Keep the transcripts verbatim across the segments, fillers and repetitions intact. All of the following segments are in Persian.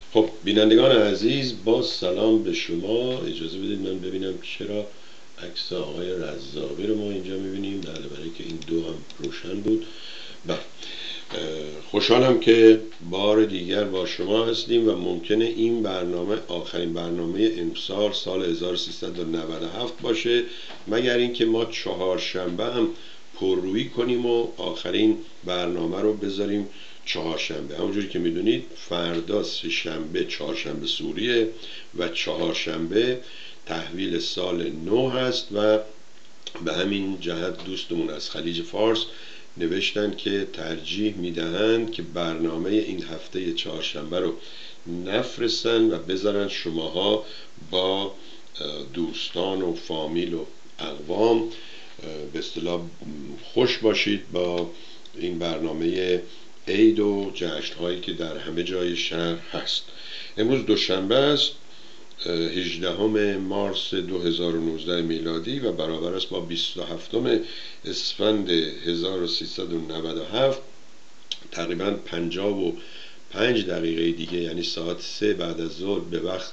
خب بینندگان عزیز، با سلام به شما. اجازه بدید من ببینم چرا عکس آقای رزاقی رو ما اینجا میبینیم. بله، برای که این دو هم روشن بود. بله، خوشحالم که بار دیگر با شما هستیم و ممکنه این برنامه آخرین برنامه امسال سال هزار و سیصد و نود و هفت باشه، مگر اینکه ما چهارشنبه هم پررویی کنیم و آخرین برنامه رو بذاریم چهارشنبه. همونجوری که میدونید فردا سه شنبه چهارشنبه سوریه و چهارشنبه تحویل سال نو هست و به همین جهت دوستمون از خلیج فارس نوشتن که ترجیح میدهند که برنامه این هفته چهارشنبه رو نفرستن و بذارن شماها با دوستان و فامیل و اقوام به اصطلاح خوش باشید با این برنامه عید و جشن‌هایی که در همه جای شهر هست. امروز دوشنبه است، هجدهم مارس دو هزار و نوزده میلادی و برابر است با بیست و هفتم اسفند هزار و سیصد و نود و هفت. تقریبا پنجاه و پنج دقیقه دیگه، یعنی ساعت سه بعد از ظهر به وقت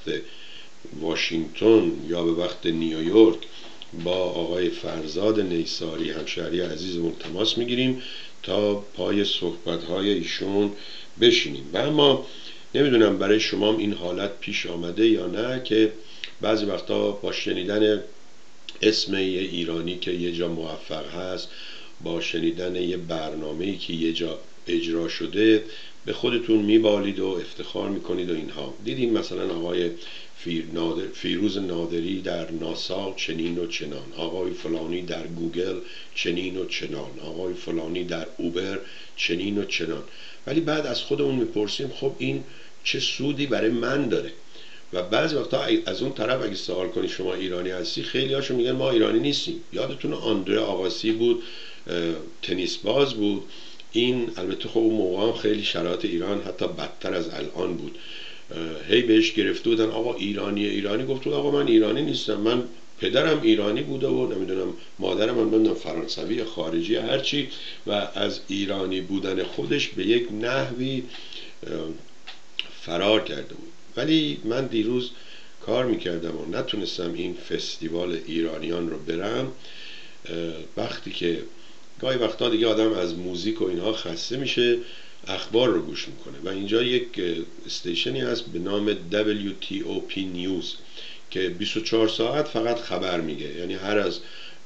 واشنگتن یا به وقت نیویورک، با آقای فرزاد نیساری همشهری عزیزمون تماس میگیریم تا پای صحبت‌های ایشون بشینیم. و اما نمیدونم برای شما این حالت پیش آمده یا نه که بعضی وقتا با شنیدن اسم یه ایرانی که یه جا موفق هست، با شنیدن یه برنامه‌ای که یه جا اجرا شده، به خودتون میبالید و افتخار میکنید و اینها. دیدیم مثلا آقای فیروز نادری در ناسا چنین و چنان، آقای فلانی در گوگل چنین و چنان، آقای فلانی در اوبر چنین و چنان. ولی بعد از خودمون میپرسیم خب این چه سودی برای من داره؟ و بعضی وقتا از اون طرف اگه سوال کنی شما ایرانی هستی، خیلی هاشون میگن ما ایرانی نیستیم. یادتون آندره آقاسی بود، تنیس باز بود. این البته خب اون موقع هم خیلی شرایط ایران حتی بدتر از الان بود. هی بهش گرفته بودن آقا ایرانی ایرانی، گفت آقا من ایرانی نیستم، من پدرم ایرانی بوده و نمیدونم مادرم هم نمیدونم فرانسوی یا خارجی هرچی، و از ایرانی بودن خودش به یک نحوی فرار کرده بود. ولی من دیروز کار میکردم و نتونستم این فستیوال ایرانیان رو برم. وقتی که گاهی وقتا دیگه آدم از موزیک و اینها خسته میشه، اخبار رو گوش میکنه و اینجا یک استیشنی هست به نام دبلیو تی او پی نیوز که بیست و چهار ساعت فقط خبر میگه. یعنی هر از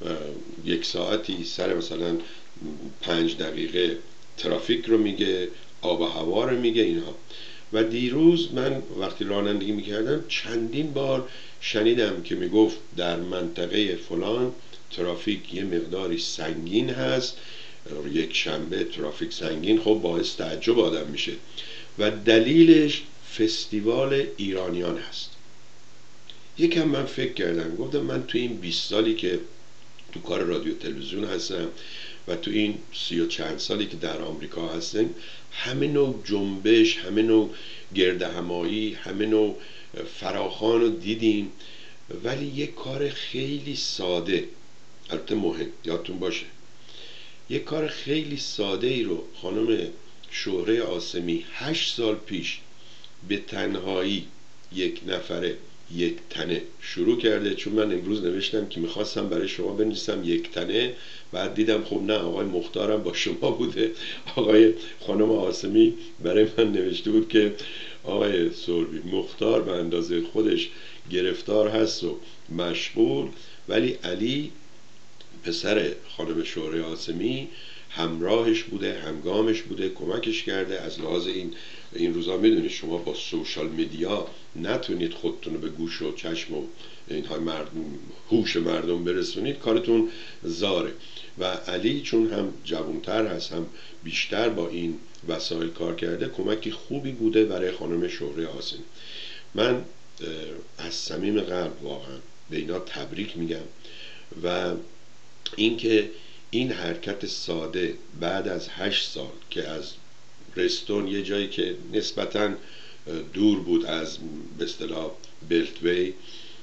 یک ساعتی سر مثلا پنج دقیقه ترافیک رو میگه، آب و هوا رو میگه، اینها. و دیروز من وقتی رانندگی میکردم چندین بار شنیدم که میگفت در منطقه فلان ترافیک یه مقداری سنگین هست، یک شنبه ترافیک سنگین. خب باعث تعجب آدم میشه و دلیلش فستیوال ایرانیان هست. یکم من فکر کردم، گفتم من تو این بیست سالی که تو کار رادیو تلویزیون هستم و تو این سی و چند سالی که در آمریکا هستم، همه نوع جنبش، همه نوع گردهمایی، همه نوع فراخوان رو دیدیم، ولی یک کار خیلی ساده، البته مهم، یادتون باشه یک کار خیلی ساده ای رو خانم شهره عاصمی هشت سال پیش به تنهایی یک نفره یک تنه شروع کرده. چون من امروز نوشتم که میخواستم برای شما بنویسم یک تنه، بعد دیدم خب نه، آقای مختارم با شما بوده. آقای خانم عاصمی برای من نوشته بود که آقای سوربی، مختار به اندازه خودش گرفتار هست و مشغول، ولی علی پسر خانم شهره عاصمی همراهش بوده، همگامش بوده، کمکش کرده. از لحاظ این این روزا میدونید شما با سوشال میدیا نتونید خودتون رو به گوش و چشم و اینها مردم، هوش مردم برسونید، کارتون زاره. و علی چون هم جوانتر هست، هم بیشتر با این وسایل کار کرده، کمکی خوبی بوده برای خانم شهره عاصمی. من از صمیم قلب واقعا به اینا تبریک میگم. و اینکه این حرکت ساده بعد از هشت سال که از رستون، یه جایی که نسبتاً دور بود از به اصطلاح بلتوی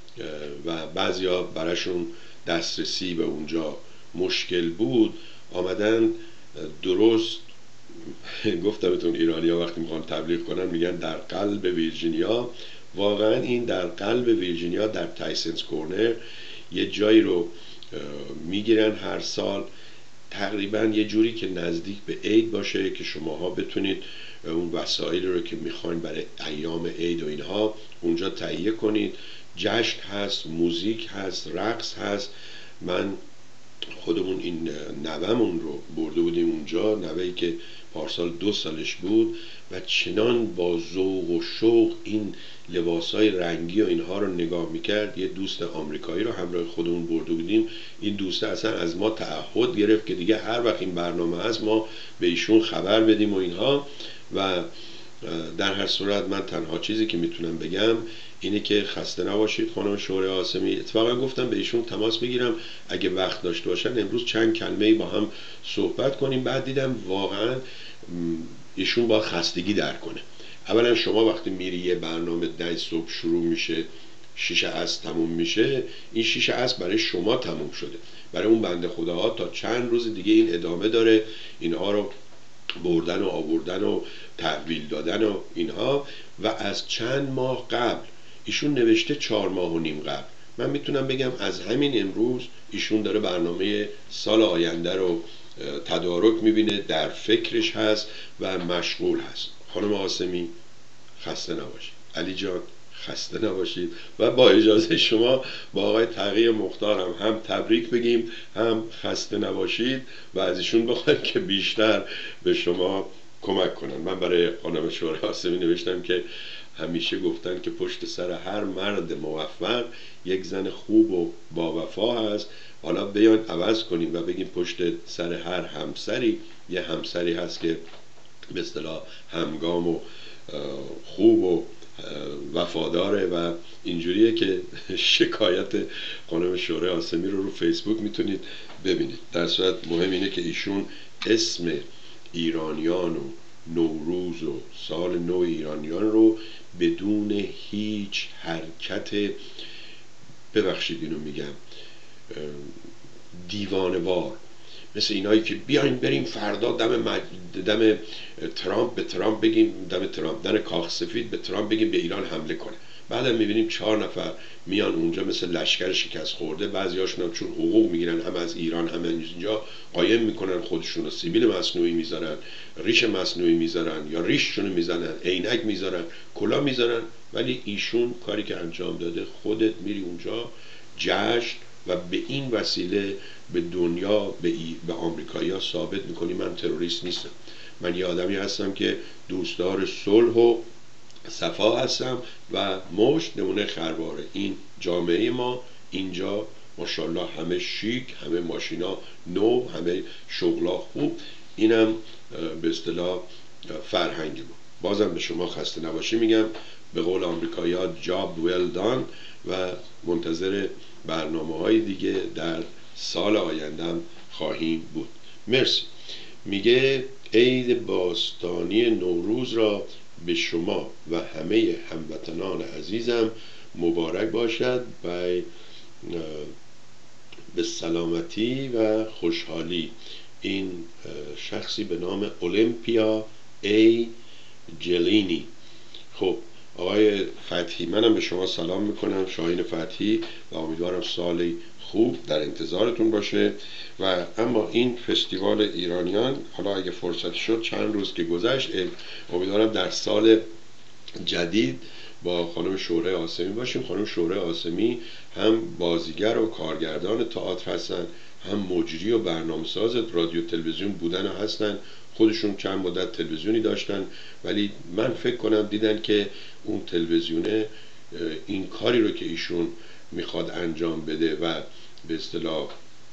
و بعضیا براشون دسترسی به اونجا مشکل بود، آمدن درست گفتم بهتون ایرانی ها وقتی میخوان تبلیغ کنن میگن در قلب ویرجینیا. واقعا این در قلب ویرجینیا در تایسنز کورنر یه جایی رو میگیرن هر سال، تقریبا یه جوری که نزدیک به عید باشه که شماها بتونید اون وسایل رو که میخواین برای ایام عید و اینها اونجا تهیه کنید. جشن هست، موزیک هست، رقص هست. من خودمون این نوه‌مون رو برده بودیم اونجا، نوه‌ای که پارسال دو سالش بود و چنان با ذوق و شوق این لباسای رنگی و اینها رو نگاه میکرد. یه دوست آمریکایی رو همراه خودمون برده بودیم. این دوست اصلا از ما تعهد گرفت که دیگه هر وقت این برنامه هست ما به ایشون خبر بدیم و اینها. و در هر صورت من تنها چیزی که میتونم بگم اینه که خسته نباشید خانم شوره قاسمی. اتفاقا گفتم به ایشون تماس بگیرم اگه وقت داشته باشن امروز چند کلمه‌ای با هم صحبت کنیم. بعد دیدم واقعا ایشون با خستگی در کنه. اولا شما وقتی میری یه برنامه ده صبح شروع میشه شیش عصر تموم میشه، این شیش عصر برای شما تموم شده، برای اون بنده خداها تا چند روز دیگه این ادامه داره، اینها رو بردن و آوردن و تحویل دادن و اینها. و از چند ماه قبل ایشون نوشته چهار ماه و نیم قبل. من میتونم بگم از همین امروز ایشون داره برنامه سال آینده رو تدارک میبینه، در فکرش هست و مشغول هست. خانم قاسمی خسته نباشید، علی جان خسته نباشید و با اجازه شما با آقای تقی مختارم هم تبریک بگیم هم خسته نباشید و از ایشون بخوایم که بیشتر به شما کمک کنن. من برای خانم شوره قاسمی نوشتم که همیشه گفتن که پشت سر هر مرد موفق یک زن خوب و با وفا هست. حالا بیاین عوض کنیم و بگیم پشت سر هر همسری یه همسری هست که به اصطلاح همگام و خوب و وفاداره و اینجوریه که شکایت خانم شوره قاسمی رو رو فیسبوک میتونید ببینید. در صورت مهم اینه که ایشون اسم ایرانیان و نوروز و سال نو ایرانیان رو بدون هیچ حرکت، ببخشید اینو میگم، دیوانه‌وار، مثل اینایی که بیاین بریم فردا دم مج... دم ترامپ به ترامپ بگیم، دم ترامپ دم کاخ سفید به ترامپ بگیم به ایران حمله کنه. بعدم میبینیم چهار نفر میان اونجا مثل لشکر شکست خورده، بعضیاشون هم چون حقوق میگیرن هم از ایران هم از اینجا قایم میکنن خودشون رو، سیبیل مصنوعی میذارن، ریش مصنوعی میذارن یا ریششون میزنن، عینک میذارن، کلاه میذارن. ولی ایشون کاری که انجام داده، خودت میری اونجا جشن و به این وسیله به دنیا به, ای... به آمریکایی‌ها ثابت میکنی من تروریست نیستم. من یه آدمی هستم که دوستدار صلح و صفا هستم و مشت نمونه خرواره این جامعه ما. اینجا ماشاءالله همه شیک، همه ماشینا نو، همه شغلا خوب. اینم به اصطلاح فرهنگ ما. بازم به شما خسته نباشی میگم، به قول آمریکایی‌ها جاب ویل دان و منتظر برنامه های دیگه در سال آیندهم خواهیم بود. مرسی. میگه عید باستانی نوروز را به شما و همه هموطنان عزیزم مبارک باشد و به سلامتی و خوشحالی. این شخصی به نام اولمپیا ای جلینی. خب آقای فتحی، منم به شما سلام میکنم، شاهین فتحی، و امیدوارم سالی خوب در انتظارتون باشه. و اما این فستیوال ایرانیان، حالا اگه فرصت شد چند روز که گذشت، امیدوارم در سال جدید با خانم شوره قاسمی باشیم. خانم شوره قاسمی هم بازیگر و کارگردان تئاتر هستن، هم مجری و برنامه‌ساز رادیو تلویزیون بودن و هستن. خودشون چند مدت تلویزیونی داشتن ولی من فکر کنم دیدن که اون تلویزیونه این کاری رو که ایشون میخواد انجام بده و به اصطلاح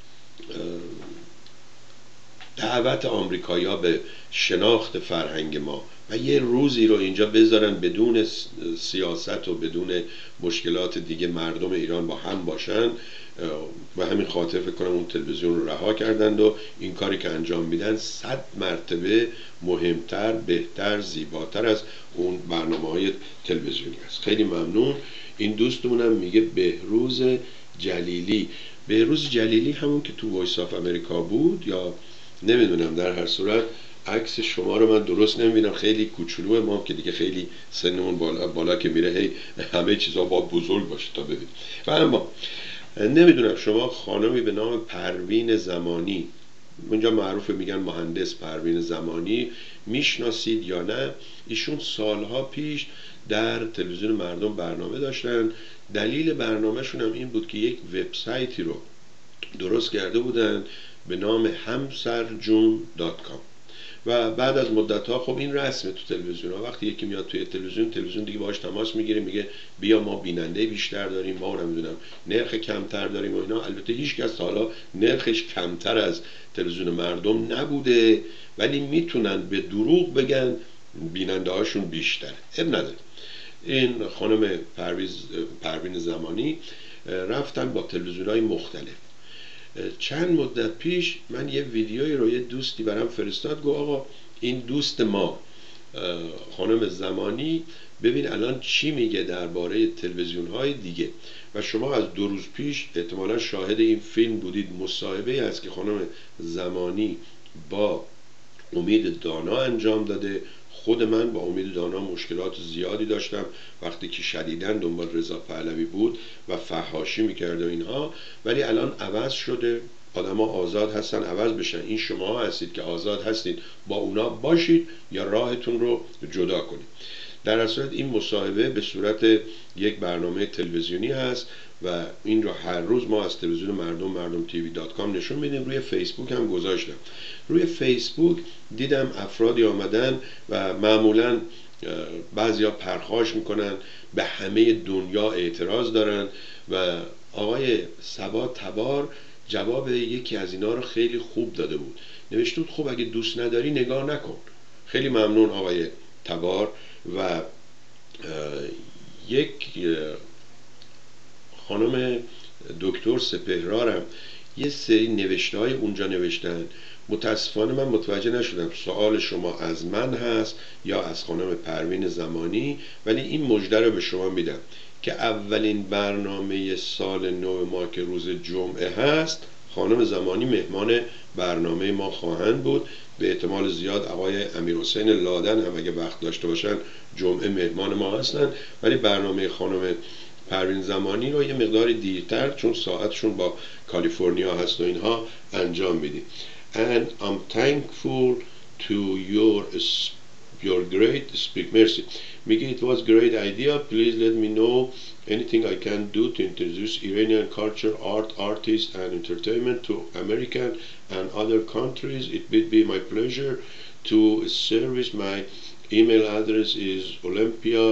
دعوت آمریکایی‌ها به شناخت فرهنگ ما و یه روزی رو اینجا بذارن بدون سیاست و بدون مشکلات دیگه مردم ایران با هم باشن، و همین خاطر فکر کنم اون تلویزیون رو رها کردند و این کاری که انجام میدن صد مرتبه مهمتر، بهتر، زیباتر از اون برنامه‌های تلویزیونی است. خیلی ممنون. این دوستمونم میگه بهروز جلیلی. بهروز جلیلی همون که تو وایس آف امریکا بود یا نمیدونم، در هر صورت عکس شما رو من درست نمیبینم، خیلی کوچولوه، ما که دیگه خیلی سنمون بالا بالا که میره هی همه چیزا با بزرگ باشه تا ببین. و اما نمیدونم شما خانمی به نام پروین زمانی، اونجا معروفه میگن مهندس پروین زمانی، میشناسید یا نه؟ ایشون سالها پیش در تلویزیون مردم برنامه داشتن. دلیل برنامهشون هم این بود که یک وبسایتی رو درست کرده بودن به نام همسرجون دات کام و بعد از مدت ها، خب این رسمه تو تلویزیون ها، وقتی یکی میاد توی تلویزیون، تلویزیون دیگه باهاش تماس میگیره، میگه بیا ما بیننده بیشتر داریم، ما نمیدونم نرخ کمتر داریم و اینا. البته هیچ کس حالا نرخش کمتر از تلویزیون مردم نبوده، ولی میتونن به دروغ بگن بیننده هاشون بیشتر. اب نداره. این خانم پرویز پروین زمانی رفتن با تلویزیون های مختلف. چند مدت پیش من یه ویدیویی رو یه دوستی برام فرستاد، گفت آقا این دوست ما خانم زمانی ببین الان چی میگه درباره تلویزیون های دیگه. و شما از دو روز پیش احتمالا شاهد این فیلم بودید، مصاحبه است که خانم زمانی با امید دانا انجام داده. خود من با امید دانا مشکلات زیادی داشتم وقتی که شدیداً دنبال رضا پهلوی بود و فحاشی میکرد و اینها، ولی الان عوض شده، آدما آزاد هستن عوض بشن. این شما هستید که آزاد هستید با اونا باشید یا راهتون رو جدا کنید. در اصل این مصاحبه به صورت یک برنامه تلویزیونی هست و این رو هر روز ما از تلویزیون مردم مردم تیوی دات کام نشون میدیم. روی فیسبوک هم گذاشتم. روی فیسبوک دیدم افرادی آمدن و معمولا بعضیا پرخاش میکنن، به همه دنیا اعتراض دارن و آقای صبا تبار جواب یکی از اینا رو خیلی خوب داده بود. نوشته بود خب اگه دوست نداری نگاه نکن. خیلی ممنون آقای تبار. و یک خانم دکتر سپهرارم یه سری نوشته های اونجا نوشتن. متاسفانه من متوجه نشدم سوال شما از من هست یا از خانم پروین زمانی، ولی این مژده رو به شما میدم که اولین برنامه سال نو ما که روز جمعه هست، خانم زمانی مهمان برنامه ما خواهند بود. به احتمال زیاد آقای امیرحسین لادن هم اگه وقت داشته باشن جمعه مهمان ما هستن، ولی برنامه خانم پروین زمانی رو یه مقدار دیرتر، چون ساعتشون با کالیفرنیا هست و اینها، انجام میدیم. And I'm thankful to your your great speak. Merci. میگه it was great idea. Please let me know anything I can do to introduce Iranian culture, art, artists and entertainment to American and other countries. It would be my pleasure to service. My email address is Olympia.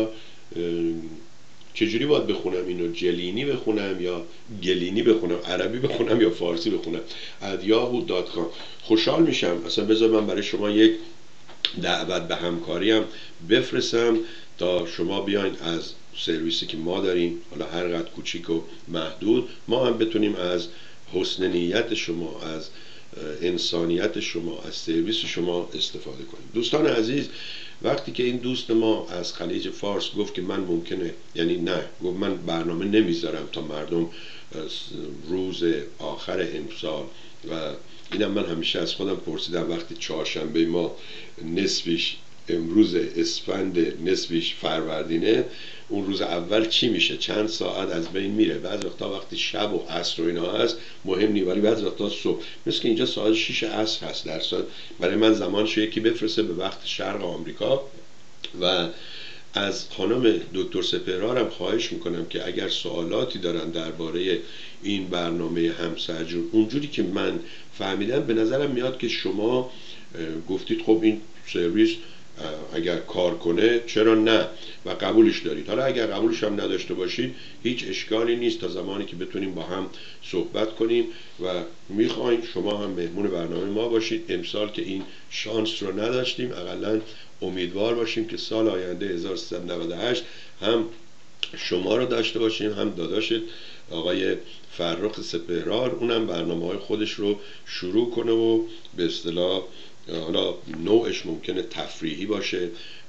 چجوری باید بخونم اینو؟ جلینی بخونم یا گلینی بخونم؟ عربی بخونم یا فارسی بخونم؟ at yahoo dot com. خوشحال میشم. اصلا بذار من برای شما یک دعوت به همکاری هم بفرستم تا شما بیاین از سرویسی که ما داریم، حالا هر قدر کوچیک و محدود، ما هم بتونیم از حسن نیت شما، از انسانیت شما، از سرویس شما استفاده کنیم. دوستان عزیز، وقتی که این دوست ما از خلیج فارس گفت که من ممکنه، یعنی نه، گفت من برنامه نمیذارم تا مردم روز آخر امسال، و اینم من همیشه از خودم پرسیدم وقتی چهارشنبه ما نصفش امروز اسفند نصفش فروردینه، اون روز اول چی میشه؟ چند ساعت از بین میره. بعضی وقتا وقتی شب و عصر و اینا هست مهم نیست، ولی بعضی وقتا صبح، مثل که اینجا ساعت شش عصر هست در ساعت. برای من زمانش یکی بفرسته به وقت شرق آمریکا. و از خانم دکتر سپهرارم خواهش میکنم که اگر سوالاتی دارن درباره این برنامه همسرجون، اونجوری که من فهمیدم به نظرم میاد که شما گفتید خب این سرویس اگر کار کنه چرا نه، و قبولش دارید. حالا اگر قبولش هم نداشته باشید هیچ اشکالی نیست، تا زمانی که بتونیم با هم صحبت کنیم و میخوایم شما هم مهمون برنامه ما باشید. امسال که این شانس رو نداشتیم، اقلا امیدوار باشیم که سال آینده هزار و سیصد و نود و هشت هم شما رو داشته باشیم، هم داداشت آقای فرخ سپهرار، اونم برنامه های خودش رو شروع کنه و به اصطلاح حالا نوعش ممکنه تفریحی باشه،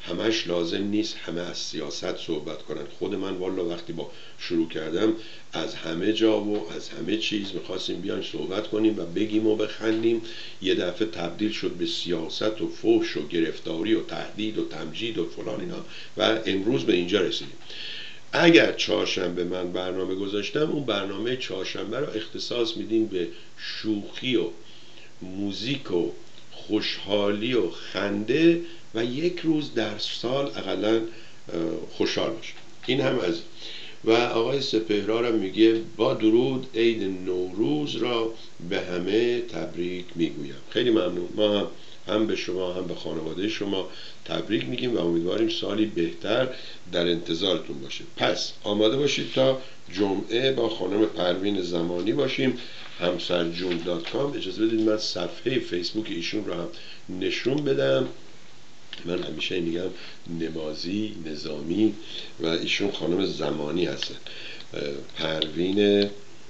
همش لازم نیست همه از سیاست صحبت کنن. خود من والا وقتی با شروع کردم از همه جا و از همه چیز میخواستیم بیان صحبت کنیم و بگیم و بخندیم، یه دفعه تبدیل شد به سیاست و فحش و گرفتاری و تهدید و تمجید و فلان اینا و امروز به اینجا رسیدیم. اگر چهارشنبه من برنامه گذاشتم، اون برنامه چهارشنبه رو اختصاص میدیم به شوخی و موزیک و خوشحالی و خنده و یک روز در سال اقلا خوشحال باشه. این هم از و آقای سپهرار هم میگه با درود عید نوروز را به همه تبریک میگویم. خیلی ممنون. ما هم هم به شما هم به خانواده شما تبریک میگیم و امیدواریم سالی بهتر در انتظارتون باشه. پس آماده باشید تا جمعه با خانم پروین زمانی باشیم. همسرجون دات کام. اجازه بدید من صفحه فیسبوک ایشون رو هم نشون بدم. من همیشه میگم نمازی نظامی و ایشون خانم زمانی هستن. پروین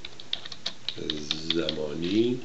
زمانی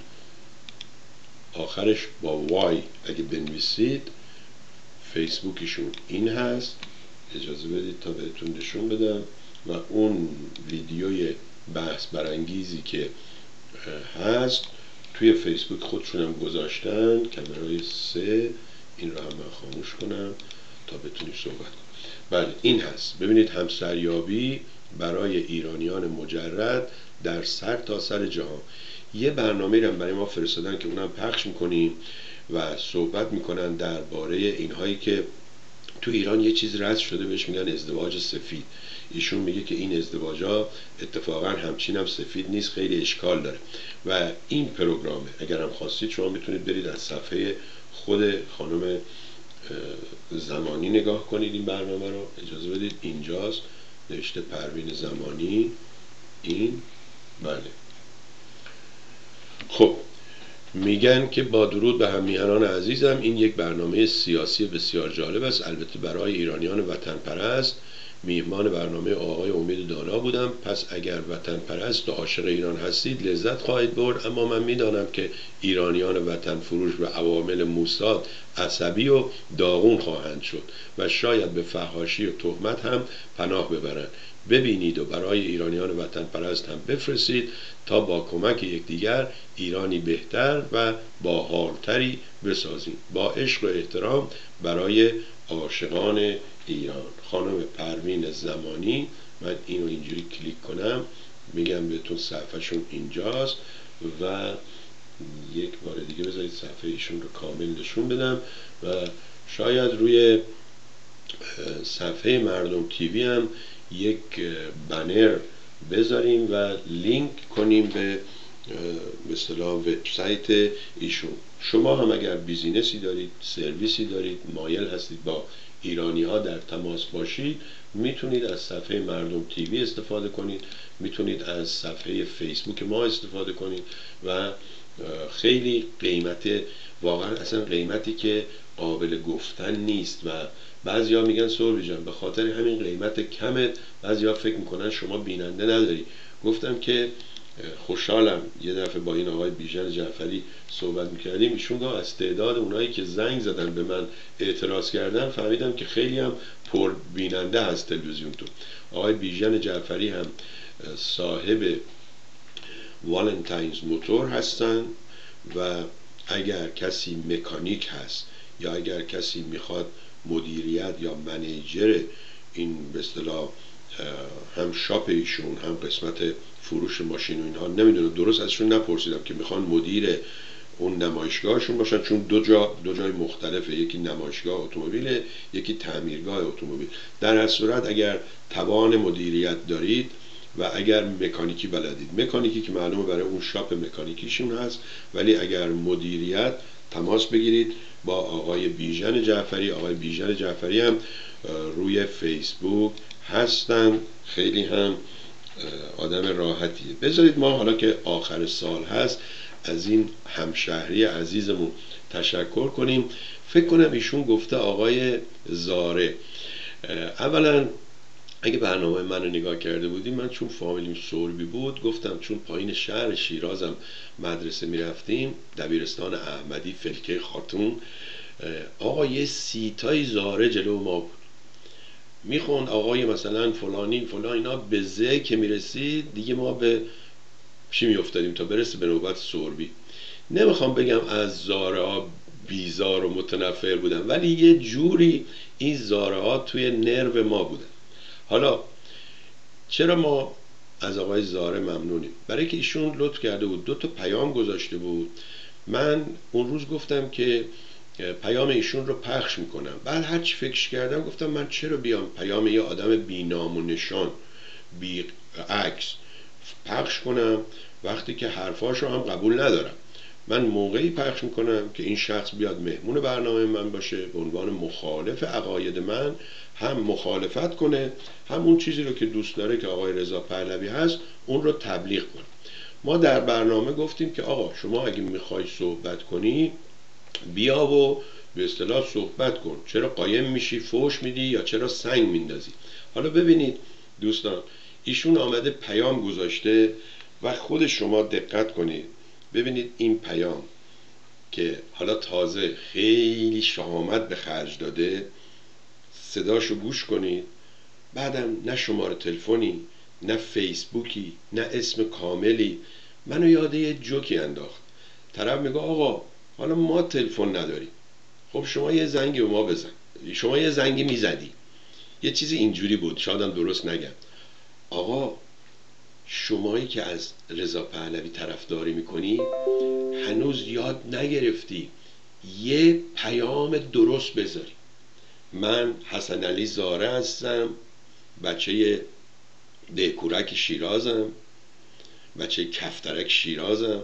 آخرش با وای اگه بنویسید. فیسبوکشون این هست. اجازه بدید تا بهتون نشون بدم و اون ویدیوی بحث برانگیزی که هست توی فیسبوک خودشون هم گذاشتن. کامرای سه این رو هم من خاموش کنم تا بتونیم صحبت کنیم. بله این هست. ببینید همسریابی برای ایرانیان مجرد در سر تا سر جهان. یه برنامه رو برای ما فرستادن که اونم پخش میکنیم و صحبت میکنن درباره اینهایی که تو ایران یه چیز رد شده بهش میگن ازدواج سفید. ایشون میگه که این ازدواجا اتفاقا همچین هم سفید نیست، خیلی اشکال داره و این پروگرامه. اگر هم خواستید شما میتونید برید از صفحه خود خانم زمانی نگاه کنید این برنامه رو. اجازه بدید اینجاست نوشته پروین زمانی این. بله خب میگن که با درود به همیهنان عزیزم، این یک برنامه سیاسی بسیار جالب است، البته برای ایرانیان وطن پرست. میهمان برنامه آقای امید دانا بودم. پس اگر وطن پرست و عاشق ایران هستید لذت خواهید برد، اما من میدانم که ایرانیان وطن فروش و عوامل موساد عصبی و داغون خواهند شد و شاید به فحاشی و تهمت هم پناه ببرند. ببینید و برای ایرانیان وطن پرست هم بفرستید تا با کمک یکدیگر ایرانی بهتر و باحالتری بسازیم. با عشق و احترام برای عاشقان ایران. خانم پروین زمانی. من اینو اینجوری کلیک کنم میگم بهتون صفحهشون اینجاست و یک بار دیگه بذارید صفحه ایشون رو کامل نشون بدم و شاید روی صفحه مردم تیوی هم یک بنر بذاریم و لینک کنیم به به اصطلاح وبسایت ایشون. شما هم اگر بیزینسی دارید، سرویسی دارید، مایل هستید با ایرانی ها در تماس باشید، میتونید از صفحه مردم تیوی استفاده کنید، میتونید از صفحه فیسبوک ما استفاده کنید و خیلی قیمت، واقعا اصلا قیمتی که قابل گفتن نیست و بعضیا میگن سروی جان به خاطر همین قیمت کمت بعضیا فکر میکنن شما بیننده نداری. گفتم که خوشحالم یه دفعه با این آقای بیژن جعفری صحبت میکردیم، ایشون گفت از تعداد اونایی که زنگ زدن به من اعتراض کردن فهمیدم که خیلی هم پر بیننده هست تلویزیون تو. آقای بیژن جعفری هم صاحب والنتاینز موتور هستن و اگر کسی مکانیک هست یا اگر کسی میخواد مدیریت یا منیجر این به اصطلاح هم شاپ ایشون هم قسمت فروش ماشین و اینها، نمیدونم درست ازشون نپرسیدم که میخوان مدیر اون نمایشگاهشون باشن، چون دو جا دو جای مختلفه، یکی نمایشگاه اتومبیل یکی تعمیرگاه اتومبیل. در هر صورت اگر توان مدیریت دارید و اگر مکانیکی بلدید، مکانیکی که معلومه برای اون شاپ مکانیکیشون هست، ولی اگر مدیریت تماس بگیرید با آقای بیژن جعفری. آقای بیژن جعفری هم روی فیسبوک هستن، خیلی هم آدم راحتیه. بذارید ما حالا که آخر سال هست از این همشهری عزیزمون تشکر کنیم. فکر کنم ایشون گفته آقای زاره. اولا اگه برنامه من رو نگاه کرده بودیم، من چون فامیلیم سوربی بود گفتم چون پایین شهر شیرازم مدرسه میرفتیم، دبیرستان احمدی فلکه خاتون، آقا یه سیتای زاره جلو ما بود، میخوند آقای مثلا فلانی فلان اینا، به زه که میرسید دیگه ما به چی میافتادیم تا برسه به نوبت سوربی. نمیخوام بگم از زاره ها بیزار و متنفر بودن، ولی یه جوری این زاره ها توی نرو ما بودن. حالا چرا ما از آقای زاره ممنونیم؟ برای که ایشون لطف کرده بود، دو تا پیام گذاشته بود. من اون روز گفتم که پیام ایشون رو پخش میکنم. بعد هر چی فکر کردم گفتم من چرا بیام پیام یه آدم بی نام و نشان، بی عکس پخش کنم وقتی که حرفاش رو هم قبول ندارم. من موقعی پخش میکنم که این شخص بیاد مهمون برنامه من باشه، به عنوان مخالف عقاید من هم مخالفت کنه، هم اون چیزی رو که دوست داره که آقای رضا پهلوی هست اون رو تبلیغ کنه. ما در برنامه گفتیم که آقا شما اگه میخوای صحبت کنی بیا و به اصطلاح صحبت کن، چرا قایم میشی فوش میدی یا چرا سنگ میندازی؟ حالا ببینید دوستان، ایشون آمده پیام گذاشته و خود شما دقت کنید ببینید این پیام که حالا تازه خیلی شهامت به خرج داده، صداشو گوش کنید. بعدم نه شماره تلفنی، نه فیسبوکی، نه اسم کاملی. منو یاد یه جوکی انداخت. طرف میگه آقا حالا ما تلفن نداریم، خب شما یه زنگی به ما بزن. شما یه زنگی میزدی، یه چیزی اینجوری بود، شایدم درست نگم. آقا شمایی که از رضا پهلوی طرفداری میکنی هنوز یاد نگرفتی یه پیام درست بذاری. من حسن علی زاره هستم، بچه دهکورک شیرازم، بچه کفترک شیرازم،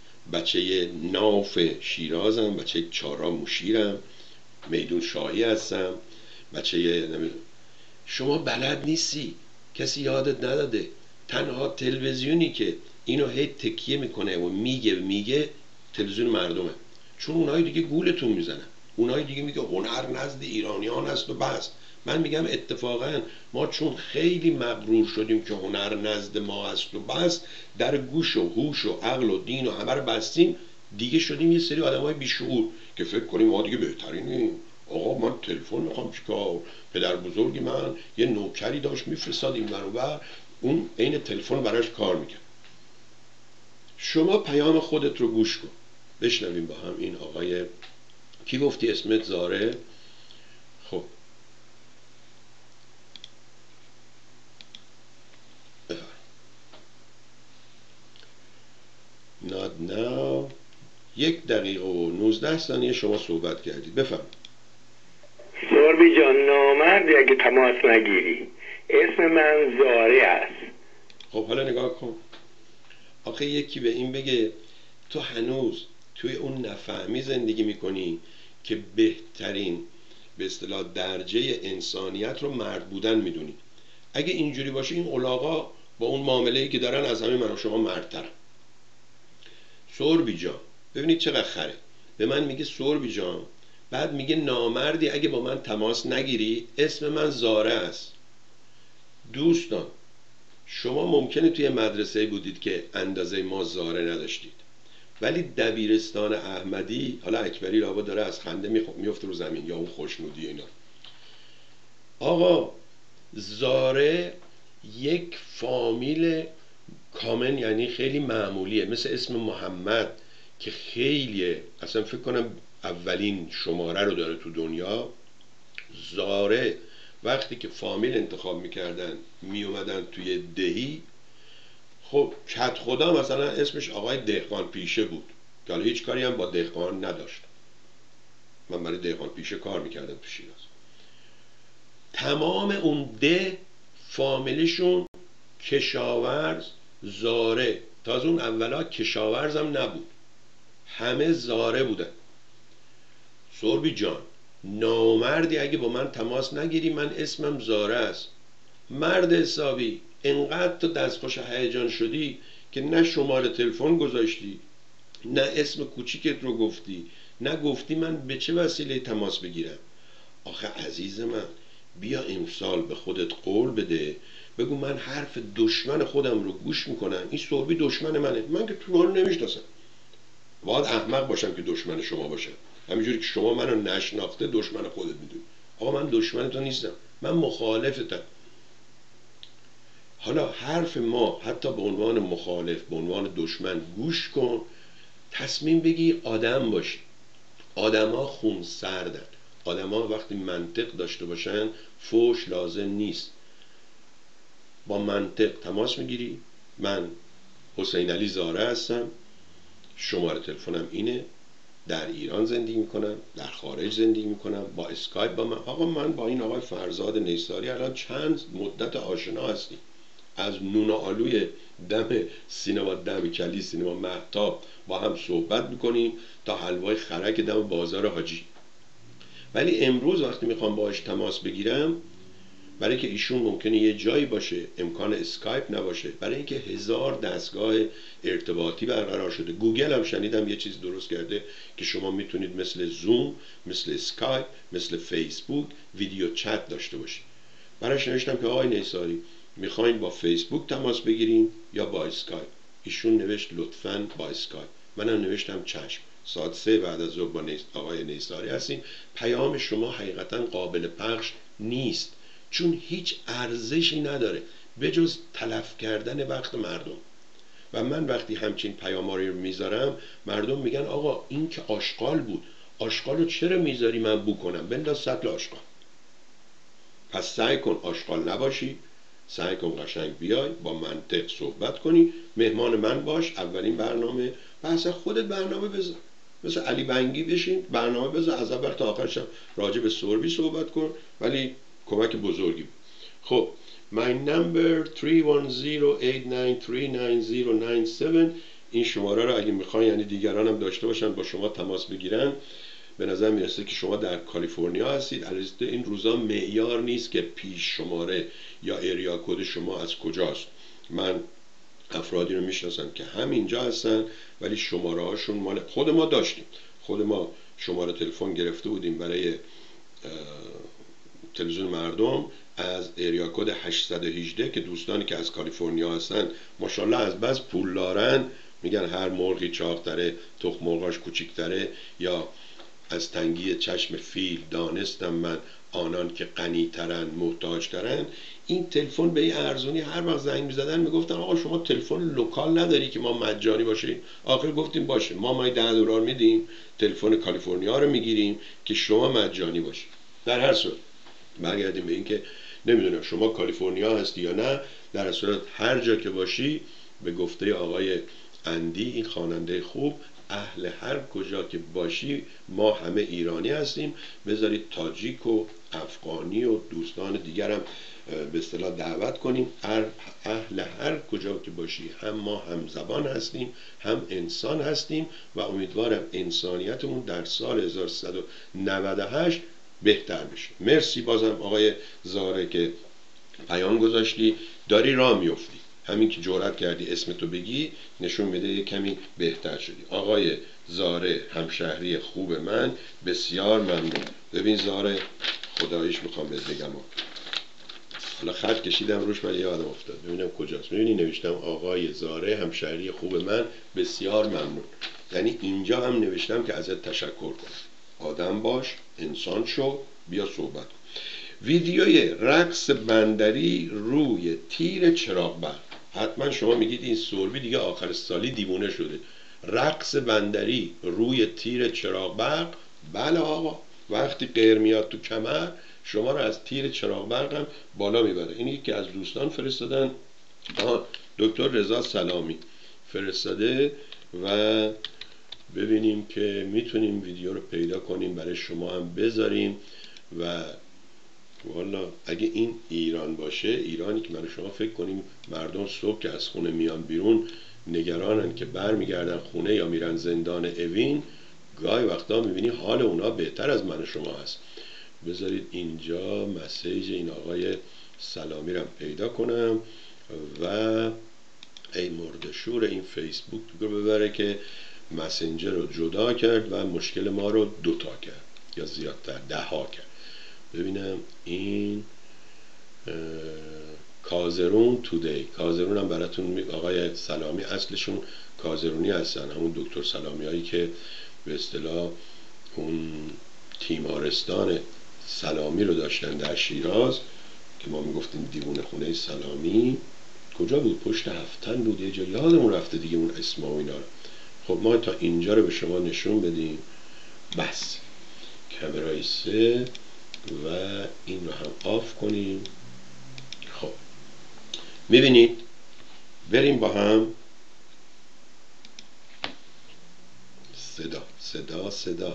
بچه ناف شیرازم، بچه چارا موشیرم، میدون شاهی هستم، بچه نمی... شما بلد نیستی، کسی یادت نداده. تنها تلویزیونی که اینو هی تکیه میکنه و میگه میگه تلویزیون مردمه، چون اونایی دیگه گولتون میزنن، اونایی دیگه میگه هنر نزد ایرانیان است و بس. من میگم اتفاقا ما چون خیلی مغرور شدیم که هنر نزد ما است و بس، در گوش و هوش و عقل و دین و همه رو بستیم، دیگه شدیم یه سری آدمای بیشعور که فکر کنیم ما دیگه بهترینیم. آقا من تلفن میخوام چیکار؟ پدر بزرگی من یه نوکری داشت میفرستاد این ور اونور، اون عین تلفن براش کار میکرد. شما پیام خودت رو گوش کن، بشنویم با هم. این آقای کی گفتی اسمت زاره؟ خب بفرم. not now. یک دقیقه و نوزده ثانیه شما صحبت کردید، بفرم. سوربی جان نامردی اگه تماس نگیری، اسم من زاره است. خب حالا نگاه کن، آخه یکی به این بگه تو هنوز توی اون نفهمی زندگی میکنی که بهترین به اصطلاح درجه انسانیت رو مرد بودن میدونی. اگه اینجوری باشه این الاغا با اون معامله‌ای که دارن از همه من و شما مردترن. سوربی جان ببینید چقدر خره، به من میگه سوربی جان، بعد میگه نامردی اگه با من تماس نگیری، اسم من زاره است. دوستان شما ممکنه توی مدرسه بودید که اندازه ما زاره نداشتید، ولی دبیرستان احمدی، حالا اکبری رابا داره از خنده میفته رو زمین یا اون خوشنودی اینا، آقا زاره یک فامیل کامن یعنی خیلی معمولیه، مثل اسم محمد که خیلیه، اصلا فکر کنم اولین شماره رو داره تو دنیا. زاره وقتی که فامیل انتخاب میکردن میومدن توی دهی، خب کت خدا مثلا اسمش آقای دهقان پیشه بود که حالا هیچ کاری هم با دهقان نداشت. من برای دهقان پیشه کار میکردم تو شیراز. تمام اون ده فامیلشون کشاورز زاره، تازه اون اولا کشاورزم نبود، همه زاره بودن. سوربی جان نامردی اگه با من تماس نگیری، من اسمم زاره است. مرد حسابی انقدر تو دستخوش هیجان شدی که نه شماره تلفن گذاشتی، نه اسم کوچیکت رو گفتی، نه گفتی من به چه وسیله تماس بگیرم. آخه عزیز من بیا امسال به خودت قول بده، بگو من حرف دشمن خودم رو گوش میکنم. این سوربی دشمن منه، من که تو رو نمیشناسم، باید احمق باشم که دشمن شما باشم. همینجوری که شما منو نشناخته دشمن خودت میدونی. آقا من دشمن تو نیستم، من مخالفتم. حالا حرف ما حتی به عنوان مخالف، به عنوان دشمن گوش کن، تصمیم بگی آدم باشی. آدم ها خون سردن. آدم ها وقتی منطق داشته باشن فوش لازم نیست. با منطق تماس میگیری. من حسین علی زاره هستم، شماره تلفنم اینه، در ایران زندگی میکنم، در خارج زندگی میکنم، با اسکایپ با من. آقا من با این آقای فرزاد نیستاری الان چند مدت آشنا هستیم، از نون آلوی دم سینما دم کلی، سینما مهتاب با هم صحبت میکنیم تا حلوای خرک دم بازار حاجی. ولی امروز وقتی میخوام باهاش تماس بگیرم، برای که ایشون ممکنه یه جایی باشه امکان اسکایپ نباشه، برای اینکه هزار دستگاه ارتباطی برقرار شده. گوگل هم شنیدم یه چیز درست کرده که شما میتونید مثل زوم، مثل اسکایپ، مثل فیسبوک ویدیو چت داشته باشید. براش نوشتم که آقای نیساری میخواین با فیسبوک تماس بگیریم یا با اسکایپ؟ ایشون نوشت لطفاً با اسکایپ. منم نوشتم چشم. ساعت سه بعد از ظهر با آقای نیساری هستیم. پیام شما حقیقتا قابل پخش نیست، چون هیچ ارزشی نداره به جز تلف کردن وقت مردم. و من وقتی همچین پیاماری رو میذارم، مردم میگن آقا این که آشغال بود، آشغال رو چرا میذاری من بو کنم؟ بنداز سطل آشغال. پس سعی کن آشغال نباشی، سعی کن قشنگ بیای با منطق صحبت کنی، مهمان من باش. اولین برنامه بحث خودت برنامه بذار، مثل علی بنگی بشین برنامه بذار، از اول تا آخرش راجع به سوربی صحبت کن، ولی کمک بزرگی. خب my number three one zero eight nine three nine zero nine seven، این شماره رو اگه میخوان یعنی دیگران هم داشته باشن با شما تماس بگیرن. به نظر میرسه که شما در کالیفرنیا هستید. البته این روزا معیار نیست که پیش شماره یا ایریا کد شما از کجاست. من افرادی رو میشناسم که همینجا هستن ولی شماره هاشون مال خود ما داشتیم. خود ما شماره تلفن گرفته بودیم برای تلویزیون مردم از ایریا کد هشتصد و هجده که دوستانی که از کالیفرنیا هستن ماشاءالله از بس پول دارن، میگن هر مرغی چاق‌تره تخم مرغاش کوچیک‌تره، یا از تنگی چشم فیل دانستم من آنان که غنی‌ترن محتاج‌ترن. این تلفن به این ارزونی هر وقت زنگ می‌زدن میگفتن آقا شما تلفن لوکال نداری که ما مجانی باشه؟ آخر گفتیم باشه، ما مای ده دلار میدیم، تلفن کالیفرنیا رو میگیریم که شما مجانی باشی. در هر صورت برگردیم به این که نمیدونم شما کالیفرنیا هستی یا نه، در صورت هر جا که باشی به گفته آقای اندی این خواننده خوب، اهل هر کجا که باشی ما همه ایرانی هستیم. بذارید تاجیک و افغانی و دوستان دیگرم به اصطلاح دعوت کنیم. اهل هر کجا که باشی هم ما هم زبان هستیم، هم انسان هستیم و امیدوارم انسانیتمون در سال هزار و سیصد و نود و هشت بهتر بشه. مرسی بازم آقای زاره که پیام گذاشتی، داری راه میفتی. همین که جرأت کردی اسمتو بگی نشون میده یه کمی بهتر شدی. آقای زاره همشهری خوب من، بسیار ممنون. ببین زاره خداییش میخوام بهت بگم، حالا خط کشیدم روش ولی یادم افتاد ببینم کجاست. میبینی نوشتم آقای زاره همشهری خوب من، بسیار ممنون. یعنی اینجا هم نوشتم که ازت تشکر کنم. آدم باش، انسان شو، بیا صحبت کن. ویدیوی رقص بندری روی تیر چراغ برق. حتما شما میگید این سوربی دیگه آخر سالی دیوونه شده. رقص بندری روی تیر چراغ برق، بله آقا، وقتی غیر میاد تو کمر شما رو از تیر چراغ برق هم بالا میبره. این یکی از دوستان فرستادن، دکتر رضا سلامی فرستاده و ببینیم که میتونیم ویدیو رو پیدا کنیم برای شما هم بذاریم. و والا اگه این ایران باشه، ایرانی که من شما فکر کنیم مردم صبح که از خونه میان بیرون نگرانن که بر میگردن خونه یا میرن زندان اوین، گاهی وقتا میبینی حال اونا بهتر از من شما هست. بذارید اینجا مسیج این آقای سلامی رو پیدا کنم و ای مردشور این فیسبوک رو ببره که مسنجر رو جدا کرد و مشکل ما رو دوتا کرد یا زیادتر ده ها کرد. ببینم این کازرون تودی، کازرون هم براتون آقای سلامی اصلشون کازرونی هستن، همون دکتر سلامی هایی که به اصطلاح اون تیمارستان سلامی رو داشتن در شیراز که ما میگفتیم دیوونه خونه سلامی. کجا بود؟ پشت هفتن بود، یه جا یادمون رفته دیگه اون اسما و اینا رو. خب ما تا اینجا رو به شما نشون بدیم. بس کامرای سه و این رو هم آف کنیم. خب میبینید، بریم با هم. صدا صدا صدا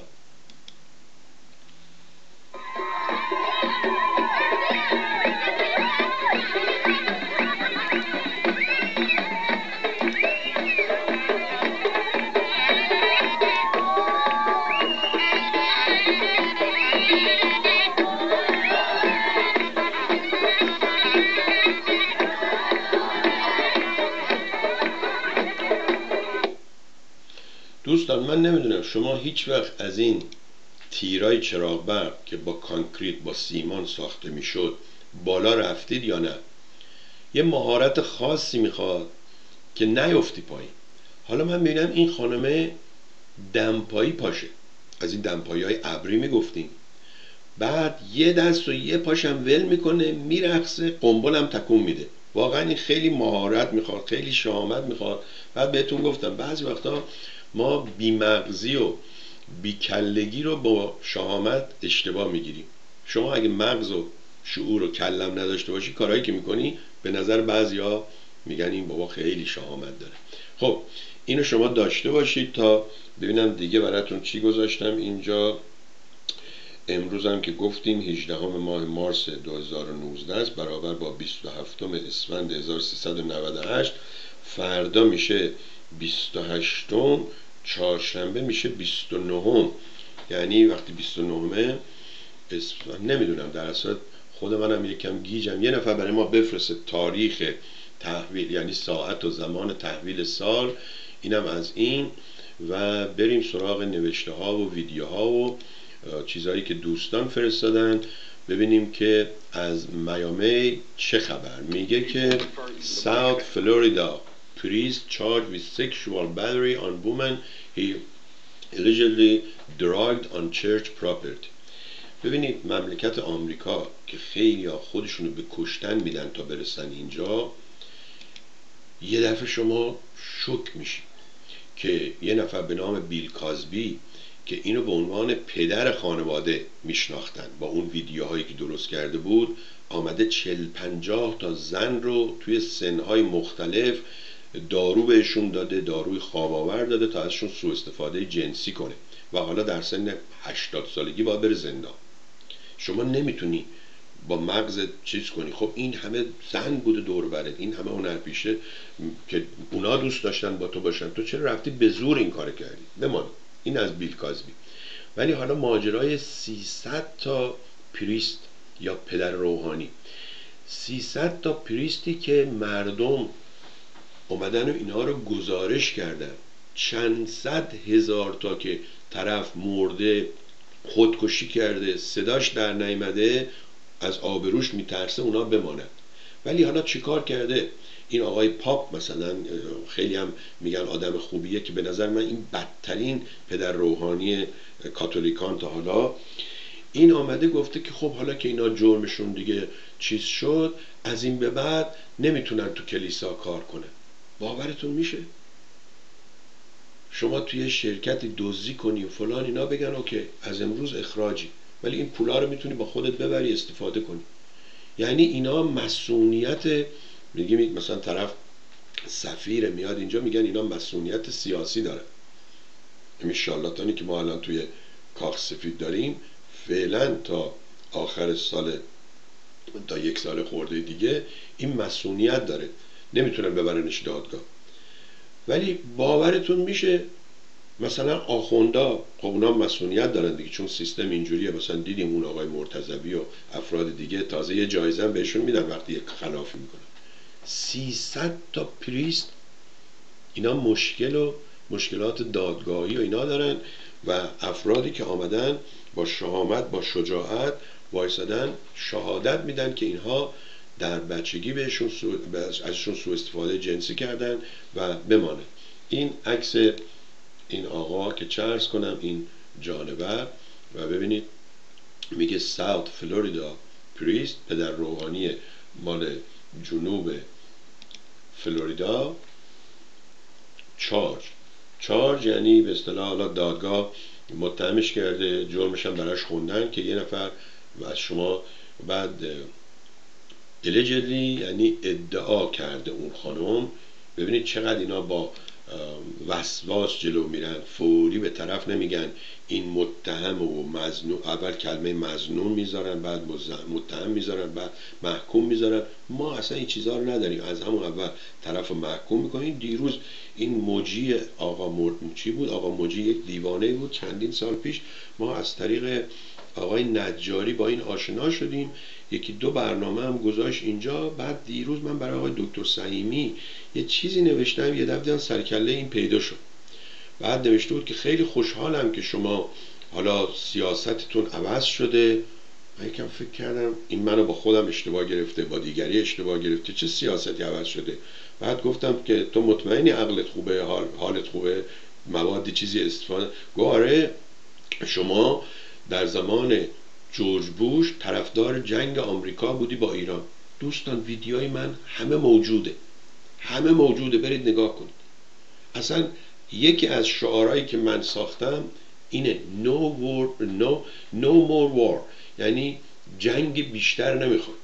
دوستان من نمیدونم شما هیچ وقت از این تیرای چراغ برق که با کانکریت با سیمان ساخته میشد بالا رفتید یا نه؟ یه مهارت خاصی میخواد که نیفتی پایین. حالا من ببینم این خانمه دمپایی پاشه، از این دمپایی های ابری میگفتیم، بعد یه دست و یه پاشم ول میکنه میرقصه، قنبلم تکون میده. واقعا این خیلی مهارت میخواد، خیلی شهامت میخواد. بعد بهتون گفتم بعضی وقتا ما بیمغزی و بیکلگی رو با شهامت اشتباه میگیریم. شما اگه مغز و شعور و کلم نداشته باشی، کارهایی که میکنی به نظر بعضیا میگن این بابا خیلی شهامت داره. خب اینو شما داشته باشید تا ببینم دیگه براتون چی گذاشتم اینجا. امروز هم که گفتیم هجدهم ماه مارس دو هزار و نوزده است، برابر با بیست و هفتم اسفند هزار و سیصد و نود و هشت. فردا میشه بیست و هشتم، چهارشنبه میشه بیست و نهم. یعنی وقتی بیست و نهم اسفند، نمیدونم در اصل خود منم یکم گیجم. یه نفر برای ما بفرسته تاریخ تحویل، یعنی ساعت و زمان تحویل سال. اینم از این و بریم سراغ نوشته ها و ویدیوها و چیزهایی که دوستان فرستادن. ببینیم که از میامی چه خبر. میگه که South Florida priest charged with sexual battery on woman he allegedly drugged on church property. ببینید مملکت آمریکا که خیلی خودشونو به کشتن میدن تا برسن اینجا، یه دفعه شما شوک میشید که یه نفر به نام بیل کازبی که اینو به عنوان پدر خانواده میشناختن، با اون ویدیوهایی که درست کرده بود، آمده چل پنجاه تا زن رو توی سنهای مختلف دارو بهشون داده، داروی خواب آور داده تا ازشون سوء استفاده جنسی کنه و حالا در سن هشتاد سالگی باید بره زندان. شما نمیتونی با مغز چیز کنی. خب این همه زن بوده دور برت، این همه هنرپیشه که اونا دوست داشتن با تو باشن، تو چرا رفتی به زور این کار کردی؟ بمان. این از بیل کازبی. ولی حالا ماجرای سیصد تا پریست یا پدر روحانی، سیصد تا پریستی که مردم اومدن و اینا رو گزارش کردن، چند صد هزار تا که طرف مرده، خودکشی کرده، صداش در نیامده، از آبروش میترسه اونا بمانند. ولی حالا چیکار کرده این آقای پاپ مثلا؟ خیلی هم میگن آدم خوبیه که به نظر من این بدترین پدر روحانی کاتولیکان تا حالا. این آمده گفته که خب حالا که اینا جرمشون دیگه چیز شد، از این به بعد نمیتونن تو کلیسا کار کنن. باورتون میشه؟ شما توی شرکتی دزدی کنی و فلان اینا بگن اوکی از امروز اخراجی، ولی این پولا رو میتونی با خودت ببری استفاده کنی. یعنی اینا مسئولیت، میگیم مثلا طرف سفیر میاد اینجا میگن اینا مسئولیت سیاسی داره. همین شارلاتانی که ما الان توی کاخ سفید داریم فعلا تا آخر سال، تا یک سال خورده دیگه این مسئولیت داره، نمیتونن ببرنش دادگاه. ولی باورتون میشه مثلا آخوندا، خب اونا مسئولیت دارن دیگه چون سیستم اینجوریه. مثلا دیدیم اون آقای مرتضوی و افراد دیگه تازه یه جایزه بهشون میدن وقتی یک خلافی میکنن. سیصد تا پریست اینا مشکل و مشکلات دادگاهی و اینا دارن و افرادی که آمدن با شهامت با شجاعت وایسادن شهادت میدن که اینها در بچگی بهشون سو... ازشون سوء استفاده جنسی کردن و بمانه. این عکس این آقا که چه عرض کنم، این جانور و ببینید میگه ساوت فلوریدا پریست، پدر روحانی مال جنوب فلوریدا، چارج چارج یعنی به اصطلاح حالا دادگاه متهمش کرده، جرمش هم براش خوندن که یه نفر و از شما بعد allegedly یعنی ادعا کرده اون خانم. ببینید چقدر اینا با وسواس جلو میرن، فوری به طرف نمیگن این متهم و مظنون، اول کلمه مظنون میذارن، بعد متهم میذارن، بعد محکوم میذارن. ما اصلا این چیزها رو نداریم، از همون اول طرف رو محکوم میکنیم. دیروز این موجی آقا مرموچی بود، آقا موجی یک دیوانه بود، چندین سال پیش ما از طریق آقای نجاری با این آشنا شدیم، یکی دو برنامه هم گذاشت اینجا. بعد دیروز من برای آقای دکتر سعیمی یه چیزی نوشتم، یه دفعه سرکله این پیدا شد. بعد نوشته بود که خیلی خوشحالم که شما حالا سیاستتون عوض شده. من یکم فکر کردم این منو با خودم اشتباه گرفته، با دیگری اشتباه گرفته، چه سیاستی عوض شده؟ بعد گفتم که تو مطمئنی عقلت خوبه، حال حالت خوبه، مواد چیزی استفاده؟ گفت آره، شما در زمان جورج بوش طرفدار جنگ آمریکا بودی با ایران. دوستان ویدیوهای من همه موجوده، همه موجوده، برید نگاه کنید. اصلا یکی از شعارهایی که من ساختم اینه no war, no, no more war، یعنی جنگ بیشتر نمیخواد.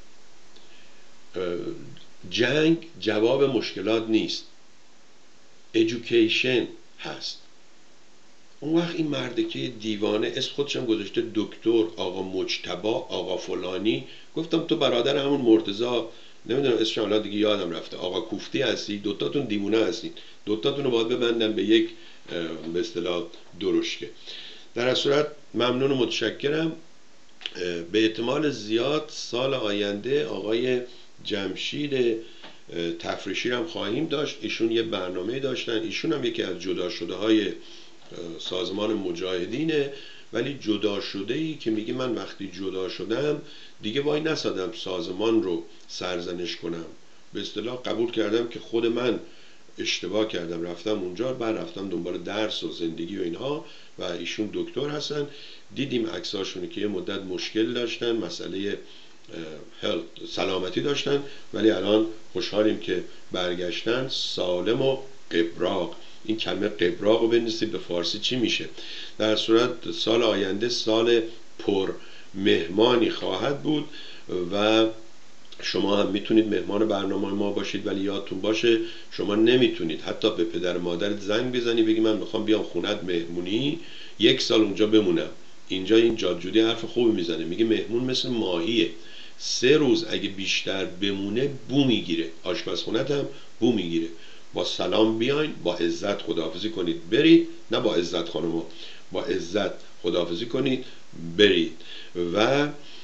جنگ جواب مشکلات نیست، education هست. اون وقت این مردکه دیوانه اسم خودشم گذاشته دکتر آقا مجتبی آقا فلانی. گفتم تو برادر همون مرتضی، نمیدونم اسمش حالا دیگه یادم رفته، آقا کوفتی هستی، دوتاتون دیوونه هستین، دوتاتون رو باید ببندن به یک به اصطلاح درشکه. در اصل صورت ممنون و متشکرم. به احتمال زیاد سال آینده آقای جمشید تفریشی هم خواهیم داشت. ایشون یه برنامه داشتن، ایشون هم یکی از جدا شده های سازمان مجاهدینه، ولی جدا شده ای که میگه من وقتی جدا شدم دیگه وای نسادم سازمان رو سرزنش کنم، به اصطلاح قبول کردم که خود من اشتباه کردم، رفتم اونجا، بعد رفتم دنبال درس و زندگی و اینها. و ایشون دکتر هستن، دیدیم عکساشون که یه مدت مشکل داشتن، مسئله سلامتی داشتن، ولی الان خوشحالیم که برگشتن سالم و قبراق. این کلمه قبراق رو بنویسید به فارسی چی میشه؟ در صورت سال آینده سال پر مهمانی خواهد بود و شما هم میتونید مهمان برنامه ما باشید، ولی یادتون باشه شما نمیتونید حتی به پدر مادرت زنگ بزنی بگی من میخوام بیام خونت مهمونی یک سال اونجا بمونم. اینجا این جادجودی حرف خوبی میزنه، میگه مهمون مثل ماهیه، سه روز اگه بیشتر بمونه بو میگیره، آشپزخونت هم بو میگیره. با سلام بیاین، با عزت خداحافظی کنید برید، نه با عزت خانم، با عزت خداحافظی کنید برید. و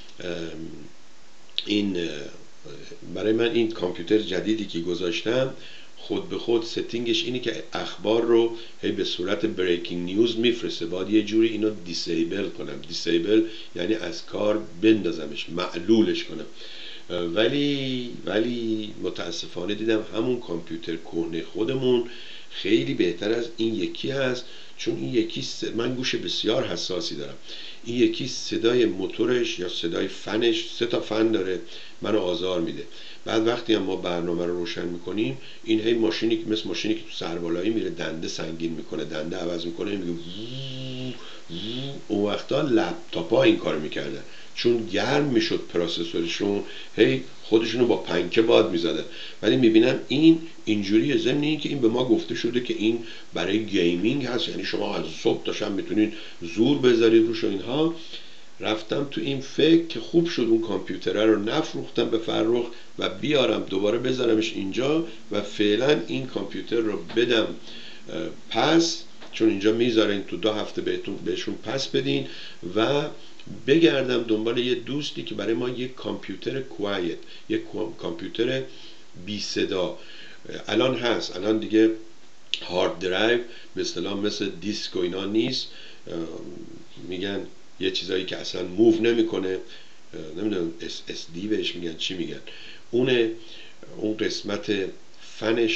این برای من این کامپیوتر جدیدی که گذاشتم خود به خود ستینگش اینه که اخبار رو هی به صورت بریکینگ نیوز میفرسته، باید یه جوری اینو دیسیبل کنم. دیسیبل یعنی از کار بندازمش، معلولش کنم. ولی ولی متاسفانه دیدم همون کامپیوتر کهنه خودمون خیلی بهتر از این یکی هست، چون این یکی س... من گوش بسیار حساسی دارم، این یکی صدای موتورش یا صدای فنش، سه تا فن داره، منو آزار میده. بعد وقتی هم ما برنامه رو روشن میکنیم این هی ماشینی که مثل ماشینی که تو سربالایی میره دنده سنگین میکنه، دنده عوض میکنه، میگه اون وقتا لپتاپ ها این کار میکردن، چون گرم میشد پروسسورشون، هی خودشونو با پنکه باد میزدن. ولی میبینم این اینجوری، ضمن این که این به ما گفته شده که این برای گیمینگ هست، یعنی شما از صبح تا شب میتونید زور بذارید روش و اینها. رفتم تو این فکر که خوب شد اون کامپیوتره رو نفروختم به فرخ و بیارم دوباره بذارمش اینجا و فعلا این کامپیوتر رو بدم پس، چون اینجا میذارین تو دو هفته بهتون بهشون پس بدین، و بگردم دنبال یه دوستی که برای ما یک کامپیوتر کوایت، یک کامپیوتر بی صدا الان هست. الان دیگه هارد درایو به اصطلاح مثل دیسک و اینا نیست، میگن یه چیزایی که اصلا موو نمیکنه، نمیدونم اس اس دی بهش میگن چی میگن، اون اون قسمت فنش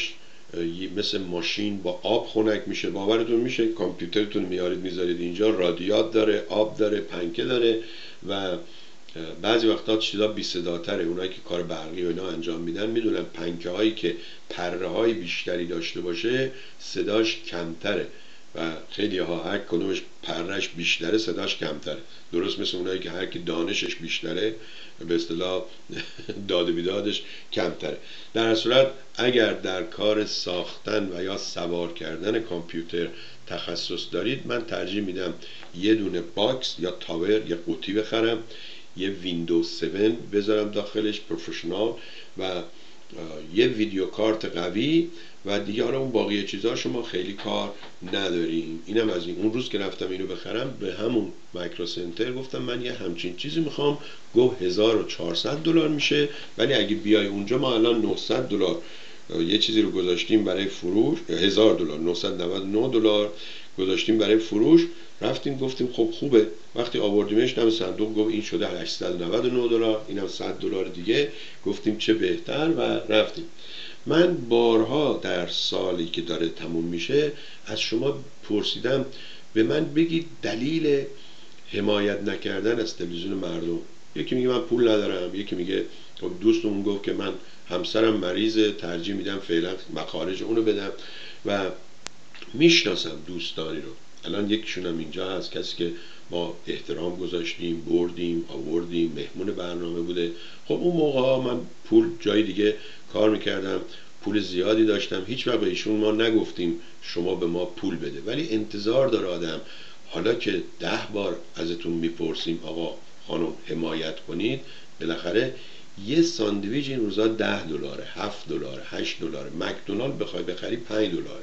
مثل ماشین با آب خنک میشه. باورتون میشه کامپیوترتون میارید میذارید اینجا، رادیات داره، آب داره، پنکه داره و بعضی وقتا چیزا بی صداتره. اونایی که کار برقی و اینا انجام میدن میدونن پنکه هایی که پره های بیشتری داشته باشه صداش کمتره و خیلی ها هر کدومش پرهش بیشتره صداش کمتره. درست مثل اونایی که هر کی دانشش بیشتره به اصطلاح داد و بیدادش کمتره. در صورت اگر در کار ساختن و یا سوار کردن کامپیوتر تخصص دارید، من ترجیح میدم یه دونه باکس یا تاور یا قوطی بخرم، یه ویندوز هفت بذارم داخلش پروفشنال و یه ویدیو کارت قوی و دیگه حالا اون باقی چیزها شما خیلی کار نداریم. اینم از این. اون روز که رفتم اینو بخرم به همون مایکرو سنتر گفتم من یه همچین چیزی میخوام، گفت هزار و چهارصد دلار میشه، ولی اگه بیای اونجا ما الان نهصد دلار یه چیزی رو گذاشتیم برای فروش، هزار دلار، نهصد و نود و نه دلار گذاشتیم برای فروش. رفتیم گفتیم خب خوبه. وقتی آوردیمش دم صندوق گفت این شده هشتصد و نود و نه دلار، اینم صد دلار دیگه. گفتیم چه بهتر و رفتیم. من بارها در سالی که داره تموم میشه از شما پرسیدم به من بگید دلیل حمایت نکردن از تلویزیون مردم. یکی میگه من پول ندارم، یکی میگه خب دوستمون گفت که من همسرم مریضه ترجیح میدم فعلا مخارج اونو بدم و میشناسم دوستانی رو. الان یکیشون هم اینجا هست، کسی که ما احترام گذاشتیم، بردیم، آوردیم، مهمون برنامه بوده. خب اون موقع من پول جای دیگه کار میکردم، پول زیادی داشتم، هیچ وقت به ایشون ما نگفتیم شما به ما پول بده. ولی انتظار داره آدم حالا که ده بار ازتون میپرسیم آقا خانم حمایت کنید، بالاخره یه ساندویچ این روزا ده دلاره، هفت دلاره، هشت دلاره. مکدونالد بخوای بخری پنج دلاره.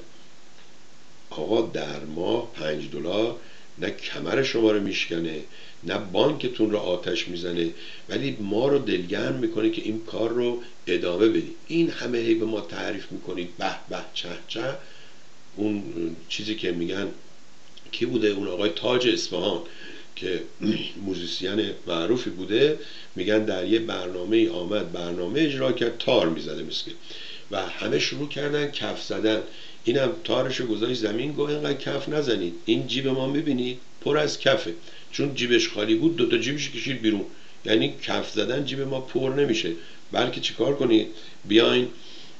آقا در ماه پنج دلار نه کمر شما رو میشکنه نه بانکتون رو آتش میزنه، ولی ما رو دلگرم میکنه که این کار رو ادامه بدید. این همه هی به ما تعریف میکنید به به چه چه. اون چیزی که میگن کی بوده، اون آقای تاج اصفهان که موزیسین معروفی بوده، میگن در یه برنامه آمد برنامه اجرا کرد تار میزده مسکه و همه شروع کردن کف زدن. اینم تارشو گذاشت زمین گفت اینقدر کف نزنید، این جیب ما میبینید پر از کفه. چون جیبش خالی بود دوتا جیبش کشید بیرون. یعنی کف زدن جیب ما پر نمیشه، بلکه چیکار کنید بیاین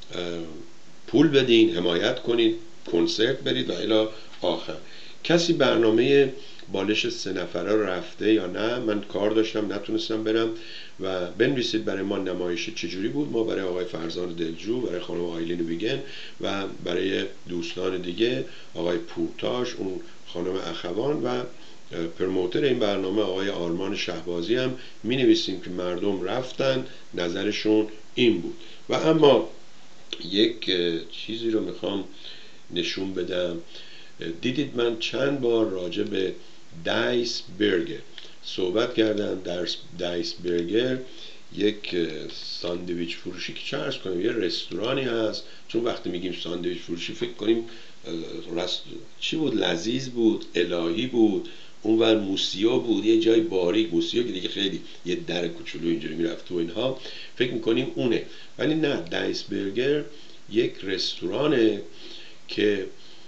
پول بدین، حمایت کنید، کنسرت برید و الی آخر. کسی برنامه بالش سه نفره رفته یا نه؟ من کار داشتم نتونستم برم و بنویسید برای ما نمایش چجوری بود. ما برای آقای فرزان دلجو، برای خانم آیلین ویگن و برای دوستان دیگه، آقای پورتاش، اون خانم اخوان و پروموتر این برنامه آقای آرمان شهبازی هم می نویسیم که مردم رفتن نظرشون این بود. و اما یک چیزی رو میخوام نشون بدم. دیدید من چند بار راجع به دایس برگر صحبت کردم. در دایس برگر یک ساندویچ فروشی که چه عرض کنیم یه رستورانی هست، چون وقتی میگیم ساندویچ فروشی فکر کنیم رست... چی بود، لذیذ بود، الهی بود، اونور موسیو بود، یه جای باریک. موسیو که دیگه خیلی یه در کوچولو اینجوری میرفت و اینها، فکر میکنیم اونه. ولی نه، دایس برگر یک رستورانه که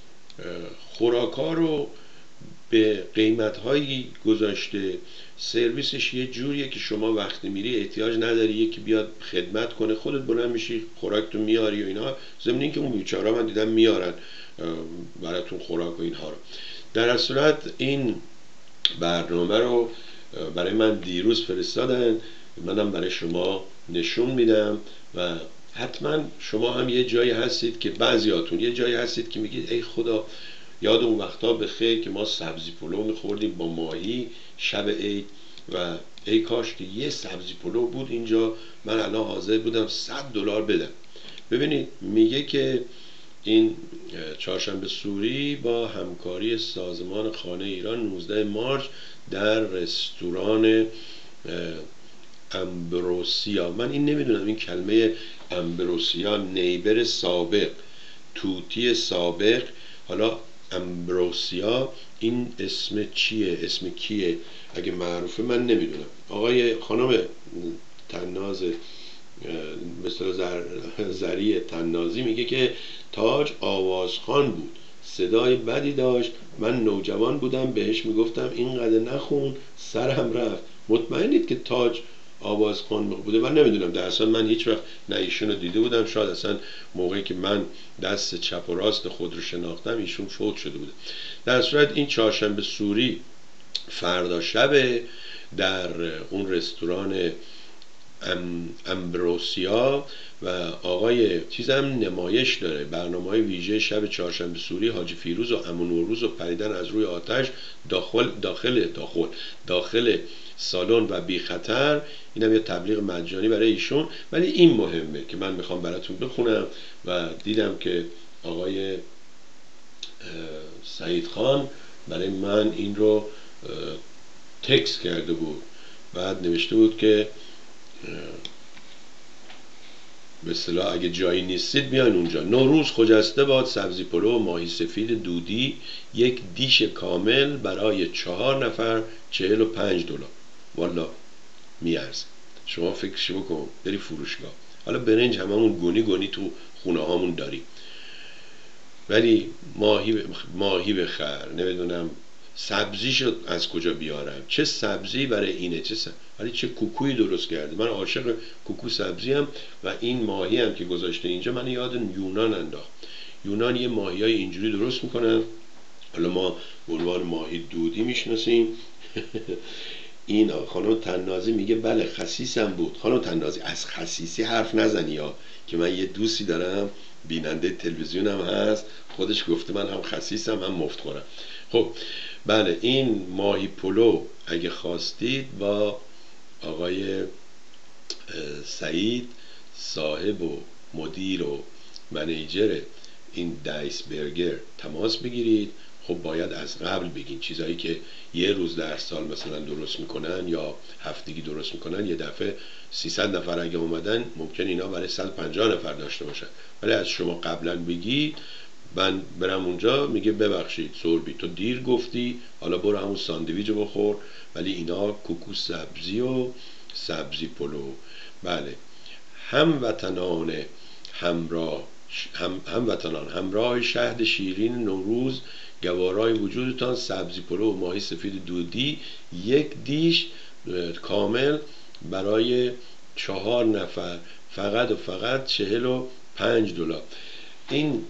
خوراکا رو به قیمت‌هایی گذاشته. سرویسش یه جوریه که شما وقتی میری احتیاج نداری یکی بیاد خدمت کنه، خودت بلند میشی خوراک تو میاری و اینا. ضمن اینکه اون بیچارا من دیدم میارن براتون خوراک و اینها رو. در صورت این برنامه رو برای من دیروز فرستادن، منم برای شما نشون میدم و حتما شما هم یه جایی هستید که بعضیاتون یه جایی هستید که میگید ای خدا یاد اون وقتا به خیر که ما سبزی پلو میخوردیم با ماهی شب عید و ای کاش که یه سبزی پلو بود اینجا، من الان حاضر بودم صد دلار بدم. ببینید میگه که این چهارشنبه سوری با همکاری سازمان خانه ایران نوزده مارس در رستوران امبروسیا، من این نمیدونم این کلمه امبروسیا، نیبر سابق، توتی سابق، حالا امبروسیا این اسم چیه، اسم کیه؟ اگه معروفه من نمیدونم. آقای خانم تناز مثل زر... زری طنازی میگه که تاج آوازخوان بود، صدای بدی داشت، من نوجوان بودم بهش میگفتم اینقدر نخون سرم رفت. مطمئنید که تاج آوازخوان بوده؟ من نمیدونم، در اصل من هیچ وقت نه ایشون رو دیده بودم، شاید اصلا موقعی که من دست چپ و راست خود رو شناختم ایشون فوت شده بوده. در صورت این چهارشنبه سوری فردا شب در اون رستوران ام امبروسیا و آقای چیزم نمایش داره، برنامه‌های ویژه شب چهارشنبه سوری حاجی فیروز و عمو نوروز و پریدن از روی آتش داخل داخل داخل داخل سالن و بی خطر. اینم یه تبلیغ مجانی برای ایشون. ولی این مهمه که من میخوام براتون بخونم و دیدم که آقای سعید خان برای من این رو تکست کرده بود، بعد نوشته بود که به اصطلاح اگه جایی نیستید بیاین اونجا. نوروز خجسته باد، سبزی پلو و ماهی سفید دودی، یک دیش کامل برای چهار نفر چهل و پنج دلار. والا میارزه. شما فکرش بکن بری فروشگاه، حالا برنج هممون گونی گونی تو خونه هامون داریم، ولی ماهی ب... ماهی بخر، نمیدونم سبزیشو از کجا بیارم، چه سبزی برای اینه، چه سبزی. ولی چه کوکویی درست کرده. من عاشق کوکو سبزی هم و این ماهی هم که گذاشته اینجا من یاد یونان انداخت. یونان یه ماهی های اینجوری درست میکنن، حالا ما به عنوان ماهی دودی میشناسیم. این خانم طنازی میگه بله خسیسم بود. خانم طنازی از خسیسی حرف نزنی ها، که من یه دوستی دارم بیننده تلویزیونم هست، خودش گفته من هم خسیسم هم مفت خورم. خب بله، این ماهی پلو اگه خواستید با آقای سعید صاحب و مدیر و منیجر این دایس برگر تماس بگیرید. خب باید از قبل بگین، چیزایی که یه روز در سال مثلا درست میکنن یا هفتگی درست میکنن، یه دفعه سیصد نفر اگه اومدن ممکن اینا برای صد و پنجاه نفر داشته باشن. ولی از شما قبلا بگی من برم اونجا، میگه ببخشید سوربی تو دیر گفتی، حالا برو همون ساندویچ بخور، ولی اینا کوکو سبزی و سبزی پلو. بله، هموطنان همراه هم هموطنان همراه شهد شیرین نوروز، گوارای وجودتان سبزی پلو و ماهی سفید دودی، یک دیش کامل برای چهار نفر فقط و فقط چهل و پنج دلار. این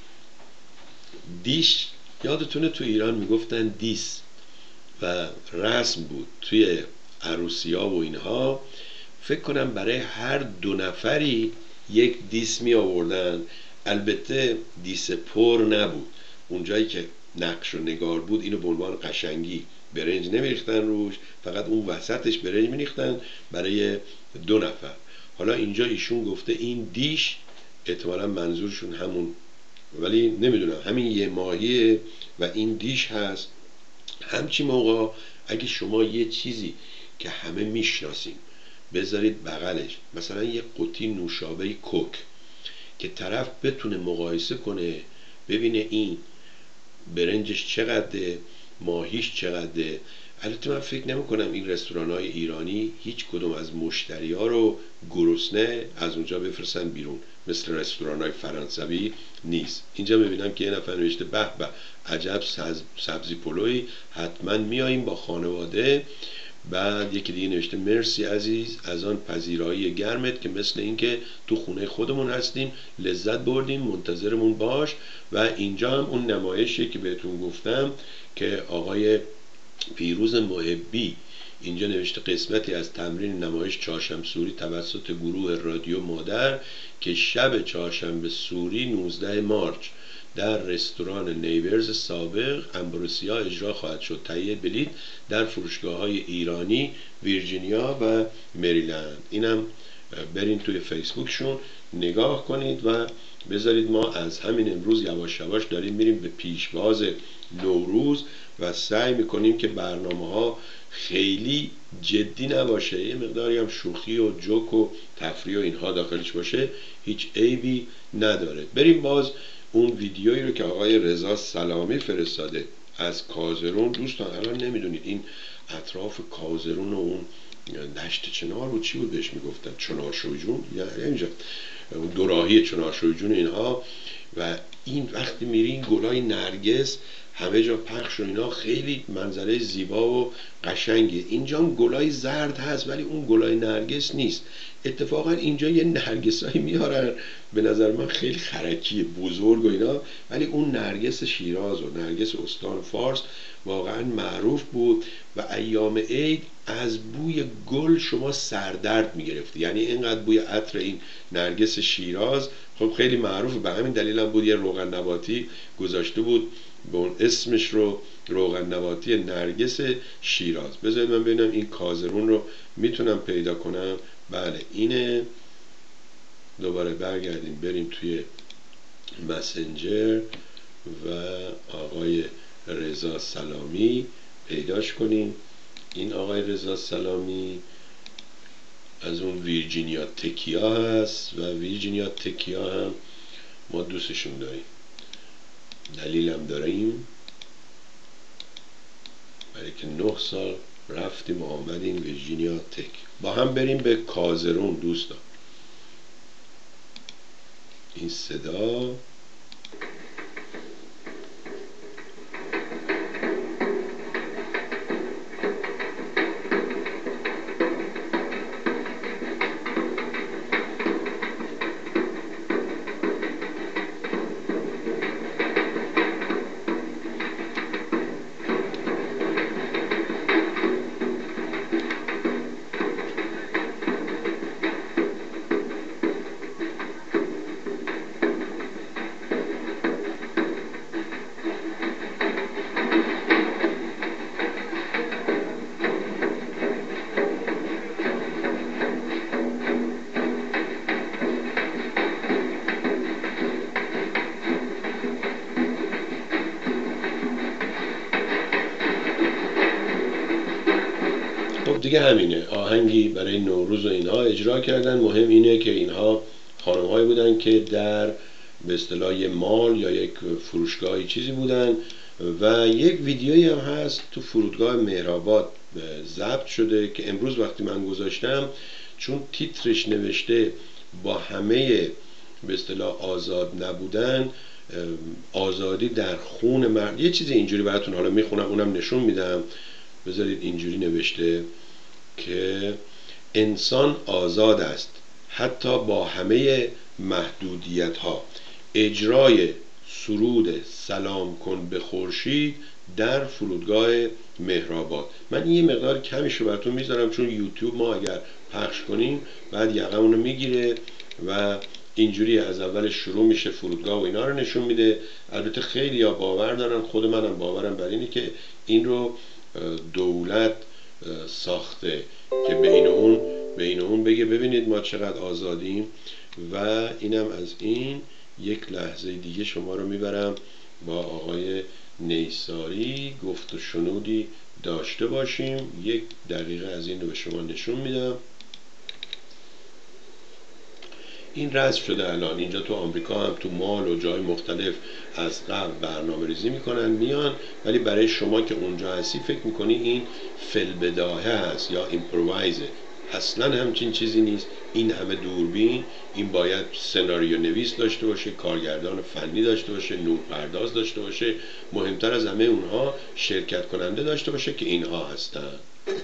دیش یادتونه تو ایران میگفتن دیس و رسم بود توی عروسی ها و اینها، فکر کنم برای هر دو نفری یک دیس می آوردن. البته دیس پر نبود، اونجایی که نقش و نگار بود اینو به عنوان قشنگی برنج نمیریختن روش، فقط اون وسطش برنج میریختن برای دو نفر. حالا اینجا ایشون گفته این دیش، احتمالا منظورشون همون، ولی نمیدونم همین یه ماهیه و این دیش هست. همچی موقع اگه شما یه چیزی که همه میشناسیم بذارید بغلش، مثلا یه قوطی نوشابه کوک، که طرف بتونه مقایسه کنه ببینه این برنجش چقدره، ماهیش چقدره. البته من فکر نمی کنم این رستوران های ایرانی هیچ کدوم از مشتری ها رو گرسنه از اونجا بفرستن بیرون، مثل رستوران های فرانسوی نیست. اینجا میبینم که یه نفر نوشته به به عجب سبزی پلوی، حتما میاییم با خانواده. بعد یکی دیگه نوشته مرسی عزیز از آن پذیرایی گرمت که مثل اینکه تو خونه خودمون هستیم، لذت بردیم، منتظرمون باش. و اینجا هم اون نمایشی که بهتون گفتم که آقای پیروز محبی اینجا نوشته قسمتی از تمرین نمایش چهارشنبه سوری توسط گروه رادیو مادر که شب چهارشنبه سوری نوزده مارچ در رستوران نیورز سابق امبروسیا اجرا خواهد شد. تهیه بلیط در فروشگاه‌های ایرانی ویرجینیا و مریلند. اینم برین توی فیسبوکشون نگاه کنید و بذارید. ما از همین امروز یواش یواش داریم میریم به پیشواز نوروز و سعی میکنیم که برنامه‌ها خیلی جدی نباشه، یه مقداری هم شوخی و جوک و تفریح و اینها داخلش باشه، هیچ عیبی نداره. بریم باز اون ویدیویی رو که آقای رضا سلامی فرستاده از کازرون. دوستان الان نمیدونید این اطراف کازرون و اون دشت چنار بود، چی بود بهش میگفتن، چنارشوی جون، یعنی اینجا دوراهی چنارشوی جون اینها. و این وقتی میری این گلای نرگس همه جا پخش و اینا، خیلی منظره زیبا و قشنگه. اینجا هم گلای زرد هست ولی اون گلای نرگس نیست. اتفاقا اینجا یه نرگسایی میارن به نظر من خیلی خرکی بزرگ و اینا، ولی اون نرگس شیراز و نرگس استان فارس واقعا معروف بود و ایام عید از بوی گل شما سردرد میگرفتی. یعنی اینقدر بوی عطر این نرگس شیراز خب خیلی معروفه، به همین دلیل هم بود یه روغن نباتی گذاشته بود به اون اسمش رو، روغن نباتی نرگس شیراز. بذارید من ببینم این کازرون رو میتونم پیدا کنم. بله اینه. دوباره برگردیم بریم توی مسنجر و آقای رضا سلامی پیداش کنیم. این آقای رضا سلامی از اون ویرجینیا تکیا هست و ویرجینیا تکیا هم ما دوستشون داریم، دلیلم داریم برای که نه سال رفتیم و آمدیم ویرجینیا تک. با هم بریم به کازرون دوستان. این صدا دیگه همینه. آهنگی برای نوروز و اینها اجرا کردن. مهم اینه که اینها خانم‌هایی بودن که در به اصطلاح مال یا یک فروشگاهی چیزی بودن و یک ویدیویی هم هست تو فرودگاه مهرآباد ضبط شده که امروز وقتی من گذاشتم، چون تیترش نوشته با همه به اصطلاح آزاد نبودن، آزادی در خون مرد، یه چیزی اینجوری براتون حالا میخونم اونم نشون میدم. بذارید اینجوری نوشته که انسان آزاد است حتی با همه محدودیت ها. اجرای سرود سلام کن به خورشید در فرودگاه مهرآباد. من این یه مقدار کمیشو براتون میذارم چون یوتیوب ما اگر پخش کنیم بعد یقمونو میگیره و اینجوری از اول شروع میشه فرودگاه و اینا رو نشون میده. البته خیلی ها باور دارن، خود منم باورم بر اینه که این رو دولت ساخته که بین اون بین اون بگه ببینید ما چقدر آزادیم. و اینم از این. یک لحظه دیگه شما رو میبرم با آقای نیساری گفت و شنودی داشته باشیم. یک دقیقه از این رو به شما نشون میدم. این رسم شده الان اینجا تو آمریکا هم تو مال و جای مختلف از قبل برنامه ریزی میکنن میان، ولی برای شما که اونجا هستی فکر میکنی این فلبداهه هست یا ایمپرووایزه. اصلا همچین چیزی نیست. این همه دوربین، این باید سناریو نویس داشته باشه، کارگردان فنی داشته باشه، نورپرداز داشته باشه، مهمتر از همه اونها شرکت کننده داشته باشه که اینها هستن.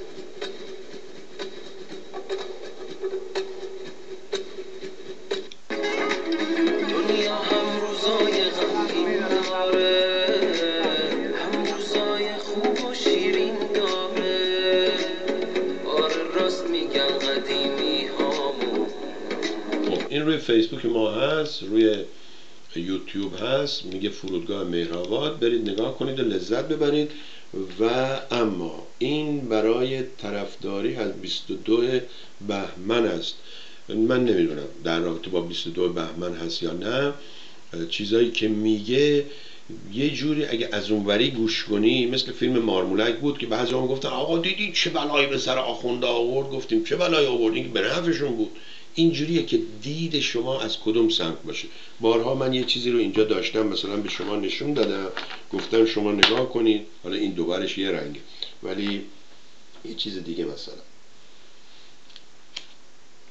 این روی فیسبوک ما هست، روی یوتیوب هست، میگه فرودگاه مهرآباد. برید نگاه کنید و لذت ببرید. و اما این برای طرفداری از بیست و دو بهمن است. من نمیدونم در رابطه با بیست و دو بهمن هست یا نه. چیزایی که میگه یه جوری اگه از اونوری گوش کنی مثل فیلم مارمولک بود که بعضی هم گفتن آقا دیدی چه بلایی به سر آخونده آورد. گفتیم چه بلایی آورد؟ این که به نفعشون بود. اینجوریه که دید شما از کدوم سمت باشه. بارها من یه چیزی رو اینجا داشتم مثلا به شما نشون دادم، گفتم شما نگاه کنید. حالا این دوبارش یه رنگه ولی یه چیز دیگه مثلا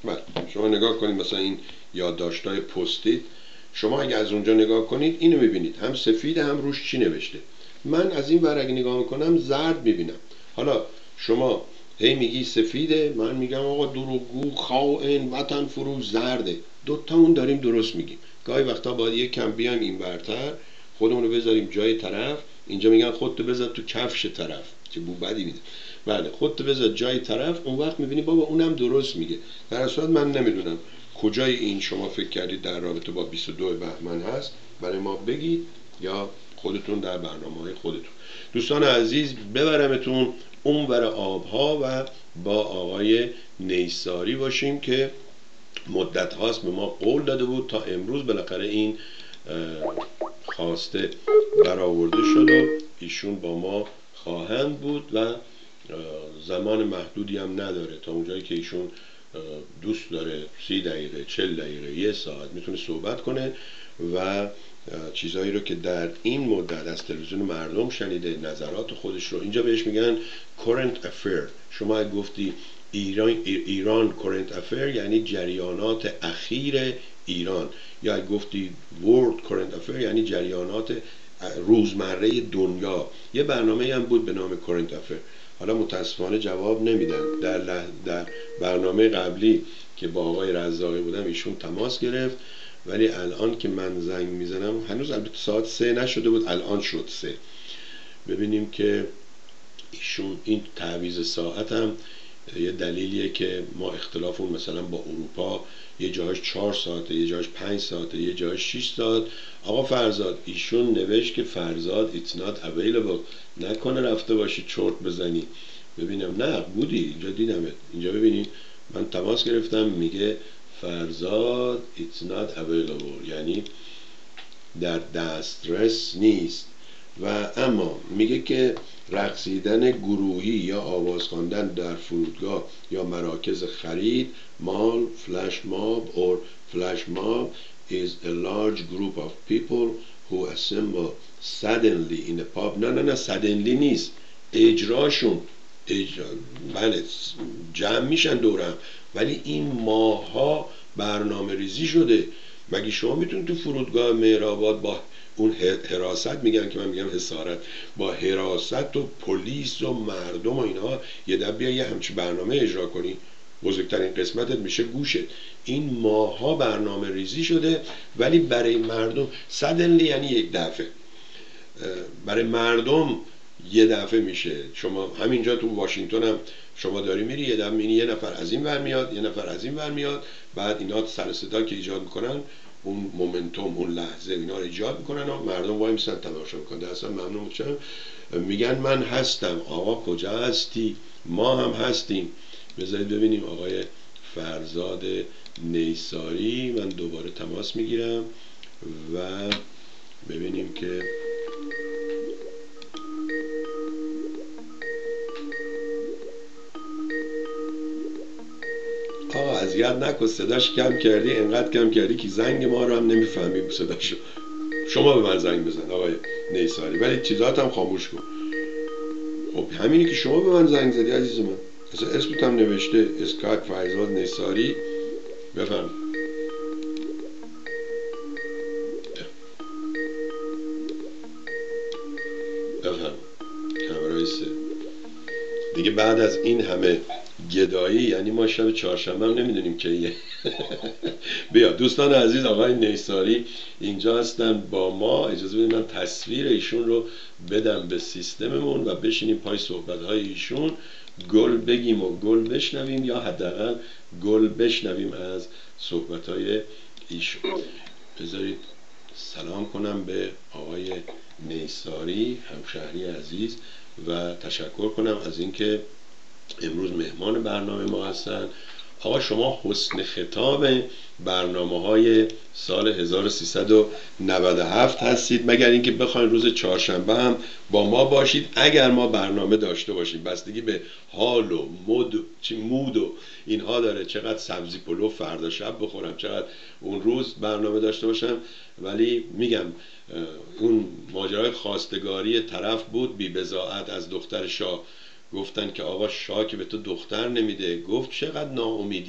بله شما نگاه کنید مثلا این یادداشت‌های پستید، شما اگه از اونجا نگاه کنید اینو میبینید هم سفید هم روش چی نوشته. من از این ور اگه نگاه میکنم زرد میبینم. حالا شما هی میگی سفیده، من میگم آقا دروغگو، خائن، وطن فروش، زرده. دوتامون داریم درست میگیم. گاهی وقتا باید یک کم بیایم این ورتر، خودمون رو بذاریم جای طرف. اینجا میگن خودتو بذار تو کفش طرف، چه بو بدی میده. بله خودتو بذار جای طرف، اون وقت میبینی بابا اونم درست میگه. در اصل من نمیدونم کجای این شما فکر کردید در رابطه با بیست و دو بهمن هست، برای ما بگید یا خودتون در برنامه‌های خودتون. دوستان عزیز ببرمتون اونور آبها و با آقای نیساری باشیم که مدت هاست به ما قول داده بود تا امروز بالاخره این خواسته برآورده شد و ایشون با ما خواهند بود و زمان محدودی هم نداره. تا اونجایی که ایشون دوست داره سی دقیقه، چل دقیقه، یه ساعت میتونه صحبت کنه و چیزایی رو که در این مدت از تلویزیون مردم شنیده، نظرات خودش رو. اینجا بهش میگن current affair. شما اگه گفتی ایران ایران current affair یعنی جریانات اخیر ایران، یا اگه گفتی world current affair یعنی جریانات روزمره دنیا. یه برنامه هم بود به نام current affair، حالا متاسفانه جواب نمیدن. در, لح... در برنامه قبلی که با آقای رزاقی بودم ایشون تماس گرفت، ولی الان که من زنگ میزنم هنوز البته ساعت سه نشده بود، الان شد سه. ببینیم که ایشون این تعویض ساعت هم یه دلیلیه که ما اختلافون مثلا با اروپا یه جاهاش چهار ساعته، یه جاهاش پنج ساعته، یه جاهاش شیش ساعت. آقا فرزاد ایشون نوشت که فرزاد it's not available، نکنه رفته باشی چرت بزنی. ببینم نه بودی اینجا دیدمت. اینجا ببینید من تماس گرفتم میگه فرزاد it's not available یعنی در دسترس نیست. و اما میگه که رقصیدن گروهی یا آواز خواندن در فرودگاه یا مراکز خرید مال فلش ماب or flash mob is a large group of people who assemble suddenly in a pub. نه نه نه suddenly نیست، اجراشون اجرا... بله جمع میشن دورم، ولی این ماها برنامه ریزی شده. مگه شما میتونید تو فرودگاه مهرآباد با اون حراست، میگن که من میگم حسارت، با حراست و پلیس و مردم و اینها یه دبیه یه همچی برنامه اجرا کنی؟ بزرگترین قسمتت میشه گوشت. این ماها برنامه ریزی شده، ولی برای مردم suddenly یعنی یک دفعه، برای مردم یه دفعه میشه. شما همینجا تو واشنگتن هم شما داری میری یه دفعه میبینی یه نفر از این ور میاد، یه نفر از این ور میاد، بعد اینا سر صدا که ایجاد میکنن اون مومنتوم، اون لحظه اینا رو ایجاد میکنن و مردم وای میسن تماشا میکنن. اصلا ممنون میشن، میگن من هستم. آقا کجا هستی؟ ما هم هستیم. بذارید ببینیم آقای فرزاد نیساری. من دوباره تماس میگیرم و ببینیم که آقا اذیت نکن، صداش کم کردی، انقدر کم کردی که زنگ ما رو هم نمیفهمیم صداشو. شما به من زنگ بزن آقای نیساری، ولی چیزات هم خاموش کن. خب همینی که شما به من زنگ زدی عزیز من، اصلا اسمت هم نوشته اسکایپ فرزاد نیساری. بفهم بفهم کامرای سه دیگه. بعد از این همه گدایی یعنی ما شب چهارشنبه هم نمیدونیم که بیا دوستان عزیز، آقای نیساری اینجا هستن با ما. اجازه بدید من تصویر ایشون رو بدم به سیستممون و بشینیم پای صحبت‌های ایشون، گل بگیم و گل بشنویم، یا حداقل گل بشنویم از صحبت‌های ایشون. بذارید سلام کنم به آقای نیساری همشهری عزیز و تشکر کنم از اینکه امروز مهمان برنامه ما هستن. آقا شما حسن خطاب برنامه های سال هزار و سیصد و نود و هفت هستید، مگر اینکه بخواید روز چهارشنبه هم با ما باشید اگر ما برنامه داشته باشیم. بستگی به حال و مود چی مود و اینها داره، چقدر سبزی پلو فردا شب بخورم، چقدر اون روز برنامه داشته باشم. ولی میگم اون ماجرای خواستگاری طرف بود بی بضاعت از دختر شاه. گفتن که آقا شاه که به تو دختر نمیده. گفت چقدر ناامیدی،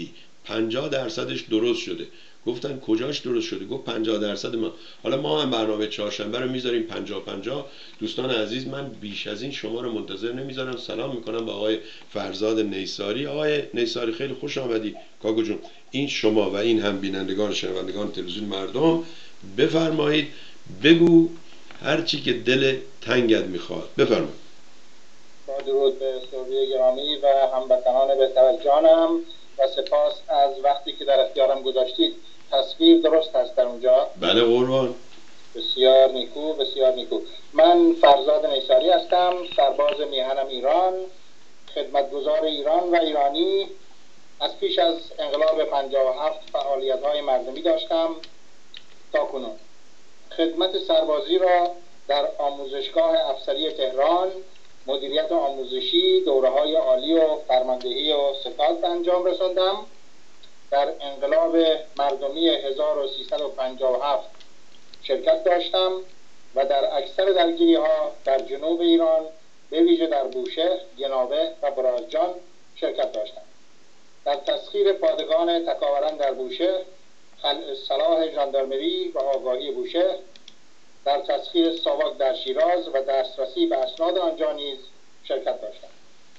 پنجاه درصدش درست شده. گفتن کجاش درست شده؟ گفت پنجاه درصد ما. حالا ما هم برنامه چهارشنبه رو میذاریم پنجاه پنجاه. دوستان عزیز، من بیش از این شما رو منتظر نمیذارم. سلام میکنم به آقای فرزاد نیساری. آقای نیساری خیلی خوش آمدی کاکو جون. این شما و این هم بینندگان و شنوندگان تلویزیون مردم، بفرمایید بگو هر چی که دل تنگت میخواد. بفرمایید. با درود به سروی گرامی و هموطنان بهتر جانم و سپاس از وقتی که در اختیارم گذاشتید. تصویر درست هست در اونجا؟ بله قربان. بسیار نیکو، بسیار نیکو. من فرزاد نیساری هستم، سرباز میهنم ایران، خدمتگزار ایران و ایرانی. از پیش از انقلاب پنجاه و هفت فعالیت‌های مردمی داشتم تا کنون. خدمت سربازی را در آموزشگاه افسری تهران، مدیریت آموزشی، دوره‌های عالی و فرماندهی و سکالت انجام رساندم. در انقلاب مردمی هزار و سیصد و پنجاه و هفت شرکت داشتم و در اکثر درگیری‌ها در جنوب ایران، به ویژه در بوشهر، گناوه و برازجان شرکت داشتم. در تسخیر پادگان تکاوران در بوشهر، خلع سلاح ژاندارمری و آگاهی بوشهر، در تسخیر ساواک در شیراز و دسترسی به اسناد آنجا نیز شرکت داشتم.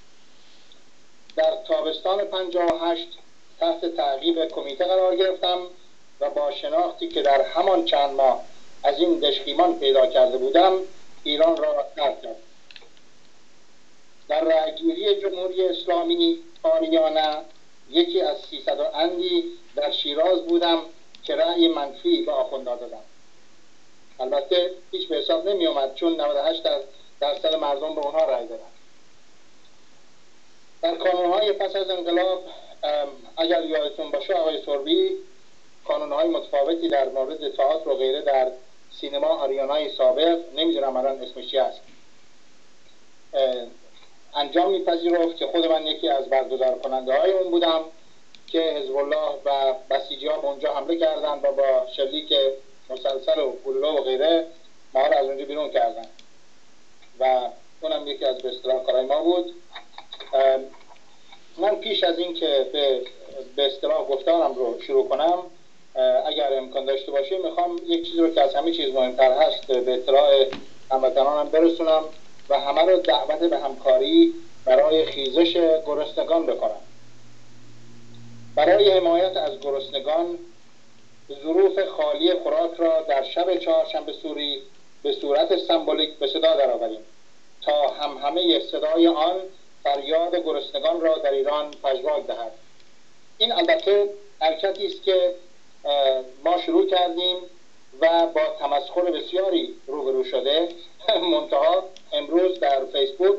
در تابستان پنجاه و هشت تحت تعقیب کمیته قرار گرفتم و با شناختی که در همان چند ماه از این دشخیمان پیدا کرده بودم، ایران را ترک کردم. در رأیگیری جمهوری اسلامی آریانه یکی از سیصد و اندی در شیراز بودم که رأی منفی به آخوندها دادم. البته هیچ به حساب نمی اومد، چون نود و هشت درصد مردم به اونها رأی دادن. در کانونهای پس از انقلاب، اگر یادتون باشه آقای سربی، کانونهای متفاوتی در مورد تئاتر و غیره در سینما آریانای سابق، نمیدونم الان اسمش چی هست، انجام میپذیرفت که خود من یکی از برگزار کننده های اون بودم که حزب الله و بسیجی ها به اونجا حمله کردن و با شلیک مسلسل و گلوله و غیره ما رو از اونجا بیرون کردن و اونم یکی از به اصطلاح کارهای ما بود. من پیش از این که به به اصطلاح گفتارم رو شروع کنم، اگر امکان داشته باشه میخوام یک چیزی رو که از همه چیز مهمتر هست به اطلاع هموطنانم برسونم و همه رو دعوت به همکاری برای خیزش گرسنگان بکنم. برای حمایت از گرسنگان، ظروف خالی خوراک را در شب چهارشنبه سوری به صورت سمبولیک به صدا درآوریم تا همهمه صدای آن فریاد گرسنگان را در ایران پژواک دهد. این البته حرکتی است که ما شروع کردیم و با تمسخر بسیاری روبرو شده. منتها امروز در فیسبوک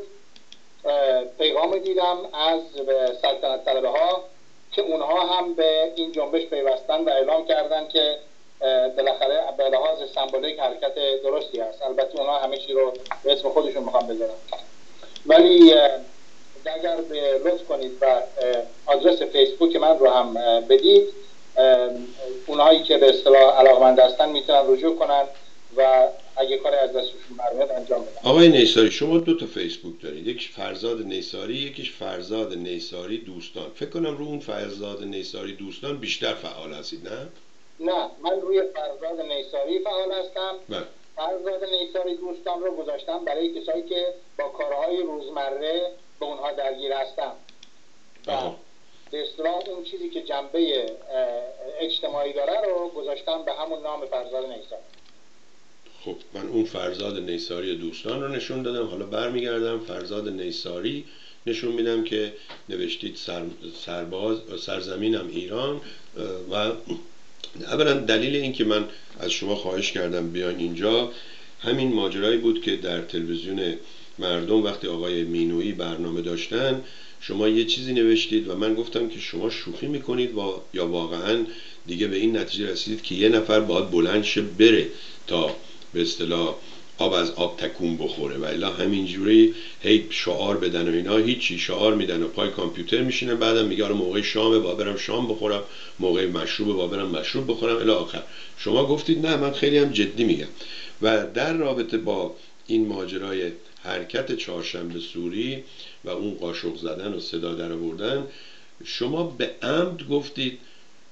پیغام دیدم از سلطنت طلبه ها که اونها هم به این جنبش پیوستن و اعلام کردن که بالاخره به لحاظ سمبولیک حرکت درستی است. البته اونها همه چی رو به اسم خودشون میخوام بذارن، ولی اگر به لطف کنید و آدرس فیسبوک من رو هم بدید، اونهایی که به اصطلاح علاقمند هستن میتونن رجوع کنن و اگه کاری از دستشون برمیاد انجام بدن. آقای نیساری، شما دو تا فیسبوک دارید، یکیش فرزاد نیساری، یکیش فرزاد نیساری دوستان. فکر کنم رو اون فرزاد نیساری دوستان بیشتر فعال هستید، نه؟ نه، من روی فرزاد نیساری فعال هستم. بله. فرزاد نیساری دوستان رو گذاشتم برای کسایی که با کارهای روزمره به اونها درگیر هستن. آها. به اصطلاح اون چیزی که جنبه اجتماعی داره رو گذاشتم به همون نام فرزاد نیساری. خب من اون فرزاد نیساری دوستان رو نشون دادم، حالا برمیگردم فرزاد نیساری نشون میدم که نوشتید سر، سرباز سرزمینم ایران. و اولا دلیل این که من از شما خواهش کردم بیان اینجا همین ماجرایی بود که در تلویزیون مردم وقتی آقای مینویی برنامه داشتن شما یه چیزی نوشتید و من گفتم که شما شوخی میکنید و یا واقعا دیگه به این نتیجه رسیدید که یه نفر باید بلند شه بره تا به اصطلاح آب از آب تکون بخوره و الا همینجوری هی شعار بدن و اینا هیچی. شعار میدن و پای کامپیوتر میشینه، بعدم میگه آره موقع شامه با برم شام بخورم، موقع مشروبه با برم مشروب بخورم الی آخر. شما گفتید نه من خیلی هم جدی میگم. و در رابطه با این ماجرای حرکت چهارشنبه سوری و اون قاشق زدن و صدا در آوردن، شما به عمد گفتید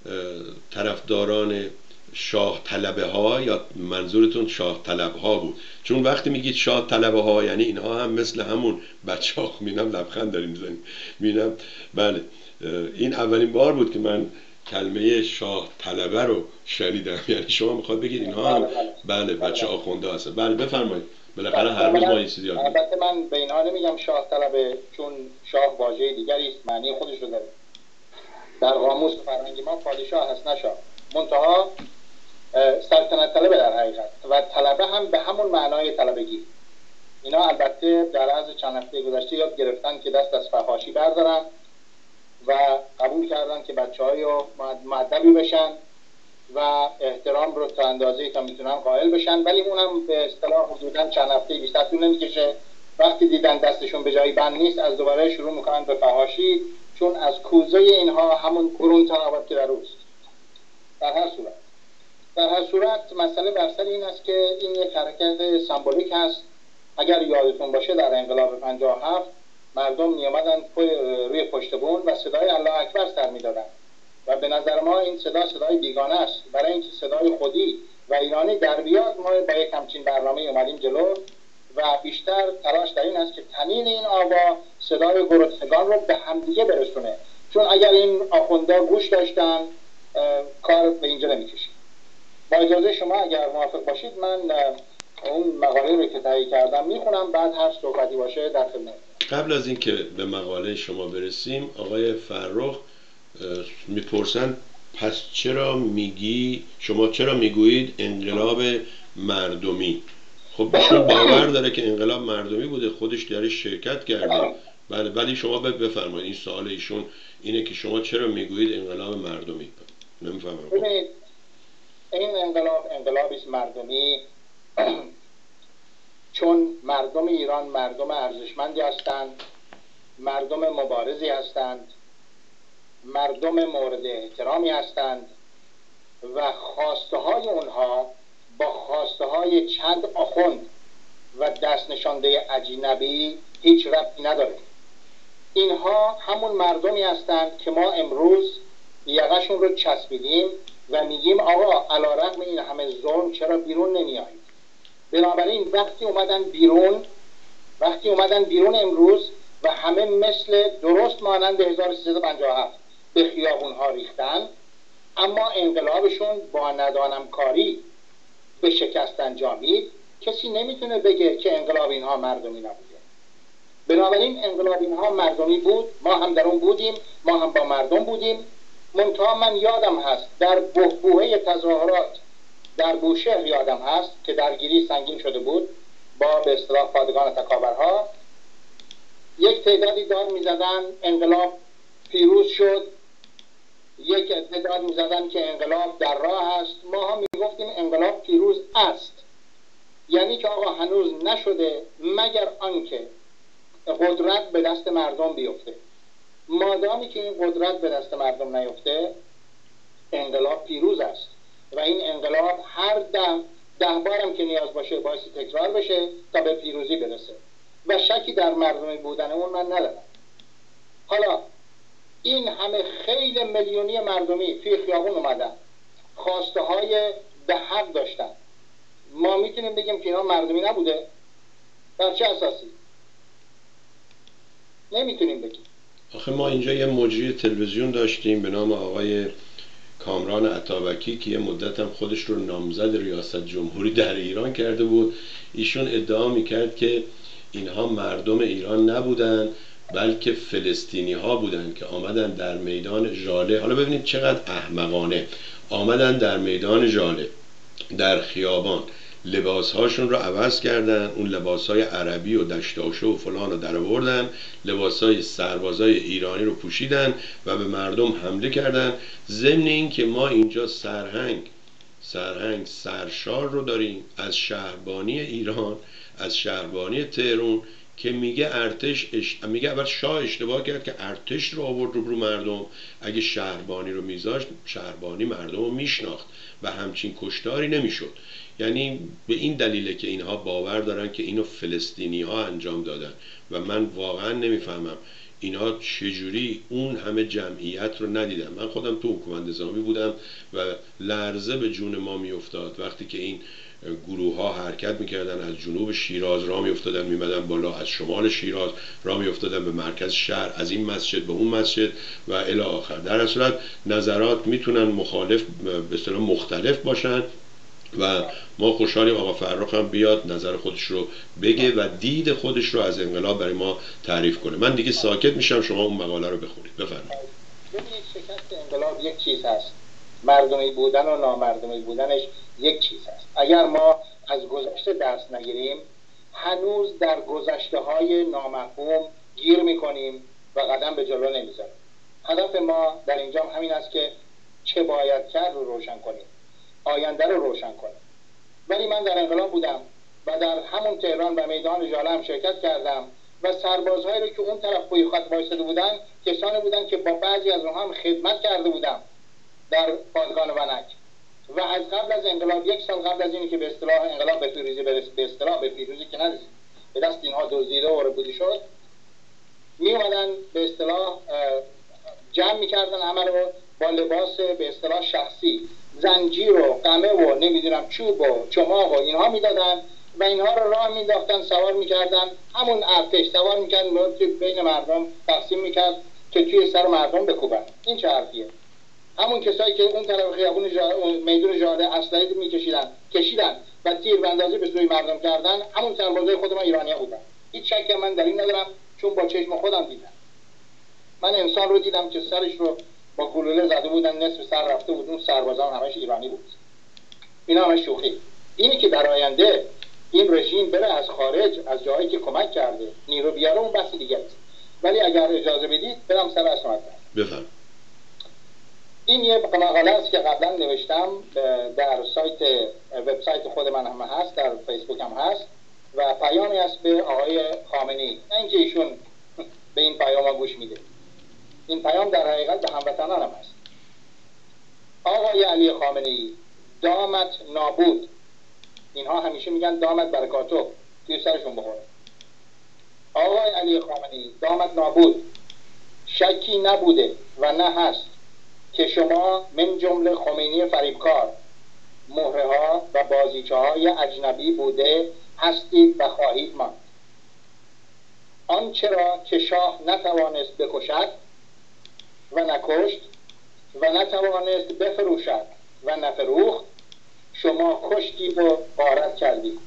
طرفداران شاه طلبه ها، یا منظورتون شاه طلب ها بود؟ چون وقتی میگید شاه طلبه ها یعنی اینها هم مثل همون بچه ها، میبینم لبخند داریم میزنیم، میبینم بله این اولین بار بود که من کلمه شاه طلبه رو شنیدم. یعنی شما میخواد بگید اینها هم بله بچه آخونده هستن. بله بفرمایید، بالاخره هر روز ما این چیزی یاد میگیریم. البته من به اینها نمیگم شاه طلبه، چون شاه واژه دیگری است، معنی خودش رو داره. در قاموس فرهنگی ما پادشاه هست نه شاه. منتها سلطنت طلبه در حقیقت، و طلبه هم به همون معنای طلبگی. اینا البته در عرض چند هفته گذشته یاد گرفتن که دست از فحاشی بردارن و قبول کردن که بچه‌های مؤدبی بشن و احترام رو تا اندازه‌ای که میتونن قائل بشن، ولی اونم به اصطلاح حدوداً چند هفته بیشتر طول نمیکشه. وقتی دیدن دستشون به جایی بند نیست، از دوباره شروع میکنن به فحاشی، چون از کوزه اینها همون قرون تناوب که در اوست. در هر صورت در هر صورت مسئله بر سر این است که این یک حرکت سمبولیک هست. اگر یادتون باشه در انقلاب پنجاه و هفت مردم می آمدن روی پشت بون و صدای الله اکبر سر می دادن و به نظر ما این صدا صدای بیگانه است. برای اینکه صدای خودی و ایرانی در بیاد، ما با یک همچین برنامه اومدیم جلو و بیشتر تلاش در این است که تنین این آوا صدای گرسنگان رو به همدیگه برسونه، چون اگر این آخوندا گوش داشتن کار به اینجا نمیکشید. با اجازه شما اگر موافق باشید من اون مقاله رو که تهیه کردم میخونم، بعد هر صحبتی باشه در خدمت. قبل از اینکه به مقاله شما برسیم، آقای فرخ میپرسن پس چرا میگی شما چرا میگویید انقلاب مردمی؟ خب ایشون باور داره که انقلاب مردمی بوده، خودش درش شرکت کرده. بله ولی شما بفرمایید، این سوال ایشون اینه که شما چرا میگویید انقلاب مردمی؟ نمیفهمم. ببینید این انقلاب انقلابی مردمی چون مردم ایران مردم ارزشمندی هستند، مردم مبارزی هستند، مردم مورد احترامی هستند و خواسته های اونها با خواسته های چند آخوند و دست نشانده اجنبی هیچ ربطی نداره. اینها همون مردمی هستند که ما امروز یقشون رو چسبیدیم و میگیم آقا علیرغم این همه ظلم چرا بیرون نمیایید؟ بنابراین وقتی اومدن بیرون وقتی اومدن بیرون امروز و همه مثل درست مانند هزار و سیصد و پنجاه و هفت به خیابونها ریختن، اما انقلابشون با ندانم کاری به شکست انجامید، کسی نمیتونه بگه که انقلاب اینها مردمی نبوده. بنابراین انقلاب اینها مردمی بود، ما هم در اون بودیم، ما هم با مردم بودیم. منتها من یادم هست در بحبوحه تظاهرات در بوشهر یادم هست که درگیری سنگین شده بود با به اصطلاح پادگان تکاورها، یک تعدادی داد میزدن انقلاب پیروز شد، یک تعداد میزدن که انقلاب در راه است. ما هم میگفتیم انقلاب پیروز است، یعنی که آقا هنوز نشده مگر آنکه قدرت به دست مردم بیفته. مادامی که این قدرت به دست مردم نیفته، انقلاب پیروز است و این انقلاب هر ده ده بارم که نیاز باشه باعث تکرار بشه تا به پیروزی برسه و شکی در مردمی بودن اون من ندارم. حالا این همه خیلی میلیونی مردمی توی خیابون اومدن، خواسته های به حق داشتن، ما میتونیم بگیم که اینا مردمی نبوده؟ بر چه اساسی؟ نمیتونیم بگیم. آخه ما اینجا یه مجری تلویزیون داشتیم به نام آقای کامران عطابکی که یه مدت هم خودش رو نامزد ریاست جمهوری در ایران کرده بود. ایشون ادعا میکرد که اینها مردم ایران نبودن بلکه فلسطینی ها بودن که آمدن در میدان ژاله. حالا ببینید چقدر احمقانه، آمدن در میدان ژاله در خیابان لباس هاشون رو عوض کردن، اون لباس های عربی و دشتاشه و فلان رو در آوردن، لباس های سربازای ایرانی رو پوشیدن و به مردم حمله کردن. ضمن این که ما اینجا سرهنگ سرهنگ سرشار رو داریم از شهربانی ایران، از شهربانی تهران که میگه ارتش اش... میگه اول شاه اشتباه کرد که ارتش رو آورد رو برو مردم، اگه شهربانی رو میذاشت شهربانی مردم رو میشناخت و همچین کشتاری نمیشد. یعنی به این دلیله که اینها باور دارن که اینو فلسطینی ها انجام دادن و من واقعا نمیفهمم اینها چجوری اون همه جمعیت رو ندیدن. من خودم تو حکومت نظامی بودم و لرزه به جون ما میافتاد وقتی که این گروه ها حرکت میکردن، از جنوب شیراز راه میافتادن میمدن بالا، از شمال شیراز راه میافتادن به مرکز شهر، از این مسجد به اون مسجد و الی آخر. در اصل نظرات میتونن مخالف به اصطلاح مختلف باشن و ما خوشحالیم آقا فرخ هم بیاد نظر خودش رو بگه و دید خودش رو از انقلاب برای ما تعریف کنه. من دیگه ساکت میشم، شما اون مقاله رو بخونید. بفرمایید. ببینید، شکست انقلاب یک چیز هست، مردمی بودن و نامردمی بودنش یک چیز هست. اگر ما از گذشته درس نگیریم هنوز در گذشته های نامفهوم گیر میکنیم و قدم به جلو نمیذاریم. هدف ما در اینجا همین است که چه باید کرد رو روشن کنیم، آینده رو روشن کنیم. ولی من در انقلاب بودم و در همون تهران و میدان ژاله هم شرکت کردم و سربازهایی رو که اون طرف پای خط وایساده بودن کسانی بودن که با بعضی از اونها هم خدمت کرده بودم در پادگان ونک و از قبل از انقلاب، یک سال قبل از اینی که به اصطلاح انقلاب به پیروزی برسید، به اصطلاح به پیروزی که نرسید، به دست اینها دزدیده و ربودی شد، می اومدن به اصطلاح جمع میکردن همه رو با لباس به اصطلاح شخصی، زنجیر و قمه و نمیدونم چوب و چماق و اینها میدادن و اینها رو راه مینداختن، سوار میکردن، همون ارتش سوار میکرد، بین مردم تقسیم میکرد که توی سر مردم بکوبن. این چه حرفیه؟ همون کسایی که اون طرف خیابون میدون ژاله اسلحه میکشیدن کشیدن و تیر اندازی به سوی مردم کردن، همون سربازای خود ما ایرانی‌ها بودن. هیچ شکی من در این ندارم، چون با چشم خودم دیدم. من انسان رو دیدم که سرش رو با گلوله زده بودن، نصف سر رفته بود، اون سربازان همش ایرانی بود. اینا همش شوخی. اینی که در آینده این رژیم بره از خارج، از جایی که کمک کرده نیرو بیاره، اون بحث دیگه است. ولی اگر اجازه بدید برم سر اصل مطلب. بفرمایید. این یه مقاله است که قبلا نوشتم، در سایت وبسایت خود من هم هست، در فیسبوک هم هست و پیامی است به آقای خامنه‌ای. نه اینکه ایشون به این پیام گوش میده، این پیام در حقیقت به هموطنان هم هست. آقای علی خامنه‌ای، دامت نابود. اینها همیشه میگن دامت برکاتو، توی سرشون بخوره. آقای علی خامنه‌ای، دامت نابود. شکی نبوده و نه هست که شما من جمله خمینی فریبکار مهره ها و بازیچه های اجنبی بوده هستید و خواهید ماند. آنچه را که شاه نتوانست بکشد و نکشت و نتوانست بفروشد و نفروخت، شما کشتید و غارت کردید.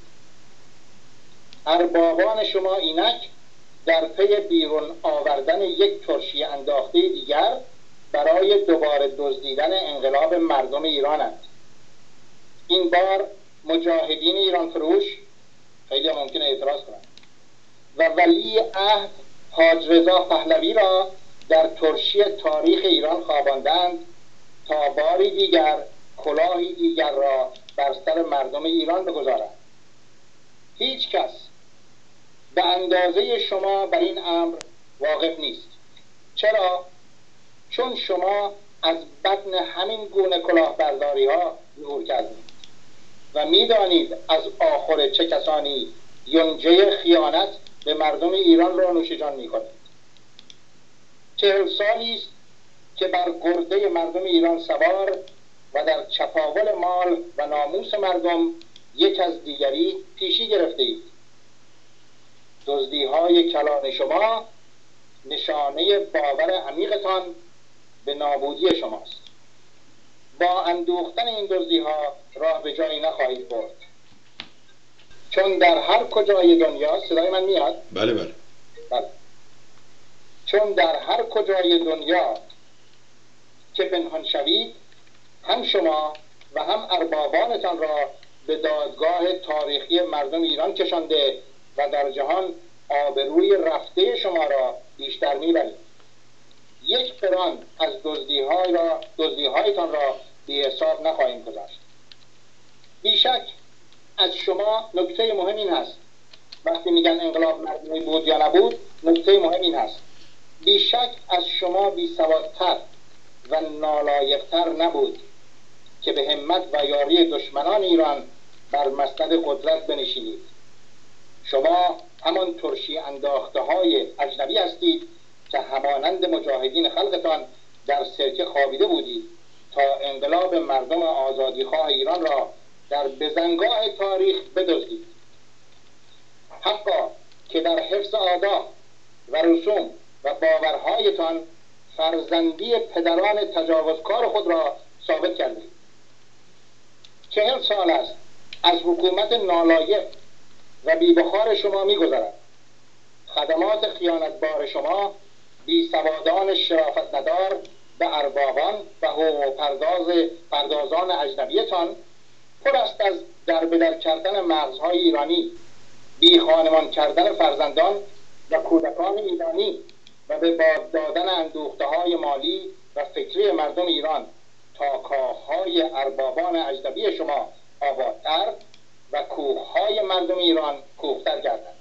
اربابان شما اینک در پی بیرون آوردن یک ترشی انداخته دیگر برای دوباره دزدیدن انقلاب مردم ایرانند. این بار مجاهدین ایران فروش، خیلی ممکنه اعتراض کنند، و ولی عهد حاج رضا پهلوی را در ترشی تاریخ ایران خواباندند تا باری دیگر کلاهی دیگر را بر سر مردم ایران بگذارند. هیچ کس به اندازه شما بر این امر واقف نیست. چرا؟ چون شما از بطن همین گونه کلاهبرداری ها ظهور کردید و میدانید از آخر چه کسانی یونجه خیانت به مردم ایران را نوش جان میکنید. چهل سالی است که بر گرده مردم ایران سوار و در چپاول مال و ناموس مردم یک از دیگری پیشی گرفته اید. دزدی های کلان شما نشانه باور عمیقتان به نابودی شماست. با اندوختن این دزدی ها راه به جایی نخواهید برد، چون در هر کجای دنیا، صدای من میاد؟ بله بله بله. چون در هر کجای دنیا که پنهان شوید، هم شما و هم اربابانتان را به دادگاه تاریخی مردم ایران کشانده و در جهان آبروی رفته شما را بیشتر میبرید. یک فران از دزدی‌های را دزدی‌هایتان را بی حساب نخواهیم گذاشت. بیشک از شما نکته مهم این هست، وقتی میگن انقلاب مردمی بود یا نبود، نکته مهم این هست، بیشک از شما بی‌سوادتر و نالایق‌تر نبود که به همت و یاری دشمنان ایران بر مسند قدرت بنشینید. شما همان ترشی انداخته های اجنبی هستید که همانند مجاهدین خلقتان در سرکه خوابیده بودید تا انقلاب مردم آزادیخواه ایران را در بزنگاه تاریخ بدزدید. حقا که در حفظ آداب و رسوم و باورهایتان فرزندی پدران تجاوزکار خود را ثابت کردید. چهل سال است از حکومت نالایق و بی‌بخار شما می‌گذرد. خدمات خیانتبار شما بی‌سوادان شرافت ندار به اربابان و حقوق پرداز پردازان اجنبیتان پر است از در بدر کردن مغزهای ایرانی، بی خانمان کردن فرزندان و کودکان ایرانی و به باد دادن اندوخته های مالی و فکری مردم ایران تا کاخهای اربابان اجنبی شما آبادتر و کوههای مردم ایران کوهتر گردند.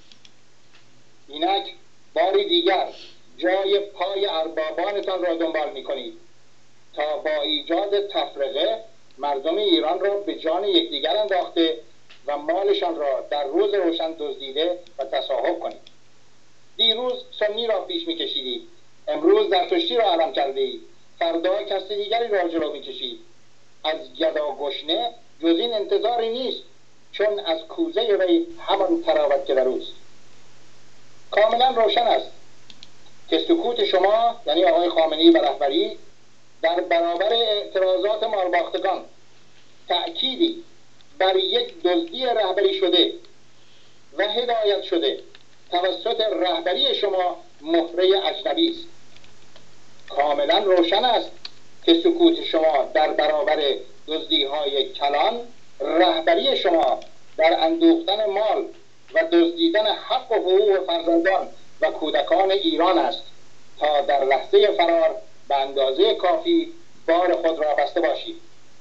اینک باری دیگر جای پای اربابانتان را دنبال می کنید تا با ایجاد تفرقه مردم ایران را به جان یکدیگر انداخته و مالشان را در روز روشن دزدیده و تصاحب کنید. دیروز سنی را پیش می کشیدید، امروز زرتشتی را علم کردید، فردا کس دیگری را جلو می کشید. از گدا گشنه جز این انتظاری نیست، چون از کوزه وی همان تراوت که در اوست. کاملا روشن است که سکوت شما یعنی آقای خامنه‌ای و رهبری در برابر اعتراضات مالباختگان تأکیدی بر یک دزدی رهبری شده و هدایت شده توسط رهبری شما مهره اجنبی است. کاملا روشن است که سکوت شما در برابر دزدی‌های کلان رهبری شما در اندوختن مال و دزدیدن حق و حقوق فرزندان و کودکان ایران است تا در لحظه فرار به اندازه کافی بار خود را بسته باشید.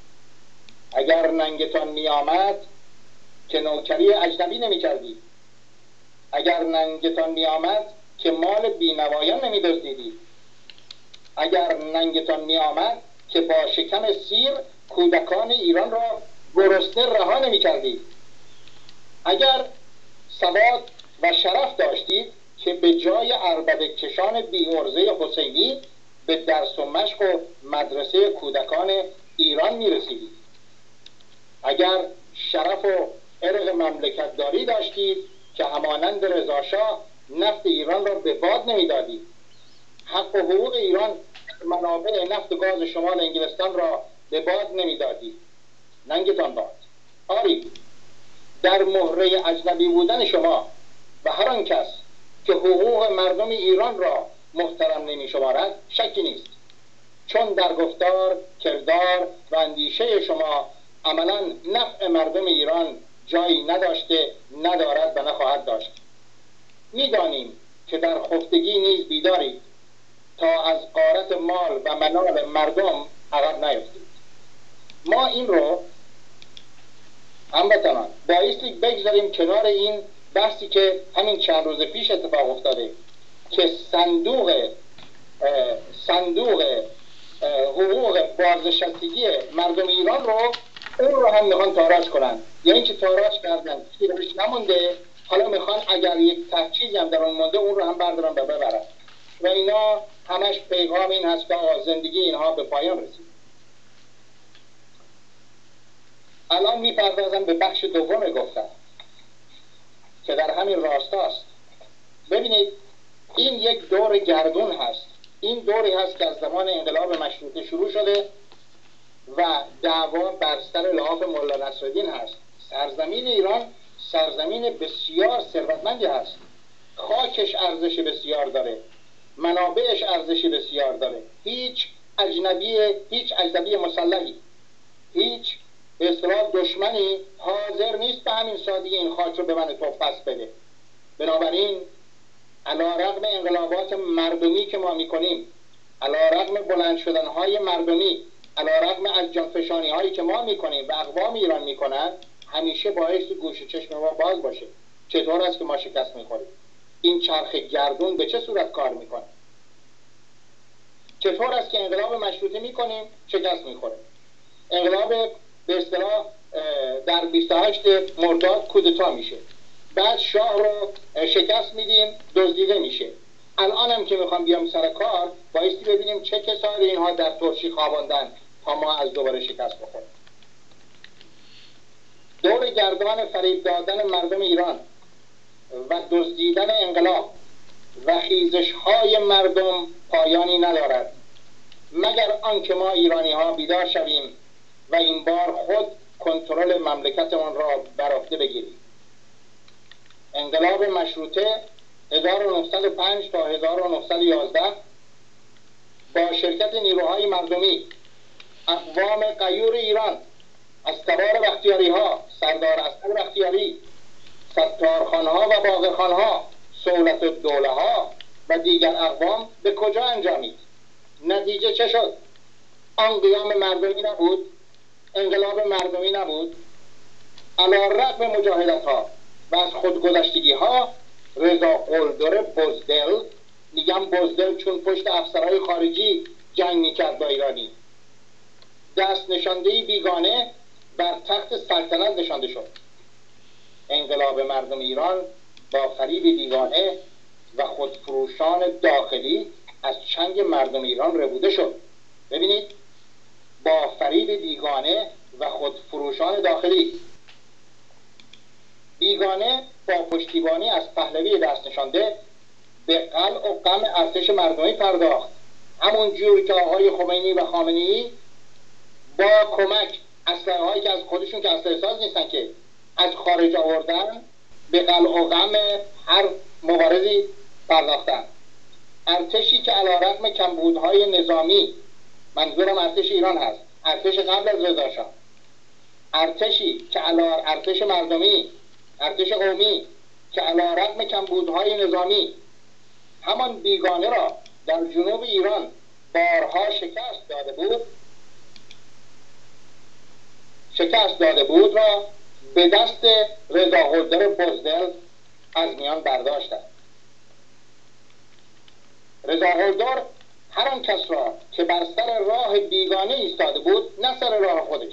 اگر ننگتان می آمد که نوکری اجنبی نمی کردید، اگر ننگتان می آمد که مال بینوایان نمی دزدیدید، اگر ننگتان می آمد که با شکم سیر کودکان ایران را گرسنه رها نمی کردید، اگر سواد و شرف داشتید که به جای عربده کشان بی‌عرضه حسینی به درس و مشق و مدرسه کودکان ایران می رسیدید، اگر شرف و عرق مملکت داری داشتید که همانند رضاشاه نفت ایران را به باد نمی دادید، حق و حقوق ایران منابع نفت و گاز شمال انگلستان را به باد نمی دادید. ننگتان باد. آری در مهره اجنبی بودن شما و هر آن کس که حقوق مردم ایران را محترم نمی شمارد شکی نیست، چون در گفتار، کردار و اندیشه شما عملا نفع مردم ایران جایی نداشته، ندارد و نخواهد داشت. می‌دانیم که در خفتگی نیز بیدارید تا از غارت مال و منال مردم عقب نیفتید. ما این رو هموطنان بایستی بگذاریم کنار این بحثی که همین چند روز پیش اتفاق افتاده که صندوق صندوق حقوق بازنشستگی مردم ایران رو اون رو هم میخوان تاراج کنن، یا اینکه تاراج کردن چیزی روش نمونده، حالا میخوان اگر یک تحچیزی هم در اون مونده اون رو هم بردارن و ببرن و اینا همش پیغام این هست که زندگی اینها به پایان رسید. الان میپردازم به بخش دوم گفتم که در همین راستاست. ببینید این یک دور گردون هست، این دوری هست که از زمان انقلاب مشروطه شروع شده و دعوا بر سر لحاف مولا نصرالدین هست. سرزمین ایران سرزمین بسیار ثروتمندی هست، خاکش ارزش بسیار داره، منابعش ارزش بسیار داره. هیچ اجنبی هیچ اجنبی مسلحی، هیچ به اصطلاح دشمنی حاضر نیست به همین سادگی این خاک رو به من تو پس بده. بنابراین علیرغم انقلابات مردمی که ما میکنیم، علیرغم بلند شدنهای مردمی، علیرغم از جانفشانی هایی که ما میکنیم و اقوام ایران میکنن، همیشه باعث گوش و چشم ما باز باشه. چطور است که ما شکست میخوریم؟ این چرخ گردون به چه صورت کار میکنه؟ چطور است که انقلاب مشروطه میکنیم شکست میخوره؟ انقلاب به اصطلاح در بیست و هشت مرداد کودتا میشه، بعد شاه رو شکست میدیم دزدیده میشه، الانم که میخوام بیام سر کار بایستی ببینیم چه کسانی اینها در ترشی خواباندن تا ما از دوباره شکست بخوریم. دور گردان فریب دادن مردم ایران و دزدیدن انقلاب و خیزش های مردم پایانی ندارد مگر آنکه ما ایرانی ها بیدار شویم و این بار خود کنترل مملکتمان را بر عهده بگیریم. انقلاب مشروطه هزار و نهصد و پنج تا هزار و نهصد و یازده با شرکت نیروهای مردمی، اقوام غیور ایران از تبار بختیاری ها، سردار اسد بختیاری، ستارخان ها و باقرخان ها، سولت الدوله ها و دیگر اقوام به کجا انجامید؟ نتیجه چه شد؟ آن قیام مردمی نبود؟ انقلاب مردمی نبود؟ علی رغم مجاهدت ها و از خودگذشتگی ها، رضا قلدر بزدل، میگم بزدل چون پشت افسرهای خارجی جنگ میکرد با ایرانی، دست نشاندهی بیگانه بر تخت سلطنت نشانده شد. انقلاب مردم ایران با فریب بیگانه و خودفروشان داخلی از چنگ مردم ایران ربوده شد. ببینید، با فریب بیگانه و خودفروشان داخلی. بیگانه با پشتیبانی از پهلوی دست نشانده به قلع و قمع ارتش مردمی پرداخت، همون جور که آقای خمینی و خامنه‌ای با کمک اسلحه هایی که از خودشون که اسلحه ساز نیستن که از خارج آوردن به قلع و قمع هر مبارزی پرداختن. ارتشی که علی رغم کمبودهای نظامی، منظورم ارتش ایران هست، ارتش قبل از رضا شاه، ارتشی که علی ارتش مردمی، ارتش قومی که علی رغم کمبودهای نظامی همان بیگانه را در جنوب ایران بارها شکست داده بود شکست داده بود را به دست رضا قلدر بزدل از میان برداشتند. رضا قلدر هر آن کس را که بر سر راه بیگانه ایستاده بود، نه سر راه خودش،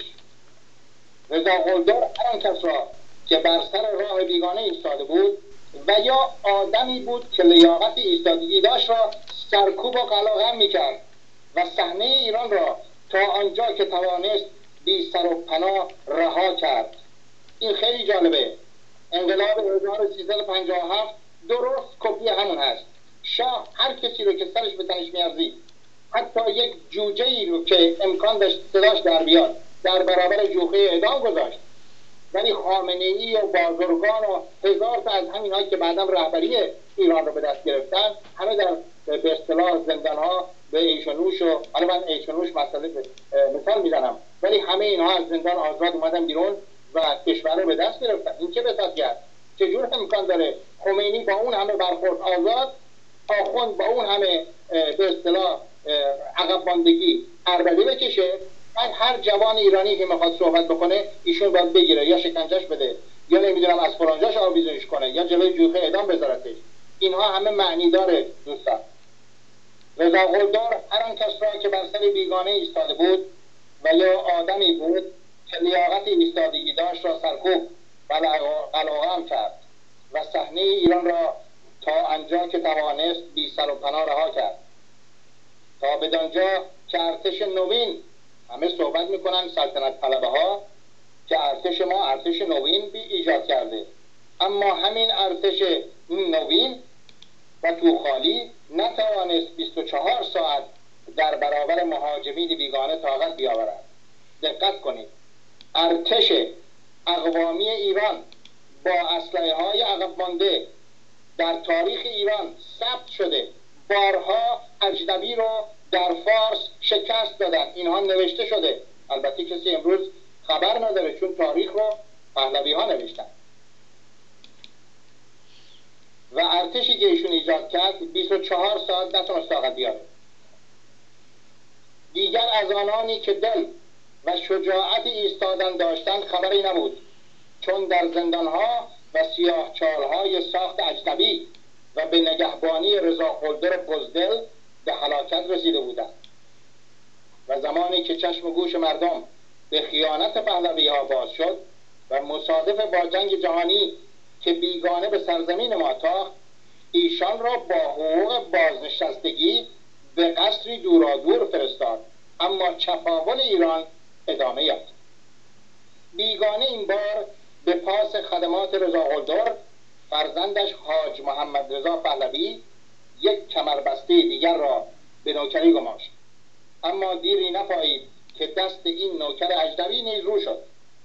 رضا قلدر هر آن کس را که بر سر راه بیگانه ایستاده بود و یا آدمی بود که لیاقت ایستادگی داشت را سرکوب و قلقم میکرد و صحنه ایران را تا آنجا که توانست بی سر و پناه رها کرد. این خیلی جالبه. انقلاب هزار و سیصد و پنجاه و هفت درست کپی همون هست. شاه هر کسی رو که سرش به تنش میارزید، حتی یک جوجه ای رو که امکان داشت صداش در بیاد، در برابر جوخه اعدام گذاشت. ولی خامنه‌ای و بازرگان و هزار تا از همین هایی که بعداً رهبری ایران رو به دست گرفتن، همه در به اصطلاح زندان‌ها به عیش و نوش و حالا من عیش و نوش مسئله مثال میزنم، ولی همه اینها از زندان آزاد اومدن بیرون و کشور رو به دست گرفتن. این چه بساطیه؟ چجور امکان داره خمینی با اون همه برخورد آزاد، آخوند با اون همه به اصطلاح عقب ماندگی عربده بکشه، بعد هر جوان ایرانی که میخواد صحبت بکنه ایشون باید بگیره یا شکنجهش بده یا نمیدونم از فلانجاش آویزونش کنه یا جلوی جوخه اعدام بذارتش. اینها همه معنی داره دوستان. رضا قلدر هر آن کس را که بر سر بیگانه ایستاده بود و یا آدمی بود که لیاقت ایستادگی داشت را سرکوب و قلقم کرد و صحنه ایران را تا آنجا که توانست بی سر و پناه رها کرد، تا بدانجا که ارتش نوین، همه صحبت میکنن سلطنت طلبه ها که ارتش ما ارتش نوین بی ایجاد کرده، اما همین ارتش نوین و توخالی نتوانست بیست و چهار ساعت در برابر مهاجمین بیگانه طاقت بیاورد. دقت کنید، ارتش اقوامی ایران با اسلحه های عقب مانده در تاریخ ایران ثبت شده، بارها اجنبی رو در فارس شکست دادن. اینها نوشته شده، البته کسی امروز خبر نداره چون تاریخ رو پهلوی ها نوشتن. و ارتشی که ایشون ایجاد کرد بیست و چهار ساعت نتونست طاقت بیاره. دیگر از آنانی که دل و شجاعت ایستادن داشتند خبری نبود، چون در زندانها و سیاه چالهای ساخت اجنبی و به نگهبانی رضا قلدر بزدل به هلاکت رسیده بودند. و زمانی که چشم و گوش مردم به خیانت پهلوی ها باز شد و مصادف با جنگ جهانی که بیگانه به سرزمین ما تاخت، ایشان را با حقوق بازنشستگی به قصری دورادور فرستاد، اما چپاول ایران ادامه یافت. بیگانه این بار به پاس خدمات رضا قلدر فرزندش حاج محمد رضا پهلوی یک کمربسته دیگر را به نوکری گماشت، اما دیری نپایید که دست این نوکر اجنبی نیز رو شد.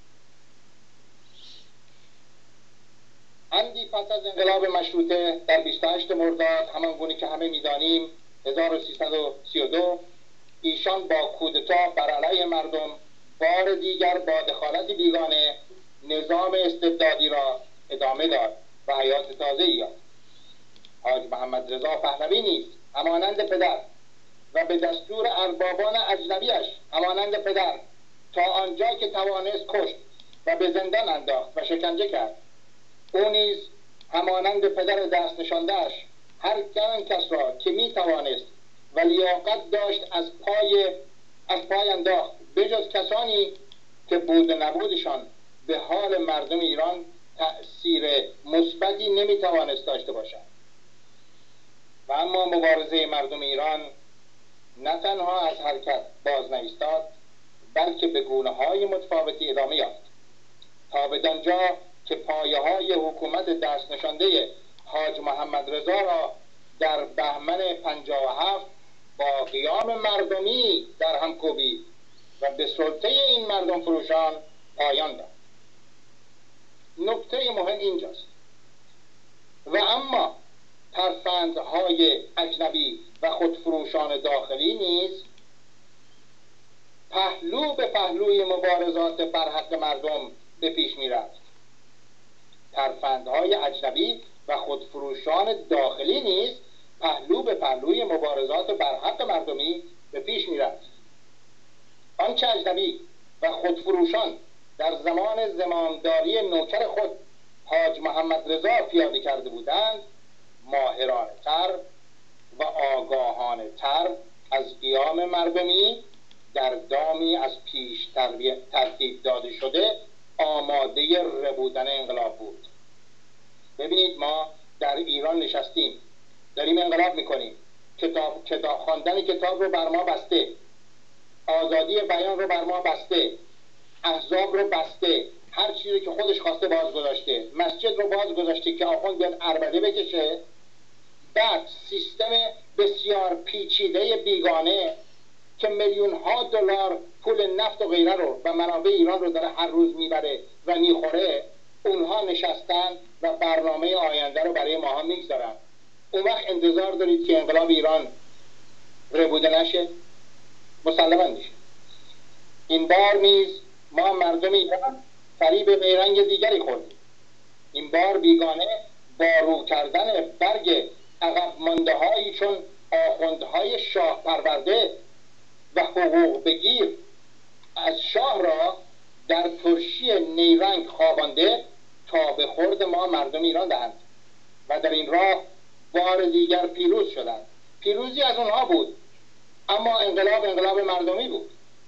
اندی پس از انقلاب مشروطه در بیست و هشتم مرداد، همان گونه که همه می‌دانیم، هزار و سیصد و سی و دو، ایشان با کودتا بر علیه مردم بار دیگر با دخالت بیگانه نظام استبدادی را ادامه داد و حیات تازه‌ای یافت. حاج محمد رضا پهلوی نیز همانند پدر و به دستور اربابان اجنبیش همانند پدر تا آنجا که توانست کشت و به زندان انداخت و شکنجه کرد. او نیز همانند پدر دست نشانده‌اش هر آن کس را که می توانست و لیاقت داشت از پای از پای انداخت، بجز کسانی که بود و نبودشان به حال مردم ایران تأثیر مثبتی نمی توانست داشته باشد. و اما مبارزه مردم ایران نه تنها از حرکت باز نایستاد، بلکه به گونه‌های متفاوتی ادامه یافت تا بدانجا که پایه های حکومت دست نشانده حاج محمد رضا را در بهمن پنجاه و هفت با قیام مردمی در هم کوبید و به سلطه این مردم فروشان پایان داد. نکته مهم اینجاست. و اما ترفندهای اجنبی و خودفروشان داخلی نیز پهلو به پهلوی مبارزات بر حق مردم به پیش می رفت. ترفندهای اجنبی و خودفروشان داخلی نیز پهلو به پهلوی مبارزات بر حق مردمی به پیش می رفت. آنچه اجنبی و خودفروشان در زمان زمامداری نوکر خود حاج محمد رضا پیاده کرده بودند، ماهرانه تر و آگاهانه تر از قیام مردمی در دامی از پیش ترتیب داده شده آماده ربودن انقلاب بود. ببینید، ما در ایران نشستیم، داریم انقلاب میکنیم، کتاب کتاب خواندن کتاب رو بر ما بسته، آزادی بیان رو بر ما بسته، احزاب رو بسته، هر چیزی که خودش خواسته باز گذاشته، مسجد رو باز گذاشته که آخوند بیاد عربده بکشه. بعد سیستم بسیار پیچیده بیگانه که میلیون ها دلار پول نفت و غیره رو و منابع ایران رو داره هر روز میبره و میخوره، اونها نشستن و برنامه آینده رو برای ماها میگذارن. اون وقت انتظار دارید که انقلاب ایران ربوده نشه؟ مسلماً میشه. این بار نیز ما مردم ایران فریب بیرنگ دیگری خوردیم. این بار بیگانه با رو کردن برگ عقب مانده هایی چون آخوندهای شاه پرورده و حقوق بگیر از شاه را در ترشی نیرنگ خوابانده تا به خورد ما مردم ایران دهند و در این راه بار دیگر پیروز شدند. پیروزی از اونها بود، اما انقلاب انقلاب مردمی بود.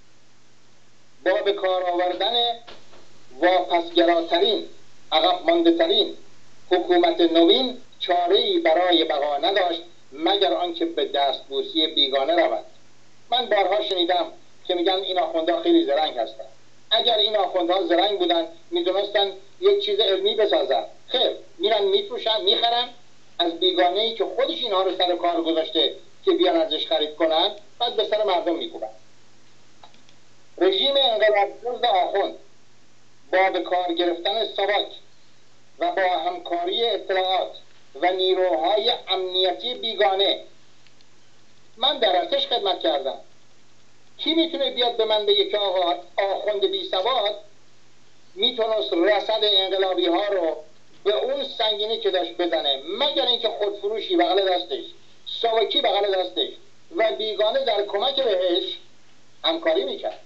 با به کار آوردن واپسگراترین، عقب مانده ترین حکومت نوین چاره‌ای برای بقا نداشت مگر آنکه به دستبوسی بیگانه رود. من بارها شنیدم که میگن این آخوندها خیلی زرنگ هستن. اگر این آخوندها زرنگ بودن میدونستن یک چیز علمی بسازن. خیر، میرن میفروشن، میخرن از بیگانه‌ای که خودش اینها رو سر کار گذاشته که بیان ازش خرید کنن، بعد به سر مردم میکوبن. رژیم انقلاب‌دزد آخوند با به کار گرفتن ساواک و با همکاری اطلاعات و نیروهای امنیتی بیگانه، من در ارتش خدمت کردم. کی میتونه بیاد به من بگه که آقا آخوند بی سواد میتونست رصد انقلابی ها رو به اون سنگینی که داشت بزنه، مگر اینکه خودفروشی بغل دستش، ساواکی بغل دستش و بیگانه در کمک بهش همکاری میکرد.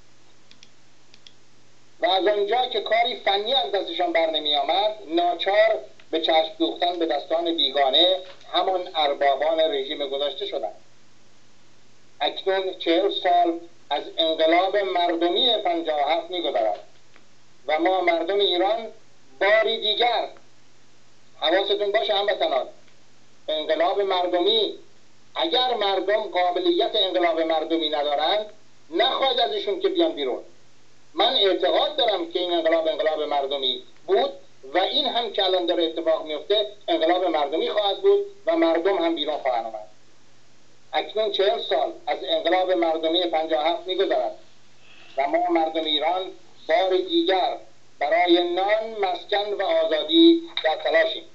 و از آنجا که کاری فنی از دستشان بر نمی آمد، ناچار به چشم دوختن به دستان بیگانه همان اربابان رژیم گذشته شدند. اکنون چهل سال از انقلاب مردمی پنجاه و هفت می‌گذرد و ما مردم ایران باری دیگر، حواستون باشه هموطنان، انقلاب مردمی، اگر مردم قابلیت انقلاب مردمی ندارند نخواهد ازشون که بیان بیرون. من اعتقاد دارم که این انقلاب انقلاب مردمی بود و این هم که الان داره اتفاق میفته انقلاب مردمی خواهد بود و مردم هم بیرون خواهند آمد. اکنون چهل سال از انقلاب مردمی پنجاه و هفت میگذرد و ما مردم ایران بار دیگر برای نان، مسکن و آزادی در تلاشیم.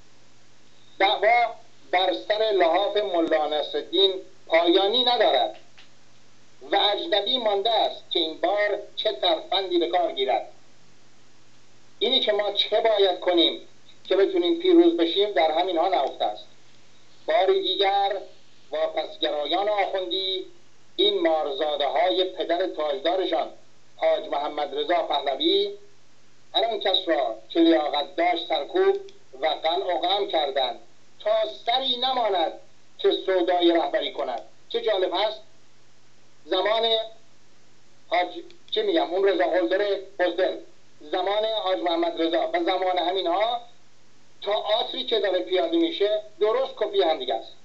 دعوا بر سر لحاف ملا نصرالدین پایانی ندارد و اجنبی مانده است که این بار چه ترفندی به کار گیرد. اینی که ما چه باید کنیم که بتونیم پیروز بشیم در همین ها نهفته است. باری دیگر واپسگرایان آخوندی، این مارزاده های پدر تاجدارشان حاج محمد رضا پهلوی، هر آن کس را که لیاقت داشت سرکوب و قلع و قم کردند تا سری نماند که سودای رهبری کند. چه جالب هست، زمان حاج چه میگم اون رضا قلدر بزدل، زمان حاج محمد رضا و زمان همین ها تا آتری که داره پیاده میشه درست کپی هم دیگه است.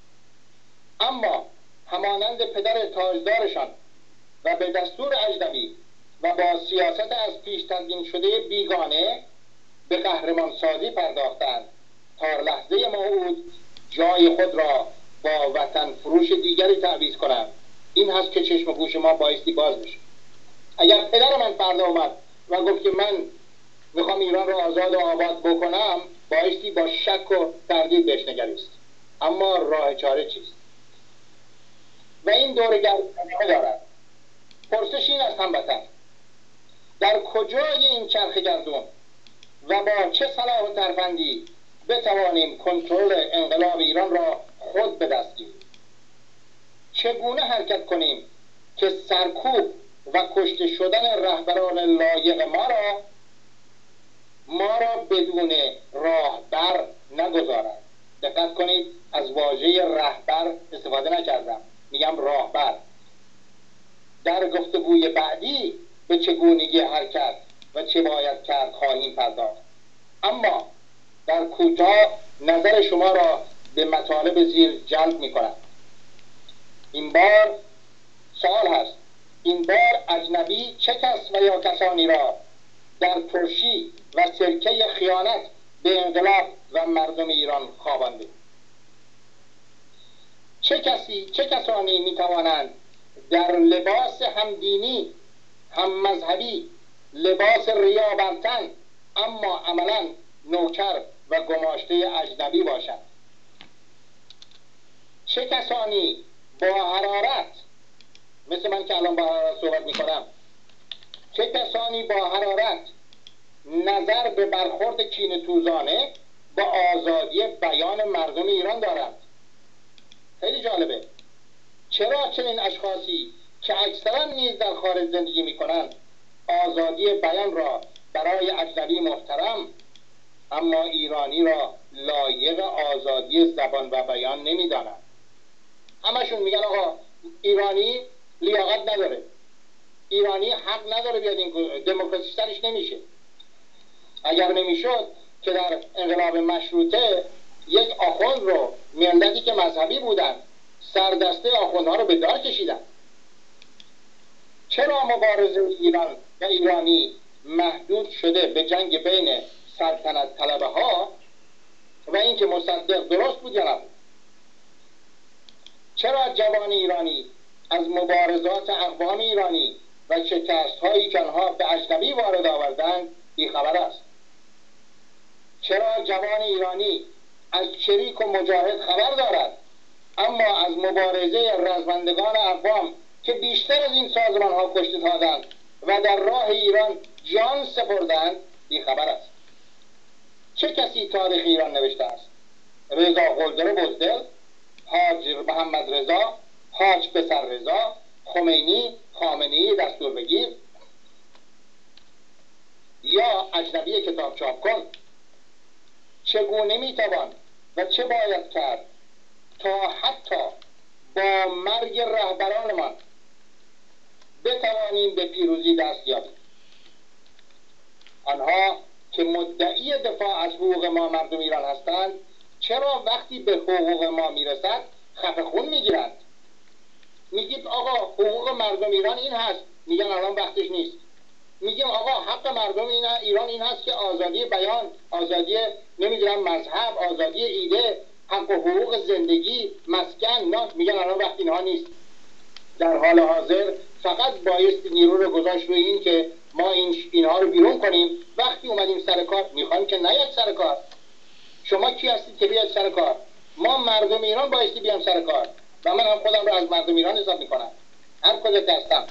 اما همانند پدر تاجدارشان و به دستور اجنبی و با سیاست از پیش تدوین شده بیگانه به قهرمان سازی پرداختند تا لحظه موعود جای خود را با وطن فروش دیگری تعویض کنند. این هست که چشم و گوش ما بایستی باز بشه. اگر پدر من فردا اومد و گفت که من میخوام ایران را آزاد و آباد بکنم، بایستی با شک و تردید بهش نگریست. اما راه چاره چیست؟ و این دور گردونه دارد. پرسش این است هموطن، در کجای این چرخ گردون و با چه صلاح و ترفندی بتوانیم کنترل انقلاب ایران را خود به دست گیریم؟ چگونه حرکت کنیم که سرکوب و کشته شدن رهبران لایق ما را ما را بدون راهبر نگذارد؟ دقت کنید، از واژه رهبر استفاده نکردم، میگم راهبر. در گفتگوی بعدی به چگونگی حرکت و چه باید کرد خواهیم پرداخت. اما در کوتاه نظر شما را به مطالب زیر جلب می کنم. این بار سوال هست، این بار اجنبی چه کس و یا کسانی را در ترشی و سرکه خیانت به انقلاب و مردم ایران خوابانده؟ چه کسی چه کسانی می توانند در لباس هم دینی، هم مذهبی، لباس ریا بر تن، اما عملا نوکر و گماشته اجنبی باشند؟ چه کسانی با حرارت، مثل من که الان با حرارت صحبت می کنم، چه کسانی با حرارت نظر به برخورد کینه‌توزانه با آزادی بیان مردم ایران دارند؟ خیلی جالبه. چرا چنین اشخاصی که اکثرا نیز در خارج زندگی می کنند آزادی بیان را برای اجنبی محترم اما ایرانی را لایق آزادی زبان و بیان نمی دانند؟ همشون میگن آقا ایرانی لیاقت نداره، ایرانی حق نداره بیاد این دموکراسی سرش نمیشه. اگر نمیشد که در انقلاب مشروطه یک آخوند رو، ملتی که مذهبی بودن، سردسته آخوندها رو به دار کشیدن. چرا مبارزه ایران و ایرانی محدود شده به جنگ بین سلطنت طلبه ها و اینکه مصدق درست بود یا نبود؟ چرا جوان ایرانی از مبارزات اقوام ایرانی و شکست هایی که آنها به اجنبی وارد آوردند بیخبر است؟ چرا جوان ایرانی از شریک و مجاهد خبر دارد اما از مبارزه رزمندگان اقوام که بیشتر از این سازمان ها کشته دادند و در راه ایران جان سپردند بیخبر است؟ چه کسی تاریخ ایران نوشته است؟ رضا قلدر بزدل، حاج محمد رضا، حاج پسر رضا، خمینی، خامنه‌ای دستور بگیر، یا اجنبی کتاب چاپ کن؟ چگونه میتوان و چه باید کرد تا حتی با مرگ رهبرانمان بتوانیم به پیروزی دست یابیم؟ آنها که مدعی دفاع از حقوق ما مردم ایران هستند چرا وقتی به حقوق ما میرسد خفه خون میگیرند؟ میگید آقا حقوق مردم ایران این هست، میگن الان وقتش نیست. میگیم آقا حق مردم ایران این هست که آزادی بیان، آزادی نمیدونم مذهب، آزادی ایده، حق و حقوق زندگی، مسکن، نه، میگن الان وقت اینها نیست. در حال حاضر فقط بایست نیرو رو گذاشت روی این که ما این اینها رو بیرون کنیم. وقتی اومدیم سر کار میخوایم که نیاد سر کار. شما کی هستید که بیاد سر کار؟ ما مردم ایران بایستی بیام سر کار و من هم خودم رو از مردم ایران حساب میکنم، هر کجا که هستم.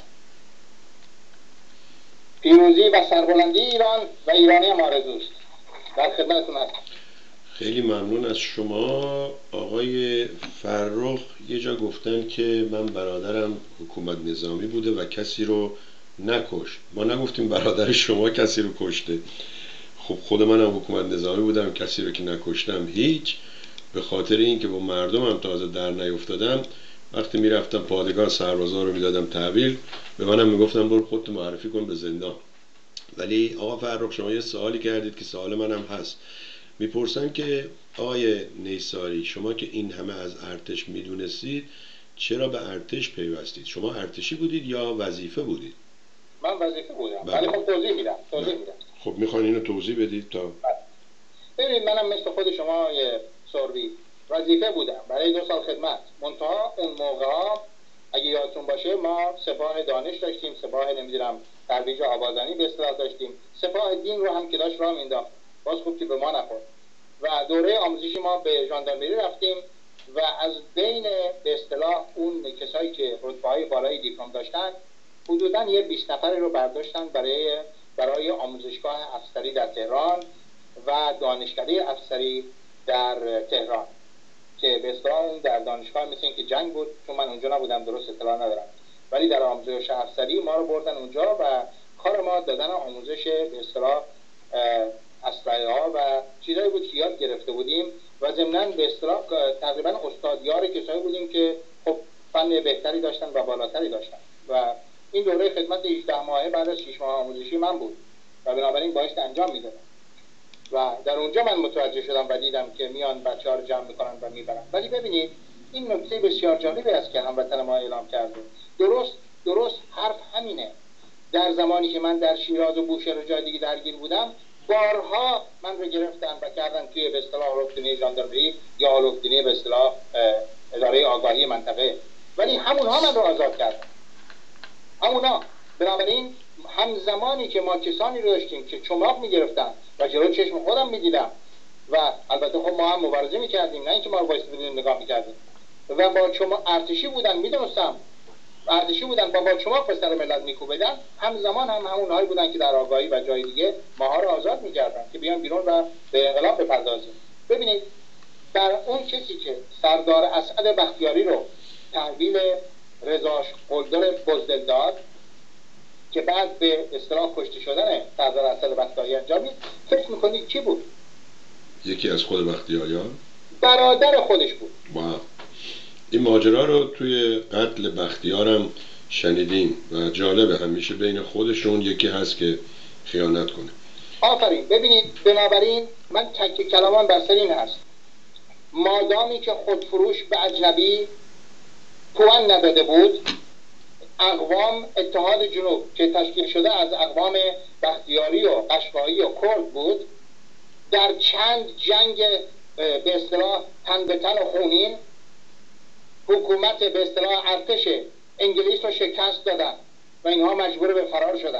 پیروزی و سربلندی ایران و ایرانی هم آرزوست. در خدمتتون هستم. خیلی ممنون از شما. آقای فرخ یه جا گفتن که من برادرم حکومت نظامی بوده و کسی رو نکشت. ما نگفتیم برادر شما کسی رو کشته. خب خود منم حکومت نظامی بودم، کسی رو که نکشتم هیچ. به خاطر اینکه با مردمم تازه در نیفتادم، وقتی میرفتم پادگاه سربازا رو میدادم تحویل، به منم میگفتم برو خودت معرفی کن به زندان. ولی آقا فرخ شما یه سوالی کردید که سوال منم هست. میپرسن که آقای نیساری شما که این همه از ارتش میدونستید چرا به ارتش پیوستید؟ شما ارتشی بودید یا وظیفه بودید؟ من وظیفه بودم. ولی خب توضیح میدم. توضیح میدم. خب میخواین اینو توضیح بدید تا ببینید منم مثل خود شما سروی وظیفه بودم برای دو سال خدمت. منتها اون موقع ها اگه یادتون باشه ما سپاه دانش داشتیم، سپاه نمیدونم ترویج آبادانی به اصطلاح داشتیم، سپاه دین رو هم که داشت راه مینداخت. باز خوب که به ما نخورد. و دوره آموزشی ما به ژاندارمری رفتیم و از بین به اصطلاح اون کسایی که رتبه‌های بالای دیپلم داشتن حدوداً یه بیست نفری رو برداشتن برای برای آموزشگاه افسری در تهران و دانشکده افسری در تهران که به اصطلاح اون در دانشگاه مثل این که جنگ بود، چون من اونجا نبودم درست اطلاع ندارم، ولی در آموزش افسری ما رو بردن اونجا و کار ما دادن آموزش به اصطلاح اسلحه ها و چیزایی بود که یاد گرفته بودیم و ضمناً به اصطلاح تقریبا استادیار کسایی بودیم که خب فن بهتری داشتن و بالاتری داشتن و این دوره خدمت هجده ماهه بعد از شش ماه آموزشی من بود و بنابراین باعث انجام میدادم و در اونجا من متوجه شدم و دیدم که میان بچه‌ها رو جمع میکنن و میبرن. ولی ببینید این نکته بسیار جالبی است که هموطن ما اعلام کرده. درست درست حرف همینه. در زمانی که من در شیراز و بوشهر و جای دیگه درگیر بودم بارها من رو گرفتن و کردن توی به اصطلاح رکدنی ژاندارمری یا رکدنی به اصطلاح اداره آگاهی منطقه، ولی همونها من رو آزاد کردن. همونها. بنابراین همزمانی که ما کسانی رو داشتیم که چماق میگرفتن و جلو چشم خودم میدیدم و البته خب ما هم مبارزه میکردیم، نه اینکه ما رو بایستی بودیم نگاه میکردیم و با چماق ارتشی بودن، میدونستم ارتشی بودن با با چماق به سر ملت میکوبیدن، همزمان هم همونهایی بودن که در آگاهی و جای دیگه ماها رو آزاد میکردن که بیان بیرون و به انقلاب بپردازیم. ببینید در اون کسی که سردار اسعد بختیاری رو تحویل رضا قلدر بزدل داد که بعد به اصطلاح کشته شدن سردار اسعد بختیاری انجامید، فکر میکنید کی بود؟ یکی از خود بختیاریان؟ برادر خودش بود. واو. این ماجرا رو توی قتل بختیارم شنیدیم و جالبه همیشه بین خودشون یکی هست که خیانت کنه. آفرین. ببینید بنابراین من تک کلامان بر سر این هست، مادامی که خودفروش به اجنبی توان نداده بود، اقوام اتحاد جنوب که تشکیل شده از اقوام بختیاری و قشقایی و کرد بود، در چند جنگ به اصطلاح تن به تن و خونین حکومت به اصطلاح ارتش انگلیس رو شکست دادن و اینها مجبور به فرار شدن.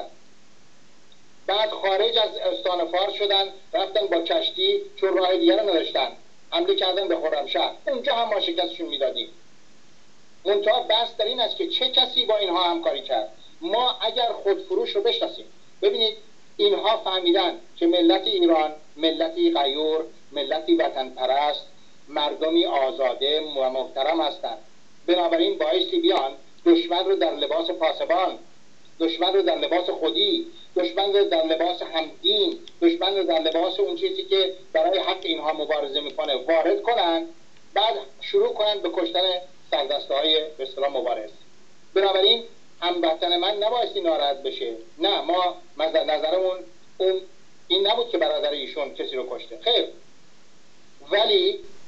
بعد خارج از استان فارس شدن، رفتن با کشتی چون راه دیگر نداشتن حمله کردن به خرمشهر، اونجا هم ما شکستشون میدادیم. منتها بحث در این است که چه کسی با اینها همکاری کرد. ما اگر خودفروش رو بشناسیم، ببینید اینها فهمیدن که ملت ایران ملتی غیور، ملتی وطن پرست، مردمی آزاده و محترم هستند. بنابراین بایستی بیان دشمن رو در لباس پاسبان، دشمن رو در لباس خودی، دشمن رو در لباس همدین، دشمن رو در لباس اون چیزی که برای حق اینها مبارزه میکنه وارد کنن، بعد شروع کنن به کشتن سردسته های به اصطلاح مبارز. بنابراین هموطن من نبایستی ناراحت بشه. نه، ما نظرمون اون این نبود که برادر ایشون کسی رو کشته، خیر، ولی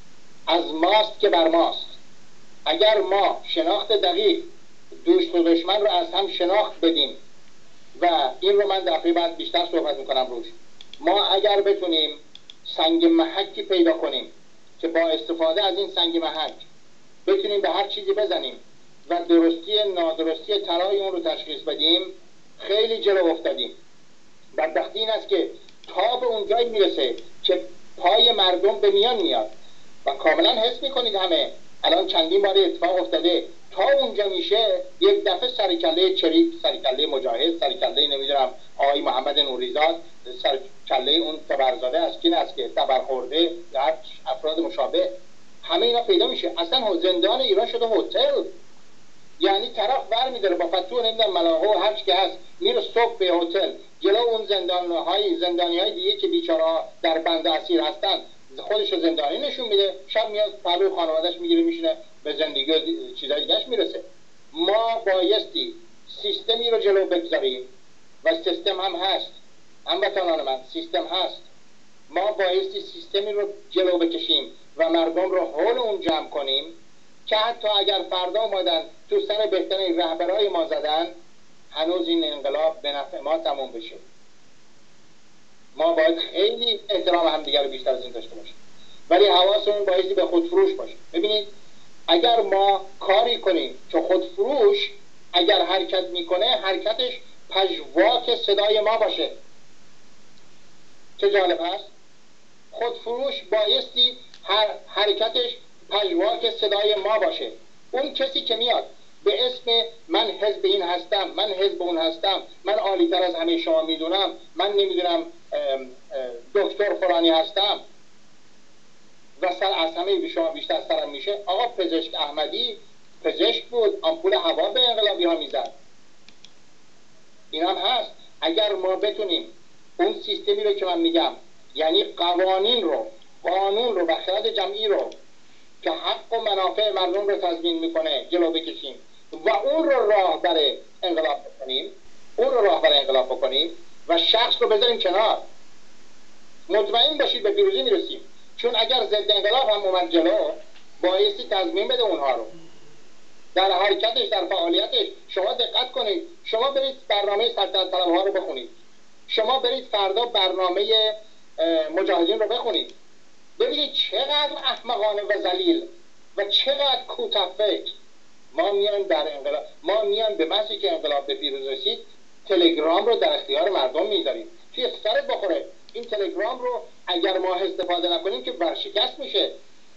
از ماست که بر ماست. اگر ما شناخت دقیق دوست و دشمن رو از هم شناخت بدیم و این رو من دفعه بعد بیشتر صحبت میکنم روش، ما اگر بتونیم سنگ محکی پیدا کنیم که با استفاده از این سنگ محک بتونیم به هر چیزی بزنیم و درستی نادرستی طرای اون رو تشخیص بدیم، خیلی جلو افتادیم. بدبختی این است که تا به اونجایی میرسه که پای مردم به میان میاد و کاملا حس میکنید همه الان چندین بار اتفاق افتاده، تا اونجا میشه یک دفعه سرکله چریک، سرکله مجاهد، سرکله نمیدونم آقای محمد نوریزاد، سرکله اون تبرزاده از کین است که تبرخورده یا افراد مشابه، همه اینا پیدا میشه. اصلا زندان ایران شده هتل. یعنی طرف ور میداره با فتوح نمیدونم ملاقه و هر چی که هست میره صبح به هتل، جلو اون زندانهای زندانی های دیگه که بیچاره در بند اسیر هستن خودش رو زندانی نشون میده، شب میاد پهلوی خانواده‌اش میگیره میشینه به زندگی و چیزای دیگه‌اش میرسه. ما بایستی سیستمی رو جلو بگذاریم و سیستم هم هست، هموطنان من سیستم هست. ما بایستی سیستمی رو جلو بکشیم و مردم رو حول اون جمع کنیم که حتی اگر فردا اومدن تو سر بهترین رهبرای ما زدن، هنوز این انقلاب به نفع ما تموم بشه. ما باید خیلی احترام همدیگر رو بیشتر از این داشته باشیم، ولی حواسمون بایستی به خودفروش باشه. ببینید اگر ما کاری کنیم که خودفروش اگر حرکت میکنه حرکتش پژواک صدای ما باشه، چه جالب هست. خودفروش بایستی هر حرکتش پژواک صدای ما باشه. اون کسی که میاد به اسم من حزب این هستم، من حزب اون هستم، من عالی‌تر از همه شما میدونم، من نمیدونم دکتر فلانی هستم و سر از همه به شما بیشتر سرم میشه. آقا پزشک احمدی پزشک بود، آمپول هوا به انقلابی ها میزد. این هم هست. اگر ما بتونیم اون سیستمی رو که من میگم، یعنی قوانین رو، قانون رو و خرد جمعی رو که حق و منافع مردم رو تضمین میکنه جلو بکشیم و اون رو راهبر انقلاب بکنیم، اون رو راهبر انقلاب بکنیم و شخص رو بذاریم کنار، مطمئن باشید به پیروزی میرسیم. چون اگر ضد انقلاب هم اومد جلو، بایستی تضمین بده اونها رو در حرکتش، در فعالیتش. شما دقت کنید، شما برید برنامه سلطنت طلبها رو بخونید، شما برید فردا برنامه مجاهدین رو بخونید، ببینید چقدر احمقانه و ذلیل و چقدر کوتاه‌فکر. ما میایم در انقلاب، ما میایم به محضی که انقلاب به پیروزی رسید تلگرام رو در اختیار مردم میذاریم. توی سرت بخوره این تلگرام رو اگر ما استفاده نکنیم که ورشکست میشه.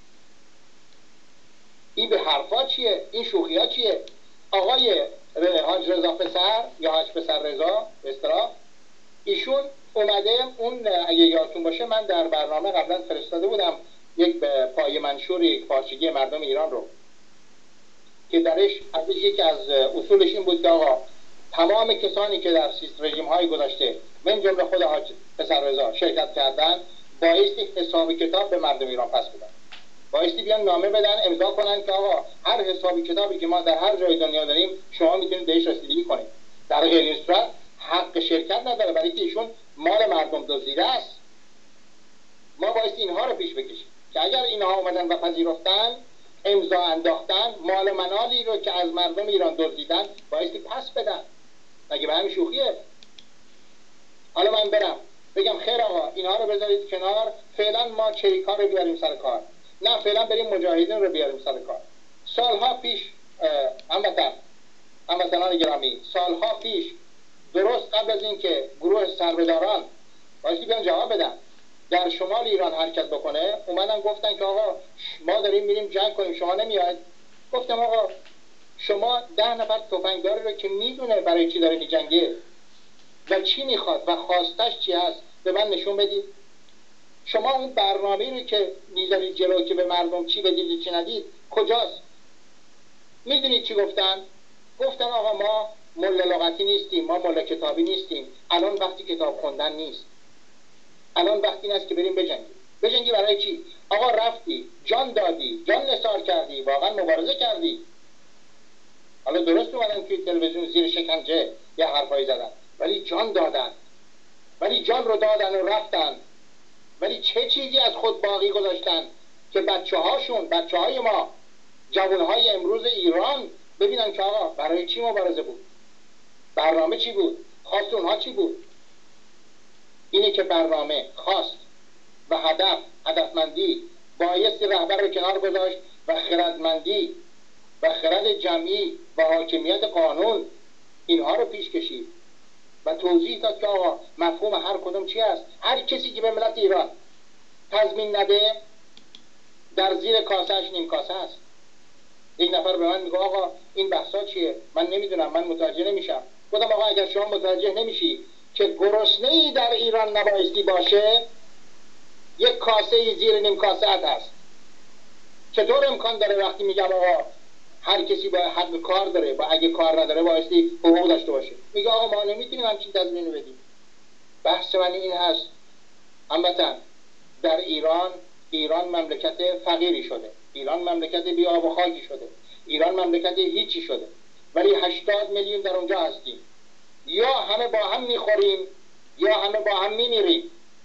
این به حرفا چیه؟ این شوخیا چیه؟ آقای حاج رضا پسر یا حاج پسر رضا به اصطلاح، ایشون اومده اون، اگه یادتون باشه من در برنامه قبلا فرستاده بودم یک پای منشور یک پارچگی مردم ایران رو که درش ازش یکی از اصولش این بود که آقا تمام کسانی که در سیست رژیم های گذشته من جمله خود حاج پسر رضا شرکت کردن بایستی حساب کتاب به مردم ایران پس بدن، بایستی بیان نامه بدن امضا کنن که آقا هر حساب کتابی که ما در هر جای دنیا داریم شما میتونید بهش رسیدگی کنید. در غیر این صورت حق شرکت نداره، برای که ایشون مال مردم دزدیده است. ما بایستی اینها رو پیش بکشیم که اگر اینها اومدن و پذیرفتن، امضا انداختن، مال منالی رو که از مردم ایران دزدیدن بایستی پس بدن. مگه به همین شوخیه؟ حالا من برم بگم خیر آقا اینها رو بذارید کنار، فعلا ما چریکا رو بیاریم سر کار، نه فعلا بریم مجاهدین رو بیاریم سر کار. سالها پیش هموطن هموطنان گرامی، سالها پیش درست قبل از اینکه گروه سربداران بایستی بیان جواب بدن در شمال ایران حرکت بکنه، اومدن گفتن که آقا ما داریم میریم جنگ کنیم شما نمیاید. گفتم آقا شما ده نفر تفنگداری رو که میدونه برای چی داره میجنگه و چی میخواد و خواستش چی هست به من نشون بدید. شما اون برنامه‌ای رو که میذارید جلو که به مردم چی بدید چی ندید کجاست؟ میدونید چی گفتن؟ گفتن آقا ما مله لغتی نیستیم، ما مله کتابی نیستیم، الان وقتی کتاب خوندن نیست، الان وقتی این است که بریم بجنگیم. بجنگی برای چی؟ آقا رفتی جان دادی، جان نثار کردی، واقعا مبارزه کردی. حالا درست اومدن توی تلویزیون زیر شکنجه یه حرفایی زدن، ولی جان دادن، ولی جان رو دادن و رفتن، ولی چه چیزی از خود باقی گذاشتن که بچه هاشون، بچه های ما، جوان های امروز ایران ببینن که آقا برای چی مبارزه بود، برنامه چی بود، خواست اونها چی بود. اینه که برنامه، خواست و هدف، هدفمندی بایستی رهبر رو کنار گذاشت و خردمندی و خرد جمعی و حاکمیت قانون اینها رو پیش کشید و توضیح داد که آقا مفهوم هر کدوم چی است. هر کسی که به ملت ایران تضمین نده در زیر کاسهش نیم کاسه است. یک نفر به من میگه آقا این بحثا چیه؟ من نمیدونم، من متوجه نمیشم. گفتم آقا اگر شما متوجه نمیشی که گرسنه‌ای در ایران نبایستی باشه، یک کاسه زیر نیم کاسه هست. چطور امکان داره وقتی میگم آقا هر کسی باید حق کار داره و اگه کار نداره بایستی حقوق داشته باشه؟ میگه آقا ما نمیتونیم همچین تضمین بدیم. بحث من این هست هموطن، در ایران ایران مملکت فقیری شده، ایران مملکت بی آب و خاکی شده، ایران مملکت هیچی شده، ولی هشتاد میلیون در اونجا هستیم. یا همه با هم میخوریم یا همه با هم میمیریم.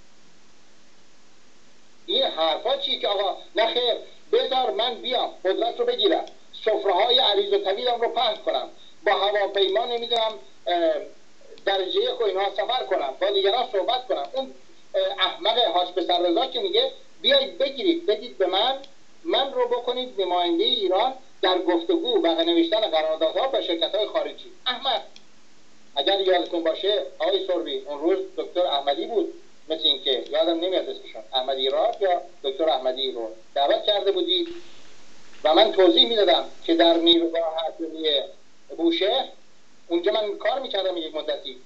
این حرفا چیه که آقا نخیر بذار من بیام قدرت رو بگیرم، سفره‌های عریض و طویلم رو پهن کنم، با هواپیما نمیدونم درجه یک و اینها سفر کنم، با دیگران صحبت کنم. اون احمق حاج پسررضا که میگه بیایید بگیرید بدید به من، من رو بکنید نماینده ایران در گفتگو و نوشتن قراردادها با شرکت‌های خارجی. احمد، اگر یادتون باشه آقای سروی اون روز دکتر احمدی بود، مثل این که یادم نمیاد اسمشون، احمدی راد یا دکتر احمدی رو دعوت کرده بودید و من توضیح میدادم که در نیروگاه اتمی بوشهر اونجا من کار میکردم یک مدتی،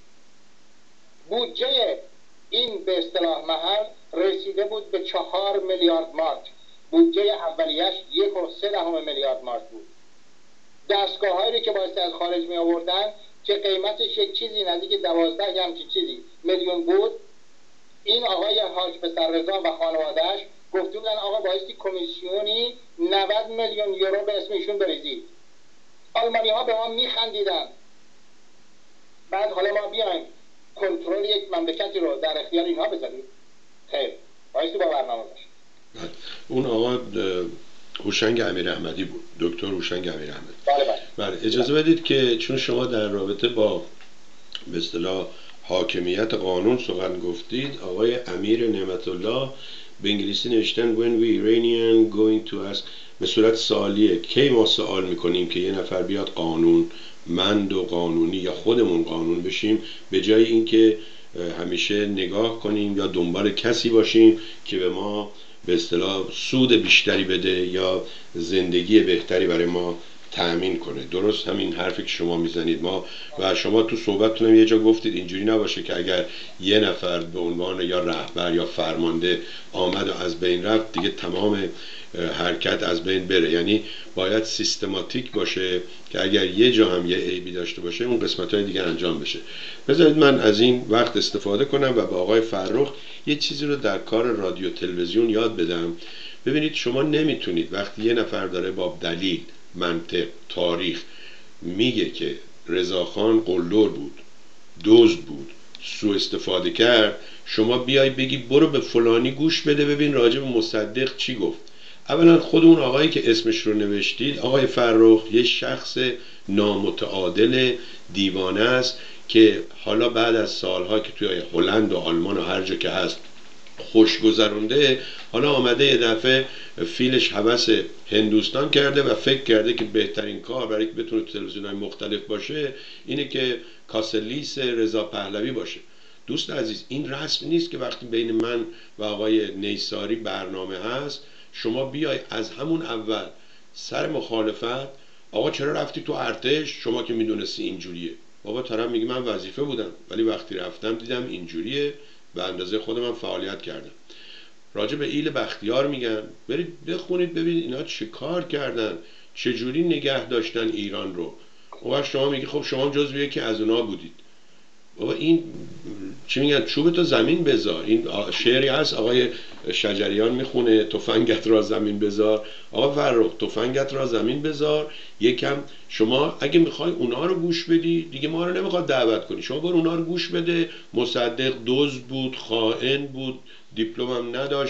بودجه این به اصطلاح محل رسیده بود به چهار میلیارد مارک. بودجه اولیش یک و سه دهم میلیارد مارک بود. دستگاه هایی که بایستی از خارج می آوردن که قیمتش یک چیزی نزدیک دوازده یا همچین چیزی میلیون بود، این آقای حاج پسررضا و خانوادهش گفته بودن آقا بایستی کمیسیونی نود میلیون یورو به اسم ایشون بریزید. آلمانی ها به ما میخندیدن. بعد حالا ما بیایم کنترل یک مملکتی رو در اختیار اینها بذاریم؟ خیر، بایستی با برنامه باشه. اون آقا هوشنگ امیراحمدی بود، دکتر هوشنگ امیراحمدی. بله بله. بله اجازه بدید که چون شما در رابطه با به اصطلاح حاکمیت قانون سخن گفتید، آقای امیر نعمت الله به انگلیسی نوشتن when we Iranian going to ask، به صورت سوالیه، کی ما سوال میکنیم که یه نفر بیاد قانون مند و قانونی یا خودمون قانون بشیم، به جای اینکه همیشه نگاه کنیم یا دنبال کسی باشیم که به ما به اصطلاح سود بیشتری بده یا زندگی بهتری برای ما تأمین کنه. درست همین حرفی که شما میزنید. ما و شما تو صحبتتون یه جا گفتید اینجوری نباشه که اگر یه نفر به عنوان یا رهبر یا فرمانده آمد و از بین رفت دیگه تمام حرکت از بین بره. یعنی باید سیستماتیک باشه که اگر یه جا هم یه عیبی داشته باشه اون قسمت‌های دیگه انجام بشه. بذارید من از این وقت استفاده کنم و به آقای فرخ یه چیزی رو در کار رادیو تلویزیون یاد بدم. ببینید شما نمیتونید وقتی یه نفر داره با دلیل، منطق، تاریخ میگه که رضاخان قلدر بود، دزد بود، سوء استفاده کرد، شما بیای بگی برو به فلانی گوش بده ببین راجع به مصدق چی گفت. اولا خود اون آقایی که اسمش رو نوشتید، آقای فرخ، یه شخص نامتعادل دیوانه است که حالا بعد از سالها که توی هلند و آلمان و هر جا که هست خوش گذرونده، حالا آمده یه دفعه فیلش هوس هندوستان کرده و فکر کرده که بهترین کار برای که بتونه تلویزیون‌های مختلف باشه اینه که کاسلیس رضا پهلوی باشه. دوست عزیز، این رسم نیست که وقتی بین من و آقای نیساری برنامه هست شما بیای از همون اول سر مخالفت آقا چرا رفتی تو ارتش، شما که میدونستی اینجوریه. بابا طرف میگه من وظیفه بودم ولی وقتی رفتم دیدم اینجوریه و اندازه خودم هم فعالیت کردم. راجع به ایل بختیار میگن برید بخونید ببینید اینا چه کار کردن، چه جوری نگه داشتن ایران رو. اون وقت شما میگی خب شما جزو یکی از اونا بودید. بابا این چی میگن، چوب تو زمین بذار. این شعری هست آقای شجریان میخونه، تفنگت را زمین بذار. آقا فرخ تفنگت را زمین بذار. یکم شما اگه میخوای اونا رو گوش بدی دیگه ما رو نمیخواد دعوت کنی، شما برو اونا رو گوش بده. مصدق دزد بود، خائن بود، دیپلم هم نداشت،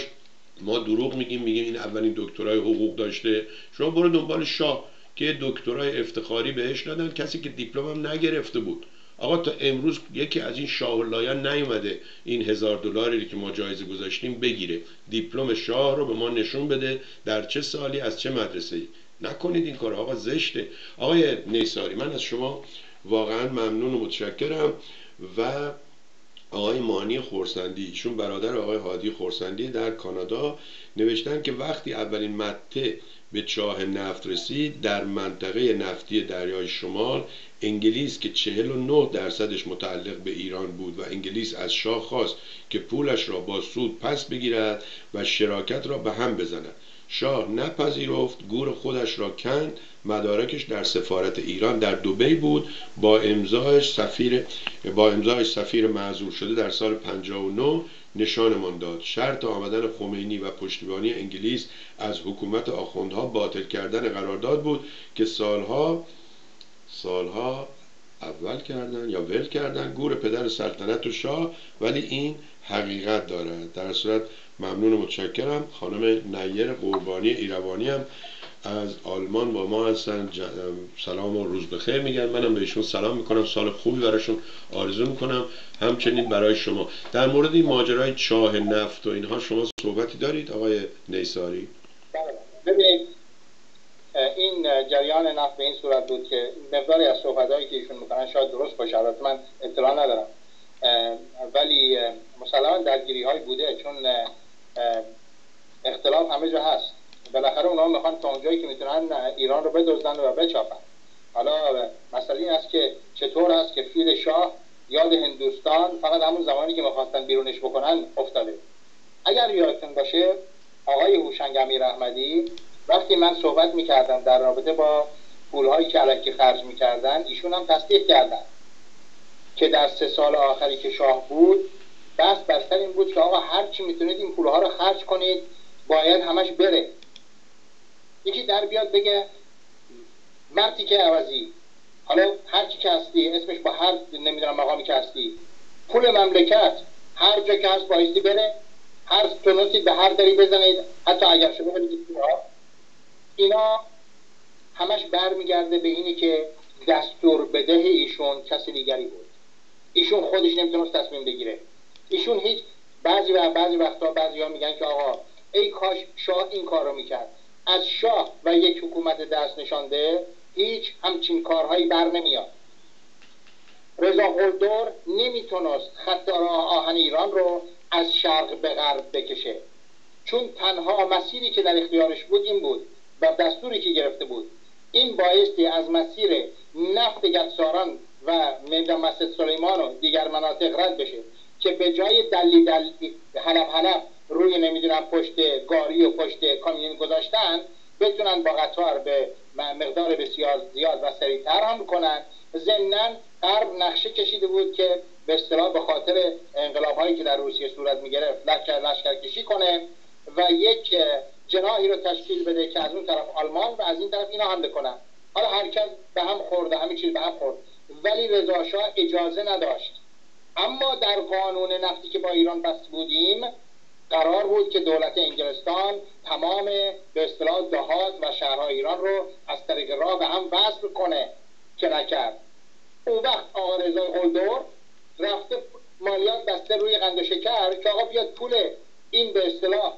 ما دروغ میگیم، میگیم این اولین دکترای حقوق داشته. شما برو دنبال شاه که دکترای افتخاری بهش دادن، کسی که دیپلم هم نگرفته بود. آقا تا امروز یکی از این شاه اللهیان نیومده این هزار دلاری که ما جایزه گذاشتیم بگیره، دیپلم شاه رو به ما نشون بده در چه سالی از چه مدرسه‌ای. نکنید این کار آقا، زشته. آقای نیساری من از شما واقعا ممنون و متشکرم. و آقای مانی خورسندی، ایشون برادر آقای هادی خورسندی در کانادا، نوشتن که وقتی اولین مته به چاه نفت رسید در منطقه نفتی دریای شمال، انگلیس که چهل و نه درصدش متعلق به ایران بود و انگلیس از شاه خواست که پولش را با سود پس بگیرد و شراکت را به هم بزند. شاه نپذیرفت، گور خودش را کند، مدارکش در سفارت ایران در دبی بود، با امضایش سفیر با امضایش سفیر معزول شده در سال پنجاه و نه نشانمان داد. شرط آمدن خمینی و پشتیبانی انگلیس از حکومت آخوندها باطل کردن قرارداد بود که سالها سالها اول کردن یا ول کردن گور پدر سلطنت و شاه، ولی این حقیقت دارد. در صورت ممنون و متشکرم. خانم نیر قربانی ایروانی هم از آلمان با ما هستن، سلام و روز بخیر میگن. منم بهشون سلام میکنم، سال خوبی براشون آرزو میکنم، همچنین برای شما. در مورد این ماجرای چاه نفت و اینها شما صحبتی دارید آقای نیساری؟ ببینید این جریان نفت به این صورت بود که مقداری از صحبت‌هایی که ایشون میکنن شاید درست باشه، البته من اطلاع ندارم، ولی مسلماً درگیری‌های بوده، چون اختلاف همه جا هست. بالاخره اونها میخوان تا اونجایی که میتونن ایران رو بدزدن و بچاپن. حالا مسئله این است که چطور است که فیل شاه یاد هندوستان فقط همون زمانی که میخواستن بیرونش بکنن افتاده. اگر یادتون باشه آقای هوشنگ امیراحمدی وقتی من صحبت میکردم در رابطه با پولهایی که الکی خرج میکردن، ایشون هم تصدیق کردن که در سه سال آخری که شاه بود بس بر سر این بود که آقا هر چی میتونید این پولها رو خرج کنید، باید همش بره. یکی در بیاد بگه مرتی که عوضی، حالا هر چی که هستی اسمش با هر نمیدونم مقامی که هستی، پول مملکت هر جا که هست بایستی بره، هر تونسید به هر دری بزنید، حتی اگر شما بگید اینا همش برمیگرده به اینی که دستور بده ایشون کسی دیگری بود. ایشون خودش نمیتونست تصمیم بگیره. ایشون هیچ بعضی و بعضی وقتا بعضی ها میگن که آقا ای کاش شاه این کار رو میکرد. از شاه و یک حکومت دست نشانده هیچ همچین کارهایی بر نمیاد. رضا قلدر نمیتونست خط آهن ایران رو از شرق به غرب بکشه، چون تنها مسیری که در اختیارش بود این بود و دستوری که گرفته بود این بایستی از مسیر نفت گدساران و میدان مسجد سلیمان و دیگر مناطق رد بشه که به جای دلی دلی حلب حلب روی نمیدونم پشت گاری و پشت کامیون گذاشتن، بتونن با قطار به مقدار بسیار زیاد و سریعتر هم کنن. ضمناً غرب نقشه کشیده بود که به اصطلاح به خاطر انقلاب‌هایی که در روسیه صورت می‌گرفت لشکر لشکر کشی کنه و یک جناحی رو تشکیل بده که از اون طرف آلمان و از این طرف اینا حمله کنن. حالا هر کس به هم خورده، همه چیز به هم خورد، ولی رضا شاه اجازه نداشت. اما در قانون نفتی که با ایران بست بودیم قرار بود که دولت انگلستان تمام به اصطلاح دهات و شهرهای ایران رو از طریق راه به هم وصل کنه که نکرد. اون وقت آقا رضا قلدر رفته مالیات بسته روی قند و شکر که آقا بیاد پول این به اصطلاح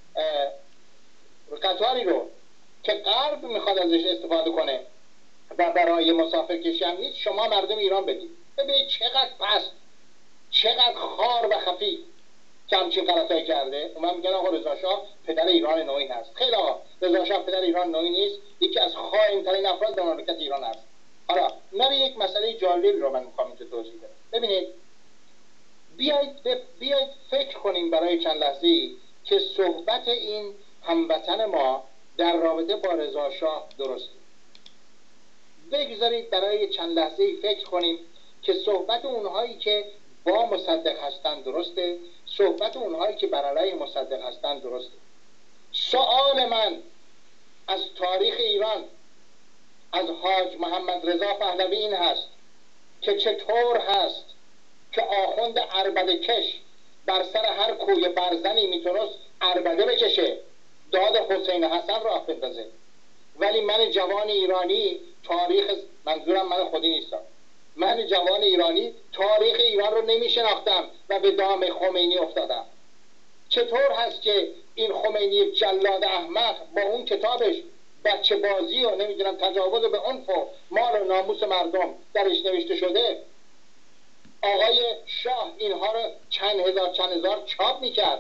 قطاری رو که غرب میخواد ازش استفاده کنه و برای مسافر کشی هم نیست، شما مردم ایران بدید. ببینید چقدر پست، چقدر خار و خفی که همچین غلطایی کرده. من میگن آقا رضا شاه پدر ایران نوین هست. خیلی آقا رضا شاه پدر ایران نوین نیست، یکی از خائن‌ترین افراد در مملکت ایران هست. حالا من یک مسئله جالبی رو من میخوام اینجا توضیح بدم. ببینید بیایید بیایید فکر کنیم برای چند لحظه‌ای که صحبت این هموطن ما در رابطه با رضا شاه درسته. بگذارید برای چند لحظه‌ای فکر کنیم که صحبت اونهایی که با مصدق هستند درسته، صحبت اونهایی که بر علیه مصدق هستند درسته. سوال من از تاریخ ایران از حاج محمد رضا پهلوی این هست که چطور هست که آخوند عربده کش بر سر هر کوی برزنی میتونست عربده بکشه، داد حسین حسن را بندازه. ولی من جوان ایرانی تاریخ، منظورم من خودی نیستم، من جوان ایرانی تاریخ ایران رو نمی شناختم و به دام خمینی افتادم. چطور هست که این خمینی جلاد احمق با اون کتابش بچه بازی و نمیدونم تجاوز به عنف و مال و ناموس مردم درش نوشته شده، آقای شاه اینها رو چند هزار چند هزار چاپ میکرد.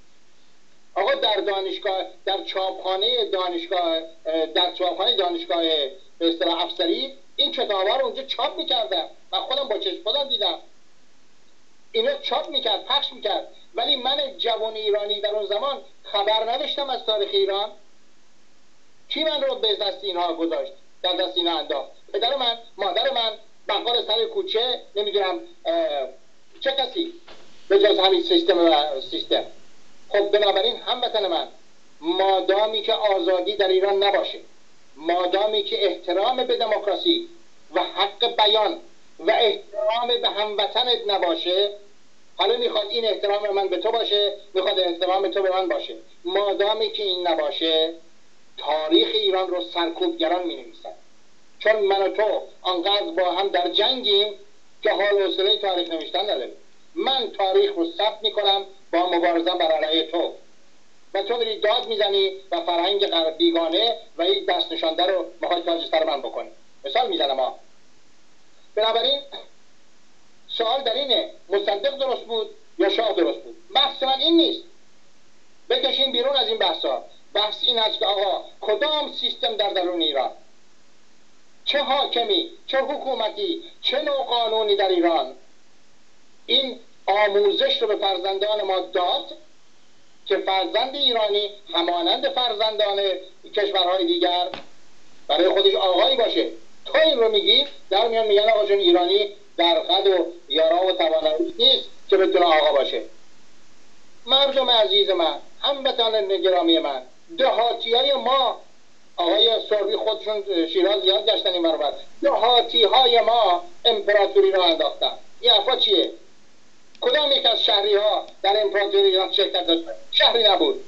آقا در دانشگاه، در چاپخانه دانشگاه، در چاپخانه دانشگاه به اصطلاح افسری این کتابا رو اونجا چاپ میکردم. من خودم با چشم خودم دیدم اینو چاپ میکرد، پخش میکرد. ولی من جوان ایرانی در اون زمان خبر نداشتم از تاریخ ایران. کی من رو به دست اینها گذاشت، در دست اینها انداخت؟ پدر من، مادر من، بقال سر کوچه، نمیدونم چه کسی به جز همین سیستم و سیستم. خب بنابراین هموطن من، مادامی که آزادی در ایران نباشه، مادامی که احترام به دموکراسی و حق بیان و احترام به هموطنت نباشه، حالا میخواد این احترام من به تو باشه، میخواد احترام تو به من باشه، مادامی که این نباشه تاریخ ایران رو سرکوبگران می نویسن. چون من و تو آنقدر با هم در جنگیم که حال و حوصله تاریخ نوشتن نداریم. من تاریخ رو ثبت میکنم با مبارزه بر علیه تو و تو داری داد میزنی و فرهنگ غرب بیگانه و این دست نشانده رو میخوای تاج سر من بکنی. مثال میزنم ها. بنابراین سوال در اینه مصدق درست بود یا شاه درست بود؟ بحث من این نیست، بکشیم بیرون از این بحثا. بحث این است که آقا کدام سیستم در درون ایران، چه حاکمی، چه حکومتی، چه نوع قانونی در ایران این آموزش رو به فرزندان ما داد که فرزند ایرانی همانند فرزندان کشورهای دیگر برای خودش آقایی باشه. تو این رو میگی، در میان میگن آقا جون ایرانی در قد و یارا و توانایی نیست که بتونه آقا باشه. مردم عزیز من، هموطنان گرامی من، دهاتی های ما، آقای سربی خودشون شیراز زیاد گشتن این برابر، دهاتی های ما امپراتوری رو انداختن. این حرفا چیه؟ کدام یک از شهری ها در امپراتوری ایران شرکت داشت؟ شهری نبود.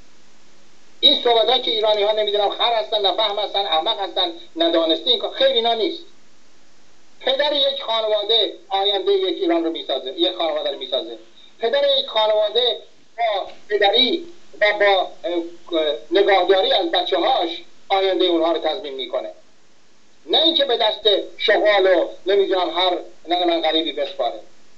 این صحبت که ایرانی ها نمیدونم خر هستن، نفهم هستن، احمق هستن، ندانسته این کار، خیلی اینا نیست. پدر یک خانواده آینده یک ایران رو میسازه، یک خانواده رو میسازه. پدر یک خانواده با پدری و با نگاهداری از بچه هاش آینده اونها رو تضمین میکنه، نه اینکه به دست شغال و نمیدونم هر نه من غریبی بسپاره.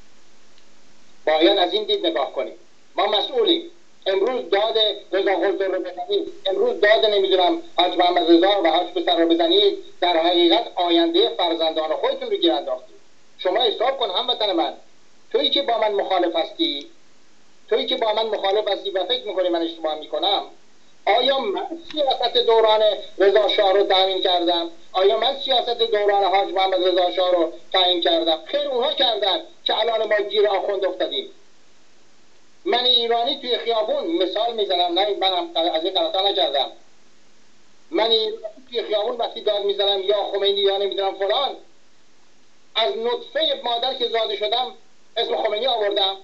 باید از این دید نگاه کنیم. ما مسئولیم. امروز داد رضا خلدون رو بزنید، امروز داد نمیدونم حاج محمد رضا و حاج پسر رو بزنید، در حقیقت آینده فرزندان خودتون رو گیر انداختید. شما حساب کن هموطن من، تویی که با من مخالف هستی، تویی که با من مخالف هستی و فکر میکنی من اشتباه میکنم، آیا من سیاست دوران رضا شاه رو تعیین کردم؟ آیا من سیاست دوران حاج محمد رضا شاه رو تعیین کردم؟ خیر اونها کردن که الان ما گیر آخوند افتادیم. من ایرانی توی خیابون، مثال میزنم، نه من از این غلطا نکردم، من ایرانی توی خیابون وقتی داد میزنم یا خمینی یا نمیدونم فلان، از نطفه مادر که زاده شدم اسم خمینی آوردم.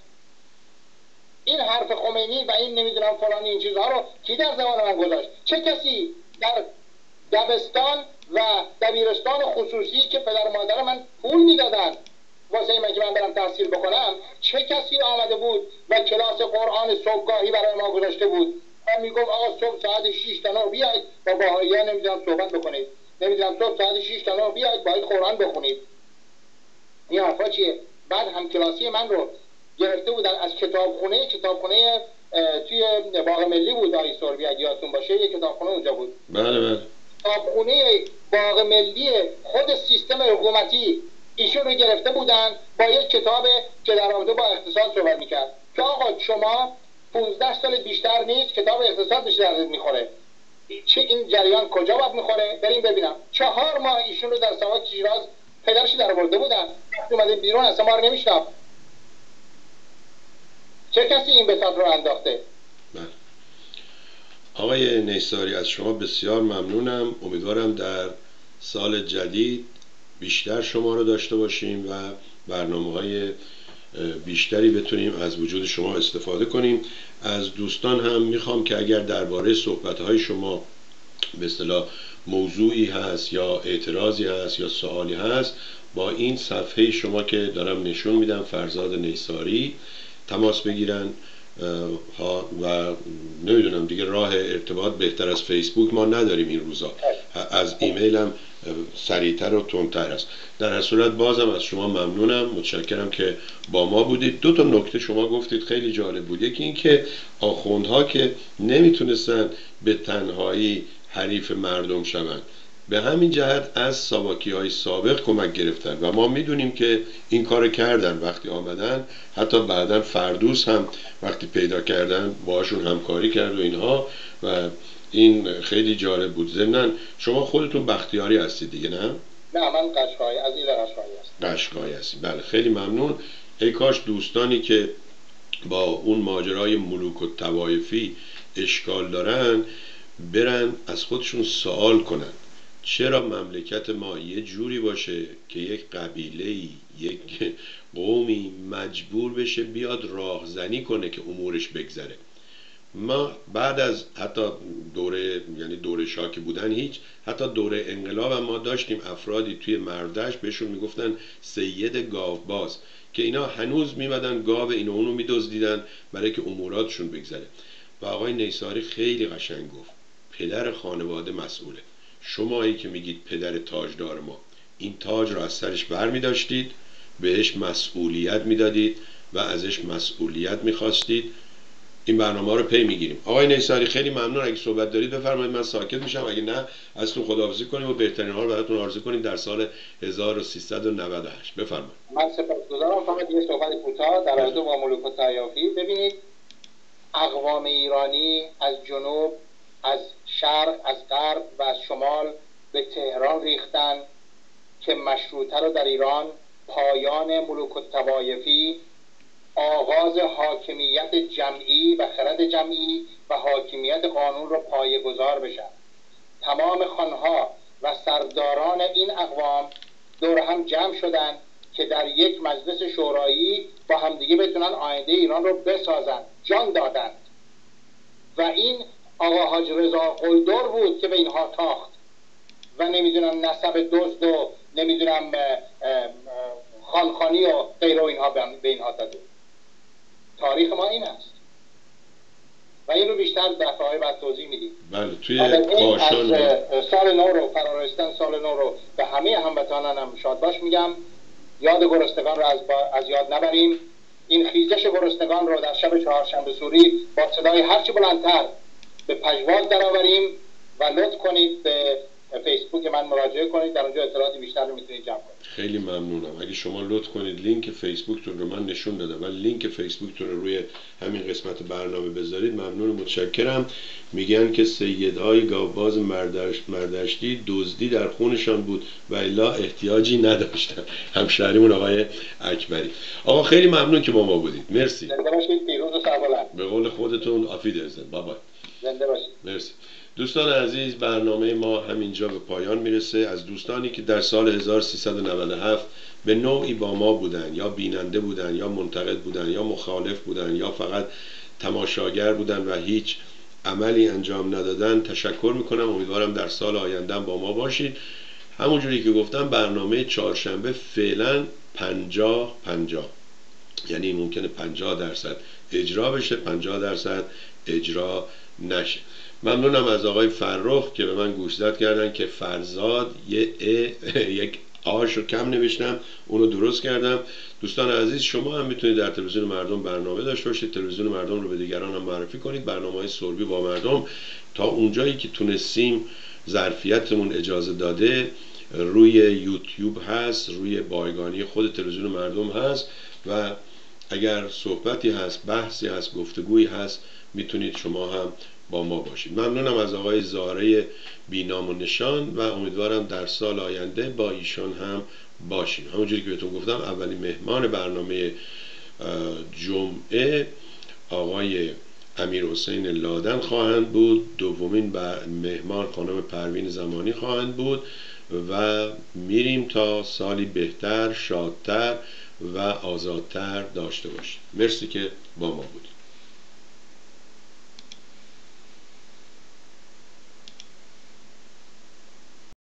این حرف خمینی و این نمیدونم فلان این چیزها رو کی در زمان من گذاشت؟ چه کسی در دبستان و دبیرستان خصوصی که پدر و مادر من پول میدادن واسه این که من برم تحصیل بکنم، چه کسی آمده بود و کلاس قرآن صبحگاهی برای ما گذاشته بود و میگفت آقا صبح ساعت شش تا نه بیاید با باهائیان نمیدونم صحبت بکنید، نمیدونم صبح ساعت شش تا نه بیاید باید قرآن بخونید. این حرفا چیه؟ بعد هم کلاسی من رو گرفته بودن از کتابخونه، کتابخونه توی باغ ملی بود آقای سربی اگه یادتون باشه، یک کتابخونه اونجا بود. بله بله. کتابخونه باغ ملی خود سیستم حکومتی ایشون رو گرفته بودن با یک کتاب که در رابطه با اقتصاد صحبت میکرد که آقا شما پانزده سال بیشتر نیست کتاب اقتصاد بشه دردت میخوره. چه این جریان کجا باید میخوره؟ بریم ببینم. چهار ماه ایشون رو در ساواک شیراز پدرش در آورده بودن، وقتی اومده بیرون اصلا ما رو نمیشناخت. چه کسی این بساط رو انداخته؟ بله. آقای نیساری از شما بسیار ممنونم. امیدوارم در سال جدید بیشتر شما رو داشته باشیم و برنامه‌های بیشتری بتونیم از وجود شما استفاده کنیم. از دوستان هم میخوام که اگر درباره صحبت‌های شما به اصطلاح موضوعی هست یا اعتراضی هست یا سوالی هست، با این صفحه شما که دارم نشون میدم فرزاد نیساری تماس بگیرن ها و نمیدونم دیگه راه ارتباط بهتر از فیسبوک ما نداریم این روزا، از ایمیل هم سریعتر و تندتر است. در هر صورت بازم از شما ممنونم، متشکرم که با ما بودید. دو تا نکته شما گفتید خیلی جالب بود. یکی این که آخوندها که نمیتونستن به تنهایی حریف مردم شوند، به همین جهت از ساواکی های سابق کمک گرفتن و ما میدونیم که این کار کردن. وقتی آمدن حتی بعداً فردوس هم وقتی پیدا کردن باشون همکاری کرد و اینها و این خیلی جالب بود. ضمناً شما خودتون بختیاری هستید دیگه نه؟ نه من قشقایی، از ایل قشقایی هستم. قشقایی هستید، بله خیلی ممنون. ای کاش دوستانی که با اون ماجرای ملوک و طوایفی اشکال دارن برن از خودشون سوال کنن چرا مملکت ما یه جوری باشه که یک قبیله‌ای، یک قومی مجبور بشه بیاد راهزنی کنه که امورش بگذره. ما بعد از حتی دوره یعنی دوره شاه که بودن هیچ، حتی دوره انقلاب هم ما داشتیم افرادی توی مردشت بهشون میگفتن سید گاوباز که اینا هنوز میمدن گاو اینو اونو میدزدیدن برای که اموراتشون بگذره. و آقای نیساری خیلی قشنگ گفت پدر خانواده مسئوله. شمایی که میگید پدر تاجدار ما، این تاج را از سرش بر می داشتید، بهش مسئولیت میدادید و ازش مسئولیت میخواستید. این برنامه رو پی میگیریم. آقای نیساری خیلی ممنون. اگه صحبت دارید بفرمایید، من ساکت میشم. اگه نه از تو خداحافظی کنیم و بهترین ها رو براتون آرزو کنیم در سال هزار و سیصد و نود و هشت. بفرمایید. من سپاسگزارم. فقط یه صحبت کوتاه در رابطه با ملوک الطوایفی. ببینید اقوام ایرانی از جنوب، از شرق، از غرب و از شمال به تهران ریختن که مشروطه رو در ایران، پایان ملوک الطوایفی، آغاز حاکمیت جمعی و خرد جمعی و حاکمیت قانون رو پایه‌گذار بشن. تمام خانها و سرداران این اقوام دور هم جمع شدن که در یک مجلس شورایی با همدیگه بتونن آینده ایران رو بسازن. جان دادند و این آقا حاج رضا قلدر بود که به اینها تاخت و نمیدونم نسب دزد و نمیدونم خانخانی و غیر و اینها به اینها داده. تاریخ ما این است و این رو بیشتر دفعه بعد توضیح میدیم. بله توی کاشان از سال نو رو فرارستن سال نو رو به همه هموطنانم شاد باش میگم. یاد گرسنگان رو از, از یاد نبریم. این خیزش گرسنگان رو در شب چهارشنبه سوری با صدای هرچی بلندتر به پژواک درآوریم و لطف کنید به فیسبوک من مراجعه کنید، در اونجا اطلاعات بیشتر رو میتونید جمع کنید. خیلی ممنونم. اگه شما لطف کنید لینک فیسبوکتون رو من نشون دادم ولی لینک فیسبوکتون رو روی همین قسمت برنامه بذارید ممنون و متشکرم. میگن که سیدهای گاوباز مردشت مردشتی دزدی در خونشان بود و الا احتیاجی نداشتن. همشهریمون آقای اکبری. آقا خیلی ممنون که با ما بودید. مرسی. زنده باشید. پیروز و سربلند. به قول خودتون آفیدرزن. بابا. زنده باشید. مرسی. دوستان عزیز برنامه ما همینجا به پایان میرسه. از دوستانی که در سال هزار و سیصد و نود و هفت به نوعی با ما بودن یا بیننده بودن یا منتقد بودن یا مخالف بودن یا فقط تماشاگر بودن و هیچ عملی انجام ندادن تشکر میکنم. امیدوارم در سال آینده با ما باشید. همونجوری که گفتم برنامه چهارشنبه فعلا پنجاه پنجاه، یعنی ممکنه پنجاه درصد اجرا بشه پنجاه درصد اجرا نشه. ممنونم از آقای فرخ که به من گوشزد کردن که فرزاد یه ا یک آش رو کم نوشتم، اونو درست کردم. دوستان عزیز شما هم میتونید در تلویزیون مردم برنامه داشته باشید، تلویزیون مردم رو به دیگران هم معرفی کنید. برنامه‌های سربی با مردم تا اونجایی که تونستیم ظرفیتمون اجازه داده روی یوتیوب هست، روی بایگانی خود تلویزیون مردم هست و اگر صحبتی هست، بحثی هست، گفتگویی هست میتونید شما هم با ما باشید. ممنونم از آقای زاره بینام و نشان و امیدوارم در سال آینده با ایشان هم باشیم. همونجوری که بهتون گفتم اولین مهمان برنامه جمعه آقای امیر حسین لادن خواهند بود، دومین مهمان خانم پروین زمانی خواهند بود و میریم تا سالی بهتر، شادتر و آزادتر داشته باشیم. مرسی که با ما بودید.